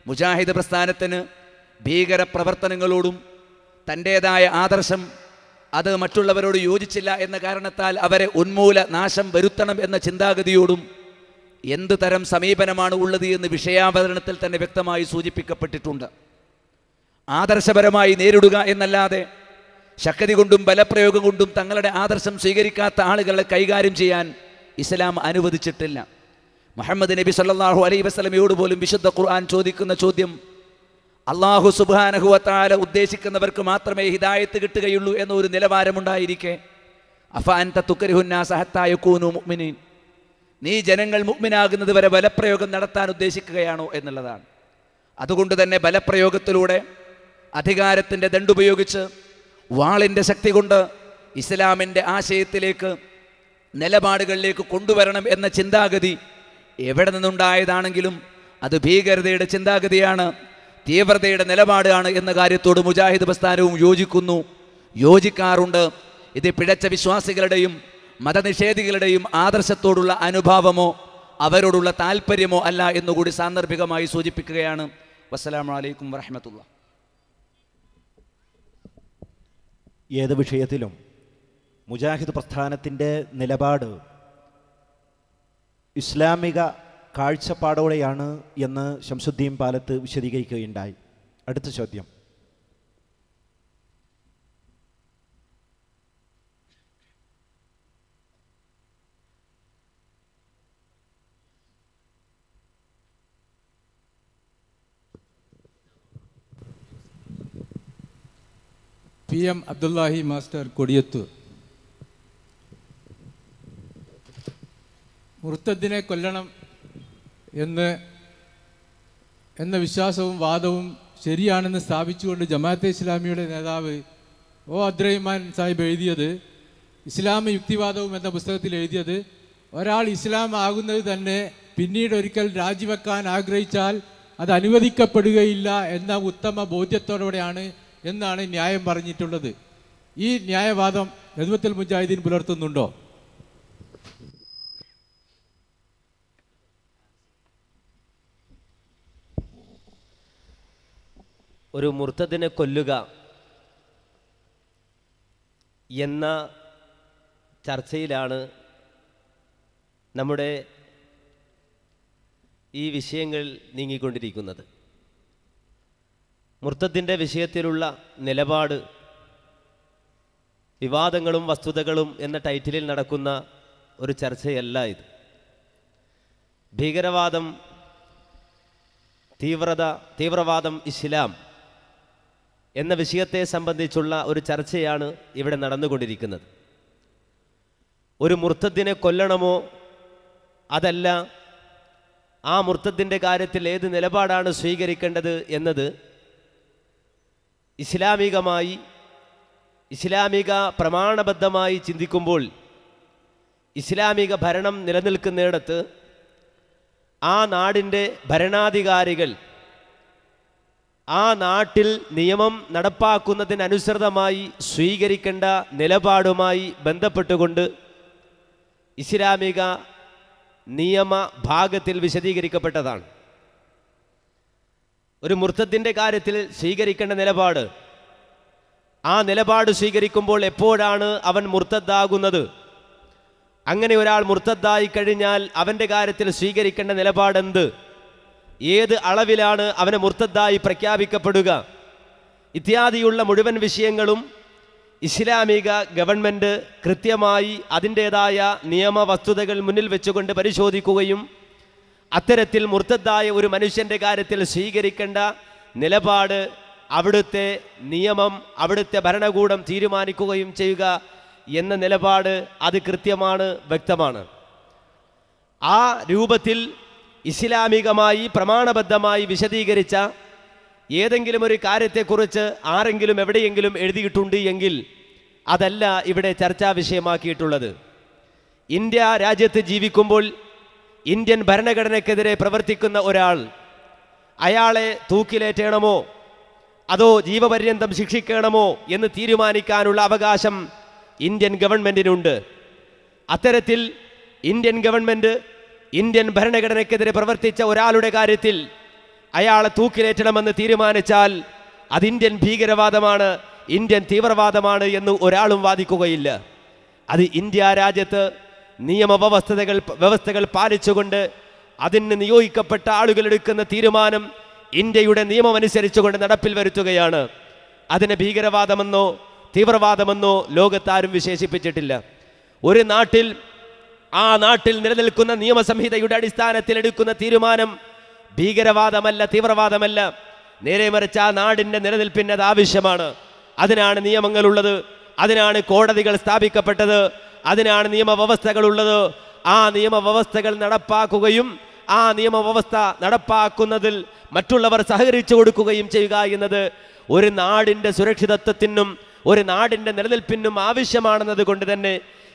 Speaker 12: മുജാഹിദ് പ്രസ്ഥാനത്തിന് ഭീകര പ്രവർത്തനങ്ങളോടും തൻ്റേതായ ആദർശം അത് മറ്റുള്ളവരോട് യോജിച്ചില്ല എന്ന കാരണത്താൽ അവരെ ഉന്മൂല നാശം വരുത്തണം എന്ന ചിന്താഗതിയോടും എന്ത് തരം സമീപനമാണ് ഉള്ളത് എന്ന് വിഷയാവതരണത്തിൽ തന്നെ വ്യക്തമായി സൂചിപ്പിക്കപ്പെട്ടിട്ടുണ്ട്. ആദർശപരമായി നേരിടുക എന്നല്ലാതെ ശക്തി കൊണ്ടും ബലപ്രയോഗം കൊണ്ടും തങ്ങളുടെ ആദർശം സ്വീകരിക്കാത്ത ആളുകളെ കൈകാര്യം ചെയ്യാൻ ഇസ്ലാം അനുവദിച്ചിട്ടില്ല. മുഹമ്മദ് നബി സല്ലല്ലാഹു അലൈഹി വസല്ലമയോട് പോലും വിശുദ്ധ ഖുർആൻ ചോദിക്കുന്ന ചോദ്യം അല്ലാഹു സുബ്ഹാനഹു വ തആല ഉദ്ദേശിക്കുന്നവർക്ക് മാത്രമേ ഹിദായത്ത് കിട്ടുകയുള്ളൂ എന്നൊരു നിലവാരമുണ്ടായിരിക്കെ അഫ അൻത തുക്രിഹുന്നാസ ഹത്താ യകൂനു മുഅ്മിനീൻ, നീ ജനങ്ങൾ മുഅ്മിനാകുന്നത് വരെ ബലപ്രയോഗം നടത്താൻ ഉദ്ദേശിക്കുകയാണോ എന്നുള്ളതാണ്. അതുകൊണ്ട് തന്നെ ബലപ്രയോഗത്തിലൂടെ അധികാരത്തിൻ്റെ ദണ്ടുപയോഗിച്ച് വാളിൻ്റെ ശക്തി കൊണ്ട് ഇസ്ലാമിൻ്റെ ആശയത്തിലേക്ക് നിലപാടുകളിലേക്ക് കൊണ്ടുവരണം എന്ന ചിന്താഗതി എവിടെ നിന്നുണ്ടായതാണെങ്കിലും അത് ഭീകരതയുടെ ചിന്താഗതിയാണ്, തീവ്രതയുടെ നിലപാടാണ് എന്ന കാര്യത്തോട് മുജാഹിദ് പ്രസ്ഥാനവും യോജിക്കാറുണ്ട്. ഇത് പിഴച്ച വിശ്വാസികളുടെയും മതനിഷേധികളുടെയും ആദർശത്തോടുള്ള അനുഭാവമോ അവരോടുള്ള താല്പര്യമോ അല്ല എന്നുകൂടി സാന്ദർഭികമായി സൂചിപ്പിക്കുകയാണ്. വസ്സലാമു അലൈക്കും വറഹ്മത്തുള്ളാഹി.
Speaker 6: ഏത് വിഷയത്തിലും മുജാഹിദ് പ്രസ്ഥാനത്തിൻ്റെ നിലപാട് ഇസ്ലാമിക കാഴ്ചപ്പാടോടെയാണ് എന്ന് ശംസുദ്ദീൻ പാലത്ത് വിശദീകരിക്കുകയുണ്ടായി. അടുത്ത ചോദ്യം.
Speaker 13: PM Abdullahi master Kodiyathur. മുർത്തദ്ദിനെ കൊല്ലണം എന്ന വിശ്വാസവും വാദവും ശരിയാണെന്ന് സ്ഥാപിച്ചുകൊണ്ട് ജമാഅത്തെ ഇസ്ലാമിയുടെ നേതാവ് അബ്ദുറഹിമാൻ സാഹിബ് എഴുതിയത്, ഇസ്ലാം യുക്തിവാദവും എന്ന പുസ്തകത്തിൽ എഴുതിയത്, ഒരാൾ ഇസ്ലാം ആകുന്നത് തന്നെ പിന്നീട് ഒരിക്കൽ രാജിവെക്കാൻ ആഗ്രഹിച്ചാൽ അത് അനുവദിക്കപ്പെടുകയില്ല എന്ന ഉത്തമ ബോധ്യത്തോടെയാണ് എന്നാണ് ന്യായം പറഞ്ഞിട്ടുള്ളത്. ഈ ന്യായവാദം ഹിദ്മത്തുൽ മുജാഹിദീൻ പുലർത്തുന്നുണ്ടോ?
Speaker 14: ഒരു മുർത്തദിനെ കൊല്ലുക എന്ന ചർച്ചയിലാണ് നമ്മുടെ ഈ വിഷയങ്ങൾ നീങ്ങിക്കൊണ്ടിരിക്കുന്നത്. മുർത്തദിൻ്റെ വിഷയത്തിലുള്ള നിലപാട് വിവാദങ്ങളും വസ്തുതകളും എന്ന ടൈറ്റിലിൽ നടക്കുന്ന ഒരു ചർച്ചയല്ല ഇത്. ഭീകരവാദം, തീവ്രവാദം, ഇസ്ലാം എന്ന വിഷയത്തെ സംബന്ധിച്ചുള്ള ഒരു ചർച്ചയാണ് ഇവിടെ നടന്നുകൊണ്ടിരിക്കുന്നത്. ഒരു മുർത്തദിനെ കൊല്ലണമോ അതല്ല, ആ മുർത്തദിൻ്റെ കാര്യത്തിൽ ഏത് നിലപാടാണ് സ്വീകരിക്കേണ്ടത് എന്നത് ഇസ്ലാമിക പ്രമാണബദ്ധമായി ചിന്തിക്കുമ്പോൾ ഇസ്ലാമിക ഭരണം നിലനിൽക്കുന്നിടത്ത് ആ നാടിൻ്റെ ഭരണാധികാരികൾ ആ നാട്ടിൽ നിയമം നടപ്പാക്കുന്നതിനനുസൃതമായി സ്വീകരിക്കേണ്ട നിലപാടുമായി ബന്ധപ്പെട്ടുകൊണ്ട് ഇസ്ലാമിക നിയമ ഭാഗത്തിൽ വിശദീകരിക്കപ്പെട്ടതാണ്. ഒരു മുർത്തദിൻ്റെ കാര്യത്തിൽ സ്വീകരിക്കേണ്ട നിലപാട്, ആ നിലപാട് സ്വീകരിക്കുമ്പോൾ എപ്പോഴാണ് അവൻ മുർത്തദ്ദാകുന്നത്, അങ്ങനെ ഒരാൾ മുർത്തദ്ദായി കഴിഞ്ഞാൽ അവൻ്റെ കാര്യത്തിൽ സ്വീകരിക്കേണ്ട നിലപാടെന്ത്, ഏത് അളവിലാണ് അവനെ മുർത്തദ്ദായി പ്രഖ്യാപിക്കപ്പെടുക, ഇത്യാദിയുള്ള മുഴുവൻ വിഷയങ്ങളും ഇസ്ലാമിക ഗവൺമെൻറ് കൃത്യമായി അതിൻ്റേതായ നിയമ വസ്തുതകൾ മുന്നിൽ വെച്ചുകൊണ്ട് പരിശോധിക്കുകയും അത്തരത്തിൽ മുർത്തദ്ദായ ഒരു മനുഷ്യൻ്റെ കാര്യത്തിൽ സ്വീകരിക്കേണ്ട നിലപാട് അവിടുത്തെ നിയമം, അവിടുത്തെ ഭരണകൂടം തീരുമാനിക്കുകയും ചെയ്യുക എന്ന നിലപാട് അത് കൃത്യമാണ്, വ്യക്തമാണ്. ആ രൂപത്തിൽ ഇസ്ലാമികമായി പ്രമാണബദ്ധമായി വിശദീകരിച്ച ഏതെങ്കിലും ഒരു കാര്യത്തെക്കുറിച്ച് ആരെങ്കിലും എവിടെയെങ്കിലും എഴുതിയിട്ടുണ്ട് എങ്കിൽ അതല്ല ഇവിടെ ചർച്ചാ വിഷയമാക്കിയിട്ടുള്ളത്. ഇന്ത്യ രാജ്യത്ത് ജീവിക്കുമ്പോൾ ഇന്ത്യൻ ഭരണഘടനയ്ക്കെതിരെ പ്രവർത്തിക്കുന്ന ഒരാൾ, അയാളെ തൂക്കിലേറ്റണമോ അതോ ജീവപര്യന്തം ശിക്ഷിക്കണമോ എന്ന് തീരുമാനിക്കാനുള്ള അവകാശം ഇന്ത്യൻ ഗവൺമെൻറ്റിനുണ്ട്. അത്തരത്തിൽ ഇന്ത്യൻ ഗവൺമെൻറ് ഇന്ത്യൻ ഭരണഘടനയ്ക്കെതിരെ പ്രവർത്തിച്ച ഒരാളുടെ കാര്യത്തിൽ അയാളെ തൂക്കിലേറ്റണമെന്ന് തീരുമാനിച്ചാൽ അത് ഇന്ത്യൻ ഭീകരവാദമാണ്, ഇന്ത്യൻ തീവ്രവാദമാണ് എന്ന് ഒരാളും വാദിക്കുകയില്ല. അത് ഇന്ത്യ രാജ്യത്ത് വ്യവസ്ഥകൾ പാലിച്ചുകൊണ്ട് അതിന് നിയോഗിക്കപ്പെട്ട ആളുകൾ എടുക്കുന്ന തീരുമാനം ഇന്ത്യയുടെ നിയമമനുസരിച്ചുകൊണ്ട് നടപ്പിൽ വരുത്തുകയാണ്. അതിനെ ഭീകരവാദമെന്നോ തീവ്രവാദമെന്നോ ലോകത്താരും വിശേഷിപ്പിച്ചിട്ടില്ല. ഒരു നാട്ടിൽ ആ നാട്ടിൽ നിലനിൽക്കുന്ന നിയമസംഹിതയുടെ അടിസ്ഥാനത്തിൽ എടുക്കുന്ന തീരുമാനം ഭീകരവാദമല്ല, തീവ്രവാദമല്ല. നേരെ മറിച്ച് ആ നാടിൻ്റെ നിലനിൽപ്പിന് അത് ആവശ്യമാണ്. അതിനാണ് നിയമങ്ങളുള്ളത്, അതിനാണ് കോടതികൾ സ്ഥാപിക്കപ്പെട്ടത്, അതിനാണ് നിയമവ്യവസ്ഥകളുള്ളത്. ആ നിയമവ്യവസ്ഥകൾ നടപ്പാക്കുകയും ആ നിയമവ്യവസ്ഥ നടപ്പാക്കുന്നതിൽ മറ്റുള്ളവർ സഹകരിച്ചു കൊടുക്കുകയും ചെയ്യുക എന്നത് ഒരു നാടിൻ്റെ സുരക്ഷിതത്വത്തിനും ഒരു നാടിൻ്റെ നിലനിൽപ്പിനും ആവശ്യമാണെന്നത് കൊണ്ട് തന്നെ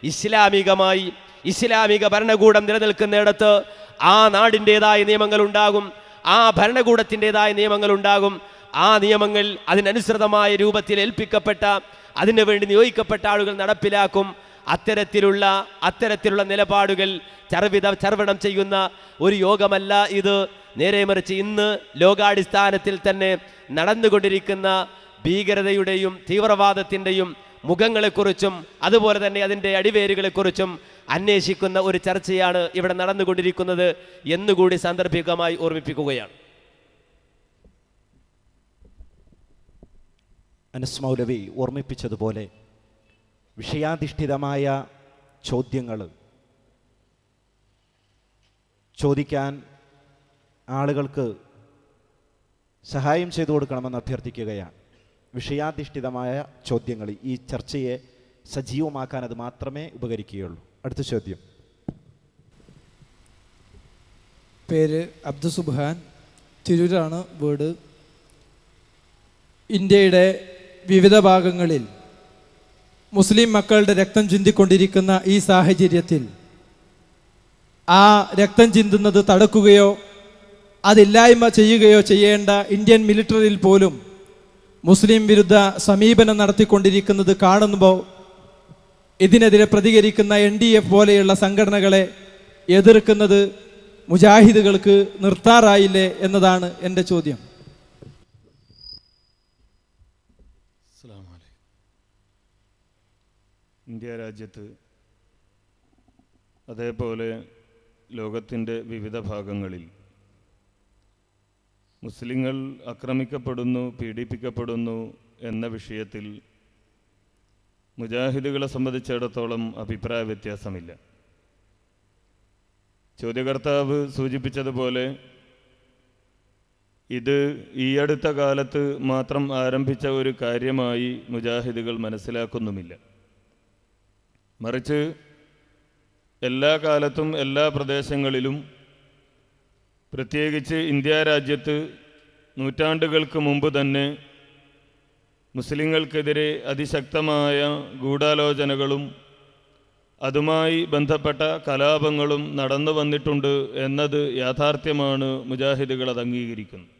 Speaker 14: ഇസ്ലാമിക ഭരണകൂടം നിലനിൽക്കുന്നിടത്ത് ആ നാടിൻ്റെതായ നിയമങ്ങളുണ്ടാകും, ആ ഭരണകൂടത്തിൻ്റെതായ നിയമങ്ങളുണ്ടാകും. ആ നിയമങ്ങൾ അതിനനുസൃതമായ രൂപത്തിൽ ഏൽപ്പിക്കപ്പെട്ട അതിനു വേണ്ടി നിയോഗിക്കപ്പെട്ട ആളുകൾ നടപ്പിലാക്കും. അത്തരത്തിലുള്ള നിലപാടുകൾ ചർവണം ചെയ്യുന്ന ഒരു യോഗമല്ല ഇത്. നേരെ മറിച്ച് ഇന്ന് ലോകാടിസ്ഥാനത്തിൽ തന്നെ നടന്നുകൊണ്ടിരിക്കുന്ന ഭീകരതയുടെയും തീവ്രവാദത്തിൻ്റെയും മുഖങ്ങളെക്കുറിച്ചും അതുപോലെ തന്നെ അതിൻ്റെ അടിവേരുകളെക്കുറിച്ചും അന്വേഷിക്കുന്ന ഒരു ചർച്ചയാണ് ഇവിടെ നടന്നുകൊണ്ടിരിക്കുന്നത് എന്നുകൂടി സാന്ദർഭികമായി ഓർമ്മിപ്പിക്കുകയാണ്.
Speaker 6: അനസ് മൗലവി ഓർമ്മിപ്പിച്ചതുപോലെ വിഷയാധിഷ്ഠിതമായ ചോദ്യങ്ങൾ ചോദിക്കാൻ ആളുകൾക്ക് സഹായം ചെയ്തു കൊടുക്കണമെന്ന് അഭ്യർത്ഥിക്കുകയാണ്. വിഷയാധിഷ്ഠിതമായ ചോദ്യങ്ങൾ ഈ ചർച്ചയെ സജീവമാക്കാൻ അത് മാത്രമേ ഉപകരിക്കുകയുള്ളൂ. അടുത്ത ചോദ്യം.
Speaker 10: പേര് അബ്ദുസുബ്ഹാൻ, തിരൂരാണ് വീട്. ഇന്ത്യയുടെ വിവിധ ഭാഗങ്ങളിൽ മുസ്ലിം മക്കളുടെ രക്തം ചിന്തിക്കൊണ്ടിരിക്കുന്ന ഈ സാഹചര്യത്തിൽ ആ രക്തം ചിന്തുന്നത് തടുക്കുകയോ അതില്ലായ്മ ചെയ്യുകയോ ചെയ്യേണ്ട ഇന്ത്യൻ മിലിറ്ററിയിൽ പോലും മുസ്ലിം വിരുദ്ധ സമീപനം നടത്തിക്കൊണ്ടിരിക്കുന്നത് കാണുമ്പോൾ ഇതിനെതിരെ പ്രതികരിക്കുന്ന NDF പോലെയുള്ള സംഘടനകളെ എതിർക്കുന്നത് മുജാഹിദുകൾക്ക് നിർത്താറായില്ലേ എന്നതാണ് എൻ്റെ ചോദ്യം.
Speaker 9: ഇന്ത്യ രാജ്യത്ത് അതേപോലെ ലോകത്തിൻ്റെ വിവിധ ഭാഗങ്ങളിൽ മുസ്ലിങ്ങൾ ആക്രമിക്കപ്പെടുന്നു, പീഡിപ്പിക്കപ്പെടുന്നു എന്ന വിഷയത്തിൽ മുജാഹിദുകളെ സംബന്ധിച്ചിടത്തോളം അഭിപ്രായ വ്യത്യാസമില്ല. ചോദ്യകർത്താവ് സൂചിപ്പിച്ചതുപോലെ ഇത് ഈ അടുത്ത കാലത്ത് മാത്രം ആരംഭിച്ച ഒരു കാര്യമായി മുജാഹിദുകൾ മനസ്സിലാക്കുന്നുമില്ല. മറിച്ച് എല്ലാ കാലത്തും എല്ലാ പ്രദേശങ്ങളിലും പ്രത്യേകിച്ച് ഇന്ത്യ രാജ്യത്ത് നൂറ്റാണ്ടുകൾക്ക് മുമ്പ് തന്നെ മുസ്ലിങ്ങൾക്കെതിരെ അതിശക്തമായ ഗൂഢാലോചനകളും അതുമായി ബന്ധപ്പെട്ട കലാപങ്ങളും നടന്നു വന്നിട്ടുണ്ട് എന്നത് യാഥാർത്ഥ്യമാണ്. മുജാഹിദുകൾ അത് അംഗീകരിക്കുന്നു.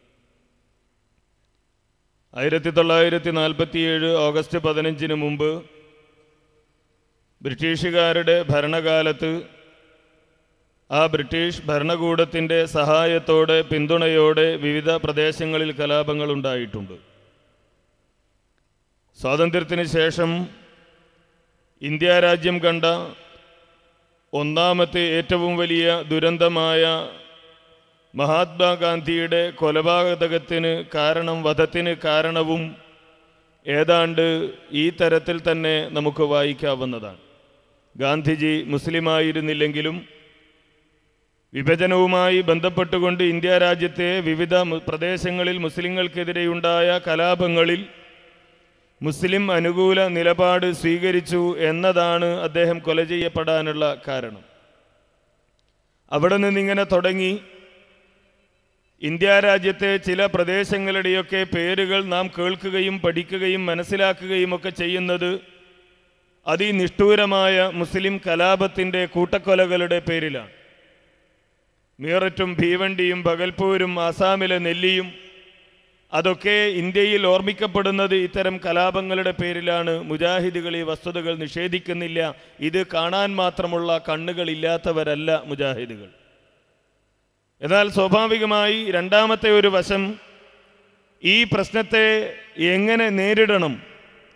Speaker 9: 1947 ഓഗസ്റ്റ് 15 മുമ്പ് ബ്രിട്ടീഷുകാരുടെ ഭരണകാലത്ത് ആ ബ്രിട്ടീഷ് ഭരണകൂടത്തിൻ്റെ സഹായത്തോടെ പിന്തുണയോടെ വിവിധ പ്രദേശങ്ങളിൽ കലാപങ്ങൾ ഉണ്ടായിട്ടുണ്ട്. സ്വാതന്ത്ര്യത്തിന് ശേഷം ഇന്ത്യ രാജ്യം കണ്ട ഒന്നാമത്തെ ഏറ്റവും വലിയ ദുരന്തമായ മഹാത്മാഗാന്ധിയുടെ കൊലപാതകത്തിന് വധത്തിന് കാരണവും ഏതാണ്ട് ഈ തരത്തിൽ തന്നെ നമുക്ക് വായിക്കാവുന്നതാണ്. ഗാന്ധിജി മുസ്ലിമായിരുന്നില്ലെങ്കിലും വിഭജനവുമായി ബന്ധപ്പെട്ടുകൊണ്ട് ഇന്ത്യ രാജ്യത്തെ വിവിധ പ്രദേശങ്ങളിൽ മുസ്ലിങ്ങൾക്കെതിരെയുണ്ടായ കലാപങ്ങളിൽ മുസ്ലിം അനുകൂല നിലപാട് സ്വീകരിച്ചു എന്നതാണ് അദ്ദേഹം കൊല ചെയ്യപ്പെടാനുള്ള കാരണം. അവിടെ നിന്നിങ്ങനെ തുടങ്ങി ഇന്ത്യ രാജ്യത്തെ ചില പ്രദേശങ്ങളുടെയൊക്കെ പേരുകൾ നാം കേൾക്കുകയും പഠിക്കുകയും മനസ്സിലാക്കുകയും ഒക്കെ ചെയ്യുന്നത് അതിനിഷ്ഠൂരമായ മുസ്ലിം കലാപത്തിൻ്റെ കൂട്ടക്കൊലകളുടെ പേരിലാണ്. മീററ്റും ഭീവണ്ടിയും ഭഗൽപൂരും ആസാമിലെ നെല്ലിയും അതൊക്കെ ഇന്ത്യയിൽ ഓർമ്മിക്കപ്പെടുന്നത് ഇത്തരം കലാപങ്ങളുടെ പേരിലാണ്. മുജാഹിദുകൾ ഈ വസ്തുതകൾ നിഷേധിക്കുന്നില്ല. ഇത് കാണാൻ മാത്രമുള്ള കണ്ണുകളില്ലാത്തവരല്ല മുജാഹിദുകൾ. എന്നാൽ സ്വാഭാവികമായി രണ്ടാമത്തെ ഒരു വശം ഈ പ്രശ്നത്തെ എങ്ങനെ നേരിടണം,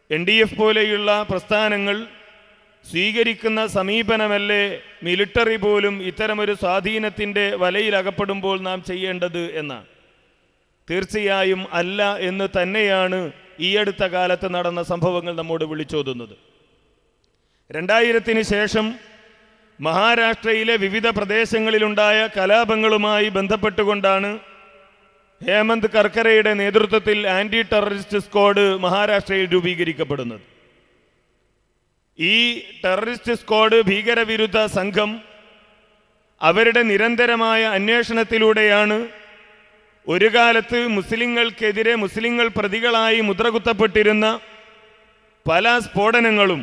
Speaker 15: NDF പോലെയുള്ള പ്രസ്ഥാനങ്ങൾ സ്വീകരിക്കുന്ന സമീപനമല്ലേ മിലിട്ടറി പോലും ഇത്തരമൊരു സ്വാധീനത്തിൻ്റെ വലയിലകപ്പെടുമ്പോൾ നാം ചെയ്യേണ്ടത് എന്നാണ്. തീർച്ചയായും അല്ല എന്ന് തന്നെയാണ് ഈ അടുത്ത കാലത്ത് നടന്ന സംഭവങ്ങൾ നമ്മോട് വിളിച്ചോതുന്നത്. 2000-ന് ശേഷം മഹാരാഷ്ട്രയിലെ വിവിധ പ്രദേശങ്ങളിലുണ്ടായ കലാപങ്ങളുമായി ബന്ധപ്പെട്ടുകൊണ്ടാണ് ഹേമന്ത് കർക്കറയുടെ നേതൃത്വത്തിൽ ആൻറ്റി ടെററിസ്റ്റ് സ്ക്വാഡ് മഹാരാഷ്ട്രയിൽ രൂപീകരിക്കപ്പെടുന്നത്. ഈ ടെററിസ്റ്റ് സ്ക്വാഡ് ഭീകരവിരുദ്ധ സംഘം അവരുടെ നിരന്തരമായ അന്വേഷണത്തിലൂടെയാണ് ഒരു കാലത്ത് മുസ്ലിങ്ങൾക്കെതിരെ മുസ്ലിങ്ങൾ പ്രതികളായി മുദ്രകുത്തപ്പെട്ടിരുന്ന പല സ്ഫോടനങ്ങളും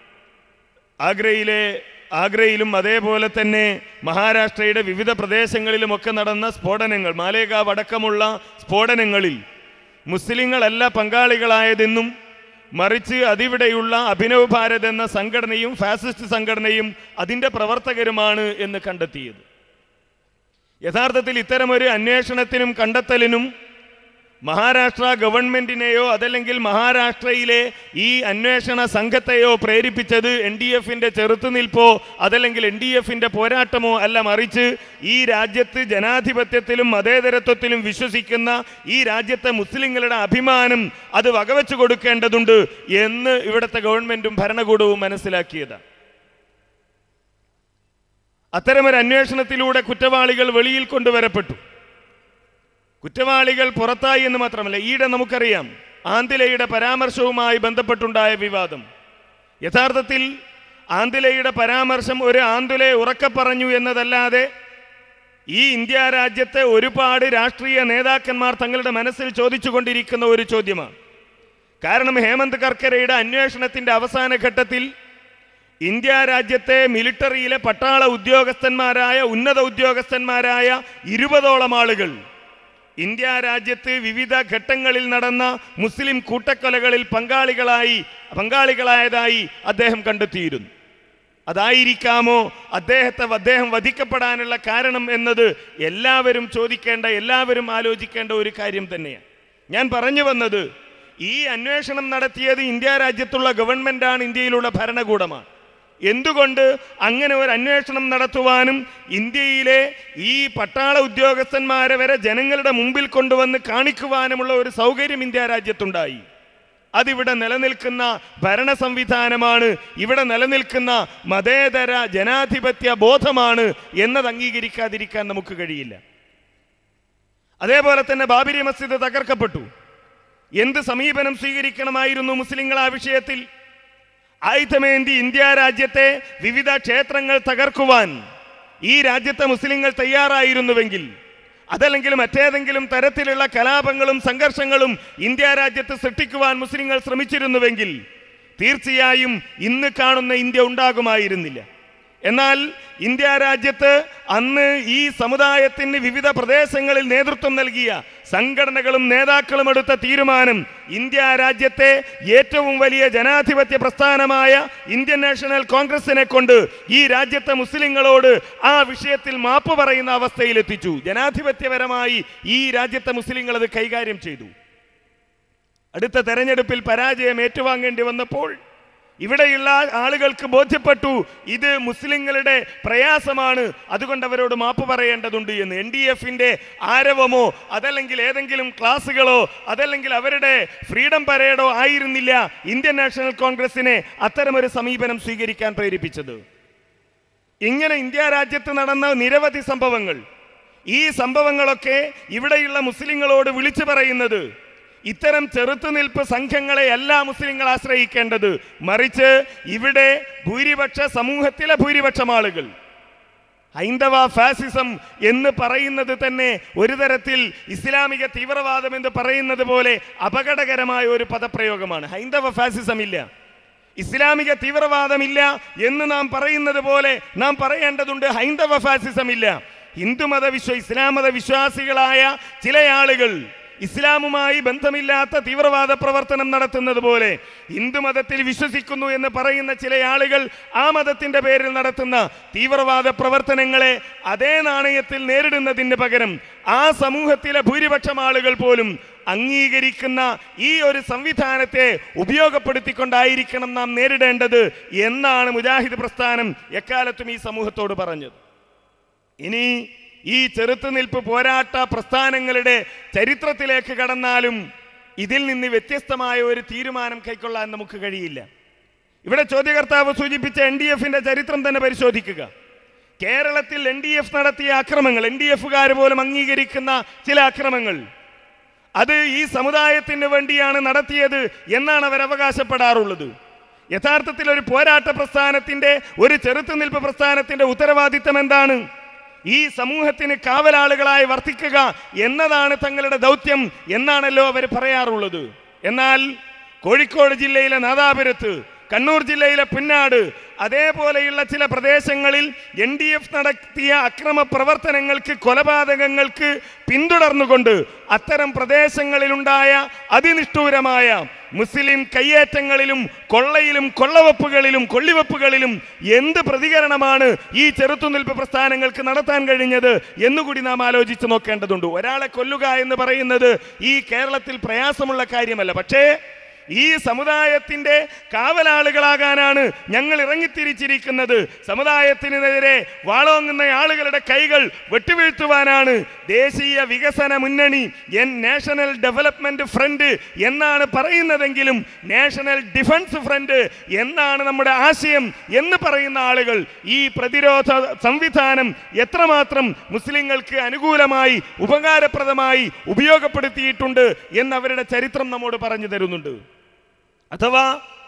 Speaker 15: ആഗ്രയിലും അതേപോലെ തന്നെ മഹാരാഷ്ട്രയുടെ വിവിധ പ്രദേശങ്ങളിലുമൊക്കെ നടന്ന സ്ഫോടനങ്ങൾ, മാലേഗാവ് അടക്കമുള്ള സ്ഫോടനങ്ങളിൽ മുസ്ലിങ്ങളല്ല പങ്കാളികളായതെന്നും മറിച്ച് അതിവിടെയുള്ള അഭിനവ് ഭാരത് എന്ന സംഘടനയും ഫാസിസ്റ്റ് സംഘടനയും അതിൻ്റെ പ്രവർത്തകരുമാണ് എന്ന് കണ്ടെത്തിയത്. യഥാർത്ഥത്തിൽ ഇത്തരമൊരു അന്വേഷണത്തിനും കണ്ടെത്തലിനും മഹാരാഷ്ട്ര ഗവൺമെൻറ്റിനെയോ അതല്ലെങ്കിൽ മഹാരാഷ്ട്രയിലെ ഈ അന്വേഷണ സംഘത്തെയോ പ്രേരിപ്പിച്ചത് NDF-ന്റെ ചെറുത്തുനിൽപ്പോ അതല്ലെങ്കിൽ NDF-ന്റെ പോരാട്ടമോ അല്ല, മറിച്ച് ഈ രാജ്യത്ത് ജനാധിപത്യത്തിലും മതേതരത്വത്തിലും വിശ്വസിക്കുന്ന ഈ രാജ്യത്തെ മുസ്ലിങ്ങളുടെ അഭിമാനം അത് വകവെച്ചു കൊടുക്കേണ്ടതുണ്ട് എന്ന് ഇവിടുത്തെ ഗവൺമെൻറ്റും ഭരണകൂടവും മനസ്സിലാക്കിയതാണ്. അത്തരമൊരു അന്വേഷണത്തിലൂടെ കുറ്റവാളികൾ വെളിയിൽ കൊണ്ടുവരപ്പെട്ടു. കുറ്റവാളികൾ പുറത്തായി എന്ന് മാത്രമല്ല, ഈയിടെ നമുക്കറിയാം ആന്തിലയുടെ പരാമർശവുമായി ബന്ധപ്പെട്ടുണ്ടായ വിവാദം. യഥാർത്ഥത്തിൽ ആന്തിലയുടെ പരാമർശം ഒരു ആന്തുലയെ ഉറക്കെ പറഞ്ഞു എന്നതല്ലാതെ ഈ ഇന്ത്യ രാജ്യത്തെ ഒരുപാട് രാഷ്ട്രീയ നേതാക്കന്മാർ തങ്ങളുടെ മനസ്സിൽ ചോദിച്ചുകൊണ്ടിരിക്കുന്ന ഒരു ചോദ്യമാണ്. കാരണം ഹേമന്ത് കർക്കരയുടെ അന്വേഷണത്തിൻ്റെ അവസാന ഘട്ടത്തിൽ ഇന്ത്യ രാജ്യത്തെ മിലിട്ടറിയിലെ പട്ടാള ഉദ്യോഗസ്ഥന്മാരായ ഉന്നത ഉദ്യോഗസ്ഥന്മാരായ 20ഓളം ആളുകൾ ഇന്ത്യ രാജ്യത്ത് വിവിധ ഘട്ടങ്ങളിൽ നടന്ന മുസ്ലിം കൂട്ടക്കൊലകളിൽ പങ്കാളികളായതായി അദ്ദേഹം കണ്ടെത്തിയിരുന്നു. അതായിരിക്കാമോ അദ്ദേഹം വധിക്കപ്പെടാനുള്ള കാരണം എന്നത് എല്ലാവരും ചോദിക്കേണ്ട, എല്ലാവരും ആലോചിക്കേണ്ട ഒരു കാര്യം തന്നെയാണ്. ഞാൻ പറഞ്ഞു വന്നത്, ഈ അന്വേഷണം നടത്തിയത് ഇന്ത്യ രാജ്യത്തുള്ള ഗവൺമെൻറ്റാണ്, ഇന്ത്യയിലുള്ള ഭരണകൂടമാണ്. എന്തുകൊണ്ട് അങ്ങനെ ഒരു അന്വേഷണം നടത്തുവാനും ഇന്ത്യയിലെ ഈ പട്ടാള ഉദ്യോഗസ്ഥന്മാരെ വരെ ജനങ്ങളുടെ മുമ്പിൽ കൊണ്ടുവന്ന് കാണിക്കുവാനുമുള്ള ഒരു സൗകര്യം ഇന്ത്യ രാജ്യത്തുണ്ടായി? അതിവിടെ നിലനിൽക്കുന്ന ഭരണ സംവിധാനമാണ്, ഇവിടെ നിലനിൽക്കുന്ന മതേതര ജനാധിപത്യ ബോധമാണ് എന്നത് അംഗീകരിക്കാതിരിക്കാൻ നമുക്ക് കഴിയില്ല. അതേപോലെ തന്നെ ബാബരി മസ്ജിദ് തകർക്കപ്പെട്ടു. എന്ത് സമീപനം സ്വീകരിക്കണമായിരുന്നു മുസ്ലിങ്ങൾ ആ വിഷയത്തിൽ? ആയുധമേന്തി ഇന്ത്യ രാജ്യത്തെ വിവിധ ക്ഷേത്രങ്ങൾ തകർക്കുവാൻ ഈ രാജ്യത്തെ മുസ്ലിങ്ങൾ തയ്യാറായിരുന്നുവെങ്കിൽ, അതല്ലെങ്കിൽ മറ്റേതെങ്കിലും തരത്തിലുള്ള കലാപങ്ങളും സംഘർഷങ്ങളും ഇന്ത്യ രാജ്യത്ത് സൃഷ്ടിക്കുവാൻ മുസ്ലിങ്ങൾ ശ്രമിച്ചിരുന്നുവെങ്കിൽ തീർച്ചയായും ഇന്ന് കാണുന്ന ഇന്ത്യ ഉണ്ടാകുമായിരുന്നില്ല. എന്നാൽ ഇന്ത്യ രാജ്യത്ത് അന്ന് ഈ സമുദായത്തിന് വിവിധ പ്രദേശങ്ങളിൽ നേതൃത്വം നൽകിയ സംഘടനകളും നേതാക്കളും എടുത്ത തീരുമാനം ഇന്ത്യ രാജ്യത്തെ ഏറ്റവും വലിയ ജനാധിപത്യ പ്രസ്ഥാനമായ ഇന്ത്യൻ നാഷണൽ കോൺഗ്രസിനെ കൊണ്ട് ഈ രാജ്യത്തെ മുസ്ലിങ്ങളോട് ആ വിഷയത്തിൽ മാപ്പ് പറയുന്ന അവസ്ഥയിലെത്തിച്ചു. ജനാധിപത്യപരമായി ഈ രാജ്യത്തെ മുസ്ലിങ്ങൾ അത് കൈകാര്യം ചെയ്തു. അടുത്ത തെരഞ്ഞെടുപ്പിൽ പരാജയം ഏറ്റുവാങ്ങേണ്ടി വന്നപ്പോൾ ഇവിടെയുള്ള ആളുകൾക്ക് ബോധ്യപ്പെട്ടു ഇത് മുസ്ലിങ്ങളുടെ പ്രയാസമാണ്, അതുകൊണ്ട് അവരോട് മാപ്പ് പറയേണ്ടതുണ്ട് എന്ന്. NDF-ന്റെ ആരവമോ അതല്ലെങ്കിൽ ഏതെങ്കിലും ക്ലാസുകളോ അതല്ലെങ്കിൽ അവരുടെ ഫ്രീഡം പരേഡോ ആയിരുന്നില്ല ഇന്ത്യൻ നാഷണൽ കോൺഗ്രസിനെ അത്തരമൊരു സമീപനം സ്വീകരിക്കാൻ പ്രേരിപ്പിച്ചത്. ഇങ്ങനെ ഇന്ത്യ രാജ്യത്ത് നടന്ന നിരവധി സംഭവങ്ങൾ, ഈ സംഭവങ്ങളൊക്കെ ഇവിടെയുള്ള മുസ്ലിങ്ങളോട് വിളിച്ചു പറയുന്നത് ഇത്തരം ചെറുത്തുനിൽപ്പ് സംഘങ്ങളെ എല്ലാ മുസ്ലിങ്ങൾ ആശ്രയിക്കേണ്ടത്, മറിച്ച് ഇവിടെ സമൂഹത്തിലെ ഭൂരിപക്ഷം ആളുകൾ ഹൈന്ദവ ഫാസിസം എന്ന് പറയുന്നത് തന്നെ ഒരു തരത്തിൽ ഇസ്ലാമിക തീവ്രവാദം എന്ന് പറയുന്നത് പോലെ അപകടകരമായ ഒരു പദപ്രയോഗമാണ്. ഹൈന്ദവ ഫാസിസം ഇല്ല, ഇസ്ലാമിക തീവ്രവാദമില്ല എന്ന് നാം പറയുന്നത് പോലെ നാം പറയേണ്ടതുണ്ട് ഹൈന്ദവ ഫാസിസം ഇല്ല. ഇസ്ലാം മത വിശ്വാസികളായ ചില ആളുകൾ ഇസ്ലാമുമായി ബന്ധമില്ലാത്ത തീവ്രവാദ പ്രവർത്തനം നടത്തുന്നത് പോലെ ഹിന്ദുമതത്തിൽ വിശ്വസിക്കുന്നു എന്ന് പറയുന്ന ചില ആളുകൾ ആ മതത്തിൻ്റെ പേരിൽ നടത്തുന്ന തീവ്രവാദ പ്രവർത്തനങ്ങളെ അതേ നാണയത്തിൽ നേരിടുന്നതിന് പകരം ആ സമൂഹത്തിലെ ഭൂരിപക്ഷം ആളുകൾ പോലും അംഗീകരിക്കുന്ന ഈ ഒരു സംവിധാനത്തെ ഉപയോഗപ്പെടുത്തിക്കൊണ്ടായിരിക്കണം നാം നേരിടേണ്ടത് എന്നാണ് മുജാഹിദ് പ്രസ്ഥാനം എക്കാലത്തും ഈ സമൂഹത്തോട് പറഞ്ഞത്. ഇനി ഈ ചെറുത്തുനിൽപ്പ് പോരാട്ട പ്രസ്ഥാനങ്ങളുടെ ചരിത്രത്തിലേക്ക് കടന്നാലും ഇതിൽ നിന്ന് വ്യത്യസ്തമായ ഒരു തീരുമാനം കൈക്കൊള്ളാൻ നമുക്ക് കഴിയില്ല. ഇവിടെ ചോദ്യകർത്താവ് സൂചിപ്പിച്ച NDF-ന്റെ ചരിത്രം തന്നെ പരിശോധിക്കുക. കേരളത്തിൽ NDF നടത്തിയ അക്രമങ്ങൾ, NDF-കാർ പോലും അംഗീകരിക്കുന്ന ചില അക്രമങ്ങൾ, അത് ഈ സമുദായത്തിന് വേണ്ടിയാണ് നടത്തിയത് എന്നാണ് അവർ അവകാശപ്പെടാറുള്ളത്. യഥാർത്ഥത്തിൽ ഒരു പോരാട്ട പ്രസ്ഥാനത്തിന്റെ, ഒരു ചെറുത്തുനിൽപ്പ് പ്രസ്ഥാനത്തിന്റെ ഉത്തരവാദിത്തം എന്താണ്? ഈ സമൂഹത്തിന് കാവലാളുകളായി വർത്തിക്കുക എന്നതാണ് തങ്ങളുടെ ദൗത്യം എന്നാണല്ലോ അവർ പറയാറുള്ളത്. എന്നാൽ കോഴിക്കോട് ജില്ലയിലെ നാദാപുരത്ത്, കണ്ണൂർ ജില്ലയിലെ പുന്നാട്, അതേപോലെയുള്ള ചില പ്രദേശങ്ങളിൽ NDF നടത്തിയ അക്രമ പ്രവർത്തനങ്ങൾക്ക്, കൊലപാതകങ്ങൾക്ക് പിന്തുടർന്നുകൊണ്ട് അത്തരം പ്രദേശങ്ങളിലുണ്ടായ അതിനിഷ്ഠൂരമായ മുസ്ലിം കയ്യേറ്റങ്ങളിലും കൊള്ളയിലും കൊള്ളവെപ്പുകളിലും കൊള്ളിവെപ്പുകളിലും എന്ത് പ്രതികരണമാണ് ഈ ചെറുത്തുനിൽപ്പ് പ്രസ്ഥാനങ്ങൾക്ക് നടത്താൻ കഴിഞ്ഞത് എന്നുകൂടി നാം ആലോചിച്ച് നോക്കേണ്ടതുണ്ട്. ഒരാളെ കൊല്ലുക എന്ന് പറയുന്നത് ഈ കേരളത്തിൽ പ്രയാസമുള്ള കാര്യമല്ല. പക്ഷേ ഈ സമുദായത്തിന്റെ കാവലാളുകളാകാനാണ് ഞങ്ങൾ ഇറങ്ങിത്തിരിച്ചിരിക്കുന്നത്. സമുദായത്തിനെതിരെ വാളോങ്ങുന്ന ആളുകളുടെ കൈകൾ വെട്ടിവീഴ്ത്തുവാനാണ് ദേശീയ വികസന മുന്നണി, നാഷണൽ ഡെവലപ്മെന്റ് ഫ്രണ്ട് എന്നാണ് പറയുന്നതെങ്കിലും നാഷണൽ ഡിഫൻസ് ഫ്രണ്ട് എന്നാണ് നമ്മുടെ ആശയം എന്ന് പറയുന്ന ആളുകൾ ഈ പ്രതിരോധ സംവിധാനം എത്രമാത്രം മുസ്ലിങ്ങൾക്ക് അനുകൂലമായി, ഉപകാരപ്രദമായി ഉപയോഗപ്പെടുത്തിയിട്ടുണ്ട് എന്നവരുടെ ചരിത്രം നമ്മോട് പറഞ്ഞു തരുന്നുണ്ട്. അഥവാ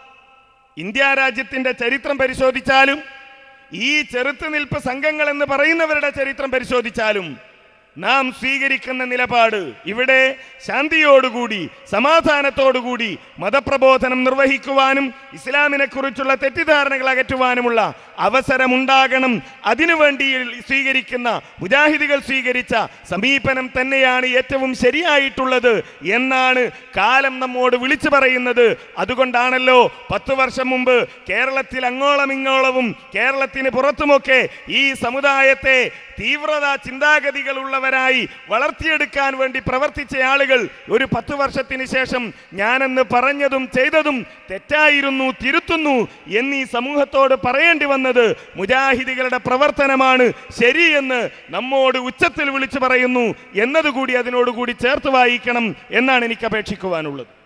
Speaker 15: ഇന്ത്യ രാജ്യത്തിന്റെ ചരിത്രം പരിശോധിച്ചാലും ഈ ചെറുത്തുനിൽപ്പ് സംഘങ്ങൾ എന്ന് പറയുന്നവരുടെ ചരിത്രം പരിശോധിച്ചാലും നാം സ്വീകരിക്കുന്ന നിലപാട് ഇവിടെ ശാന്തിയോടുകൂടി, സമാധാനത്തോടുകൂടി മതപ്രബോധനം നിർവഹിക്കുവാനും ഇസ്ലാമിനെ കുറിച്ചുള്ള തെറ്റിദ്ധാരണകൾ അകറ്റുവാനുമുള്ള അവസരമുണ്ടാകണം. അതിനുവേണ്ടി സ്വീകരിക്കുന്ന, മുജാഹിദുകൾ സ്വീകരിച്ച സമീപനം തന്നെയാണ് ഏറ്റവും ശരിയായിട്ടുള്ളത് എന്നാണ് കാലം നമ്മോട് വിളിച്ചു പറയുന്നത്. അതുകൊണ്ടാണല്ലോ 10 വർഷം മുമ്പ് കേരളത്തിൽ അങ്ങോളം ഇങ്ങോളവും കേരളത്തിന് പുറത്തുമൊക്കെ ഈ സമുദായത്തെ തീവ്രത ചിന്താഗതികളുള്ളവരായി വളർത്തിയെടുക്കാൻ വേണ്ടി പ്രവർത്തിച്ച ആളുകൾ ഒരു 10 വർഷത്തിന് ശേഷം ഞാനെന്ന് പറഞ്ഞതും ചെയ്തതും തെറ്റായിരുന്നു, തിരുത്തുന്നു എന്നീ സമൂഹത്തോട് പറയേണ്ടി വന്നത് മുജാഹിദുകളുടെ പ്രവർത്തനമാണ് ശരിയെന്ന് നമ്മോട് ഉച്ചത്തിൽ വിളിച്ചു പറയുന്നു എന്നതുകൂടി അതിനോടുകൂടി ചേർത്ത് വായിക്കണം എന്നാണ് എനിക്ക് അപേക്ഷിക്കുവാനുള്ളത്.